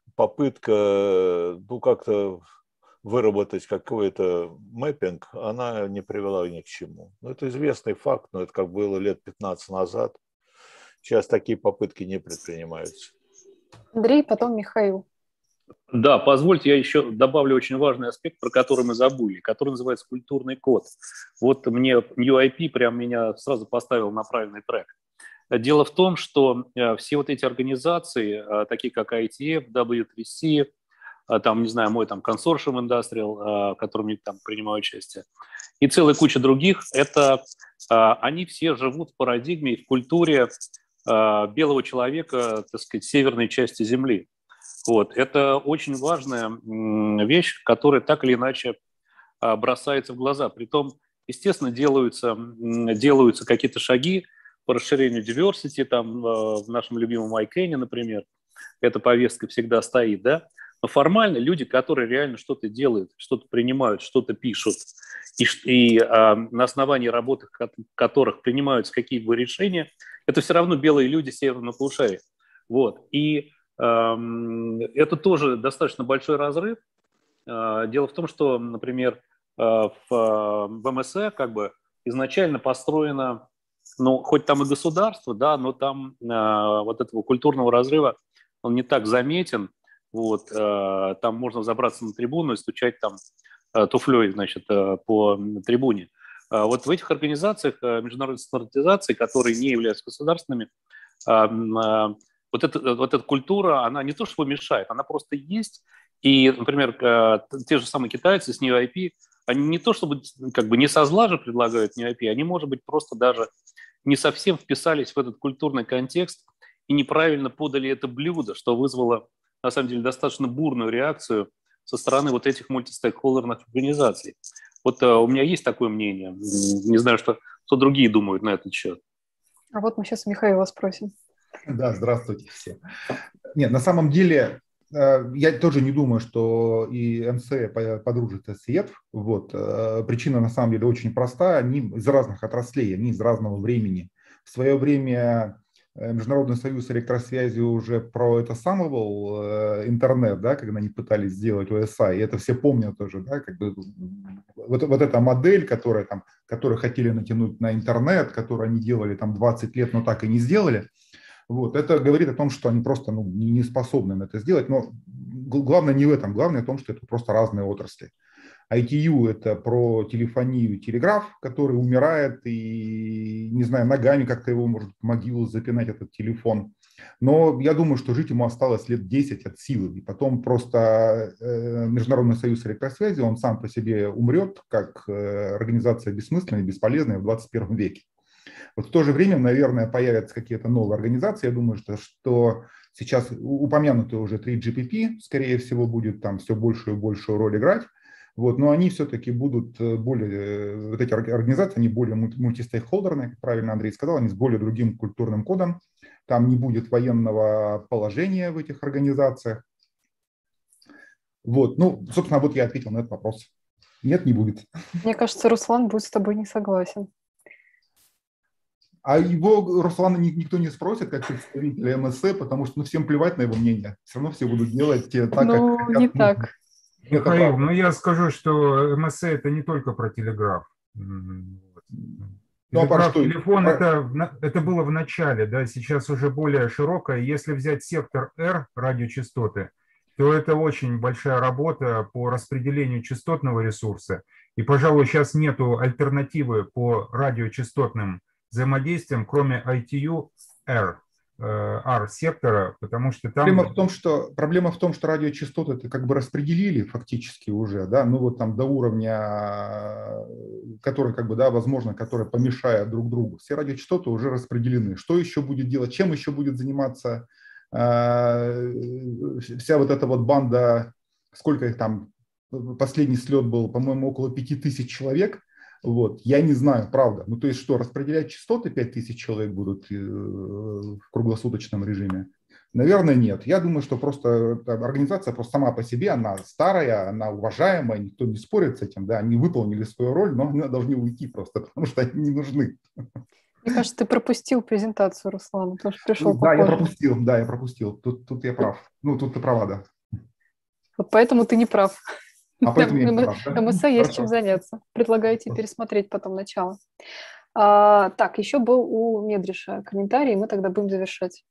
попытка как-то выработать какой-то мэппинг, она не привела ни к чему. Это известный факт, но это как было лет 15 назад. Сейчас такие попытки не предпринимаются. Андрей, потом Михаил. Да, позвольте, я еще добавлю очень важный аспект, про который мы забыли, который называется культурный код. Вот мне UIP прям меня сразу поставил на правильный трек. Дело в том, что все вот эти организации, такие как IETF, W3C, там, не знаю, мой там консорциум Industrial, в котором я там принимаю участие, и целая куча других, это они все живут в парадигме, в культуре белого человека, так сказать, северной части Земли. Вот. Это очень важная вещь, которая так или иначе бросается в глаза. Притом, естественно, делаются какие-то шаги по расширению diversity, там, в нашем любимом ICANN, например, эта повестка всегда стоит, да? Но формально люди, которые реально что-то делают, что-то принимают, что-то пишут, и на основании работы которых принимаются какие-то решения, это все равно белые люди северного полушария. Вот. И это тоже достаточно большой разрыв. Дело в том, что, например, в МСЭ как бы изначально построено, ну, хоть там и государство, да, но там вот этого культурного разрыва он не так заметен. Вот, там можно забраться на трибуну и стучать там туфлей, значит, по трибуне. Вот в этих организациях международной стандартизации, которые не являются государственными, вот эта культура, она не то что мешает, она просто есть. И, например, те же самые китайцы с NeoIP, они не то чтобы как бы не со зла же предлагают NeoIP, они, может быть, просто даже не совсем вписались в этот культурный контекст и неправильно подали это блюдо, что вызвало, на самом деле, достаточно бурную реакцию со стороны вот этих мультистейкхолдерных организаций. Вот у меня есть такое мнение. Не знаю, что другие думают на этот счет. А вот мы сейчас Михаила спросим. Да, здравствуйте все. Нет, на самом деле, я тоже не думаю, что и МСЭ подружится с ЕТФ. Вот. Причина на самом деле очень простая. Они из разных отраслей, они из разного времени. В свое время Международный союз электросвязи уже проэтасамовал интернет, да, когда они пытались сделать OSI, и это все помнят тоже, да, как бы вот эта модель, которую хотели натянуть на интернет, которую они делали там 20 лет, но так и не сделали. Вот, это говорит о том, что они просто не способны это сделать, но главное не в этом, главное в том, что это просто разные отрасли. ITU – это про телефонию и телеграф, который умирает, и, не знаю, ногами как-то его может в могилу запинать, этот телефон. Но я думаю, что жить ему осталось лет 10 от силы, и потом просто Международный союз электросвязи, он сам по себе умрет, как организация бессмысленная и бесполезная в 21 веке. Вот в то же время, наверное, появятся какие-то новые организации. Я думаю, что сейчас упомянутый уже 3GPP, скорее всего, будет там все большую и большую роль играть. Вот, но они все-таки будут более, вот эти организации, они более мультистейкхолдерные, как правильно Андрей сказал, они с более другим культурным кодом. Там не будет военного положения в этих организациях. Вот, ну, собственно, вот я ответил на этот вопрос. Нет, не будет. Мне кажется, Руслан будет с тобой не согласен. А его, Руслана, никто не спросит, как представителя МСЭ, потому что всем плевать на его мнение. Все равно все будут делать так, как хотят. Не так. Михаил, я скажу, что МСЭ – это не только про телеграф. Ну, прав, телефон это было в начале, да, сейчас уже более широкое. Если взять сектор R, радиочастоты, то это очень большая работа по распределению частотного ресурса. И, пожалуй, сейчас нету альтернативы по радиочастотным взаимодействиям, кроме ITU R-сектора, потому что там... Проблема в том, что радиочастоты это как бы распределили фактически уже, да, ну вот там до уровня, который как бы, да, возможно, который помешает друг другу. Все радиочастоты уже распределены. Что еще будет делать, чем еще будет заниматься вся вот эта вот банда, сколько их там, последний слет был, по-моему, около 5000 человек. Вот. Я не знаю, правда. Ну, то есть что, распределять частоты 5000 человек будут в круглосуточном режиме? Наверное, нет. Я думаю, что просто организация просто сама по себе, она старая, она уважаемая, никто не спорит с этим, да, они выполнили свою роль, но они должны уйти просто, потому что они не нужны. Мне кажется, ты пропустил презентацию, Руслан, потому что пришел попозже. Я пропустил. Тут я прав. Ну, тут ты права, да. Вот поэтому ты не прав. МСА есть Хорошо. чем заняться. Предлагаю тебе пересмотреть потом начало. Так, еще был у Медриша комментарий, мы тогда будем завершать.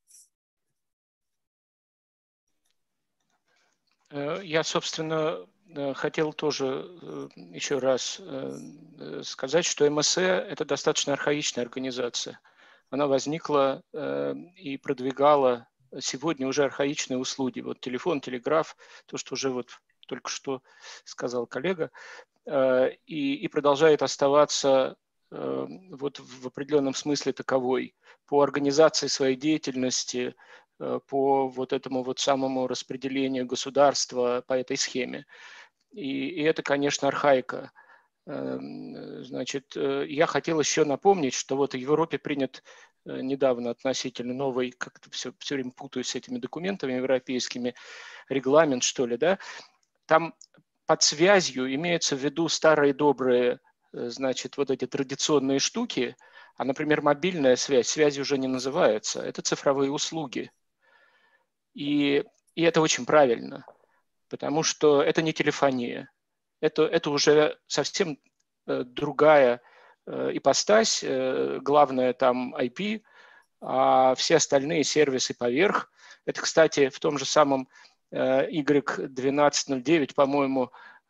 Я, собственно, хотел тоже еще раз сказать, что МСЭ – это достаточно архаичная организация. Она возникла и продвигала сегодня уже архаичные услуги. Вот телефон, телеграф, то, что уже вот только что сказал коллега, и продолжает оставаться вот в определенном смысле таковой по организации своей деятельности, по вот этому вот самому распределению государства по этой схеме. И это, конечно, архаика. Значит, я хотел еще напомнить, что вот в Европе принят недавно относительно новый, как-то все время путаюсь с этими документами европейскими, регламент, что ли, да, там под связью имеются в виду старые добрые, значит, вот эти традиционные штуки, а, например, мобильная связь, связь уже не называется, это цифровые услуги. И это очень правильно, потому что это не телефония, это уже совсем другая ипостась, главное там IP, а все остальные сервисы поверх. Это, кстати, в том же самом Y1209, по-моему,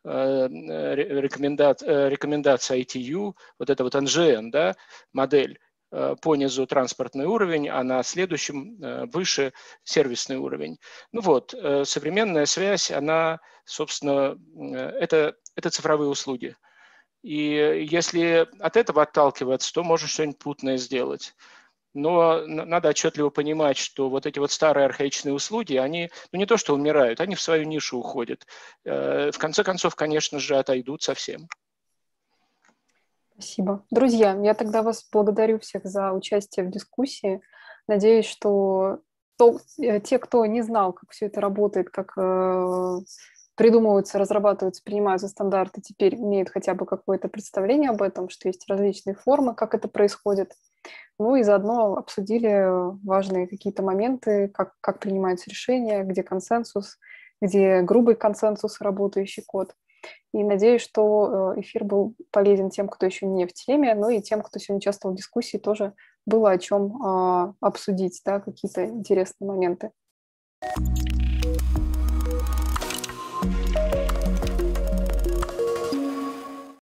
рекомендация ITU, вот это вот NGN, да, модель, понизу транспортный уровень, а на следующем выше сервисный уровень. Ну вот, современная связь, она, собственно, это цифровые услуги. И если от этого отталкиваться, то можно что-нибудь путное сделать. Но надо отчетливо понимать, что вот эти вот старые архаичные услуги, они не то что умирают, они в свою нишу уходят. В конце концов, конечно же, отойдут совсем. Спасибо. Друзья, я тогда вас благодарю всех за участие в дискуссии. Надеюсь, что те, кто не знал, как все это работает, как придумываются, разрабатываются, принимаются стандарты, теперь имеют хотя бы какое-то представление об этом, что есть различные формы, как это происходит. Ну и заодно обсудили важные какие-то моменты, как принимаются решения, где консенсус, где грубый консенсус, работающий код. И надеюсь, что эфир был полезен тем, кто еще не в теме, но и тем, кто сегодня участвовал в дискуссии, тоже было о чем обсудить, да, какие-то интересные моменты.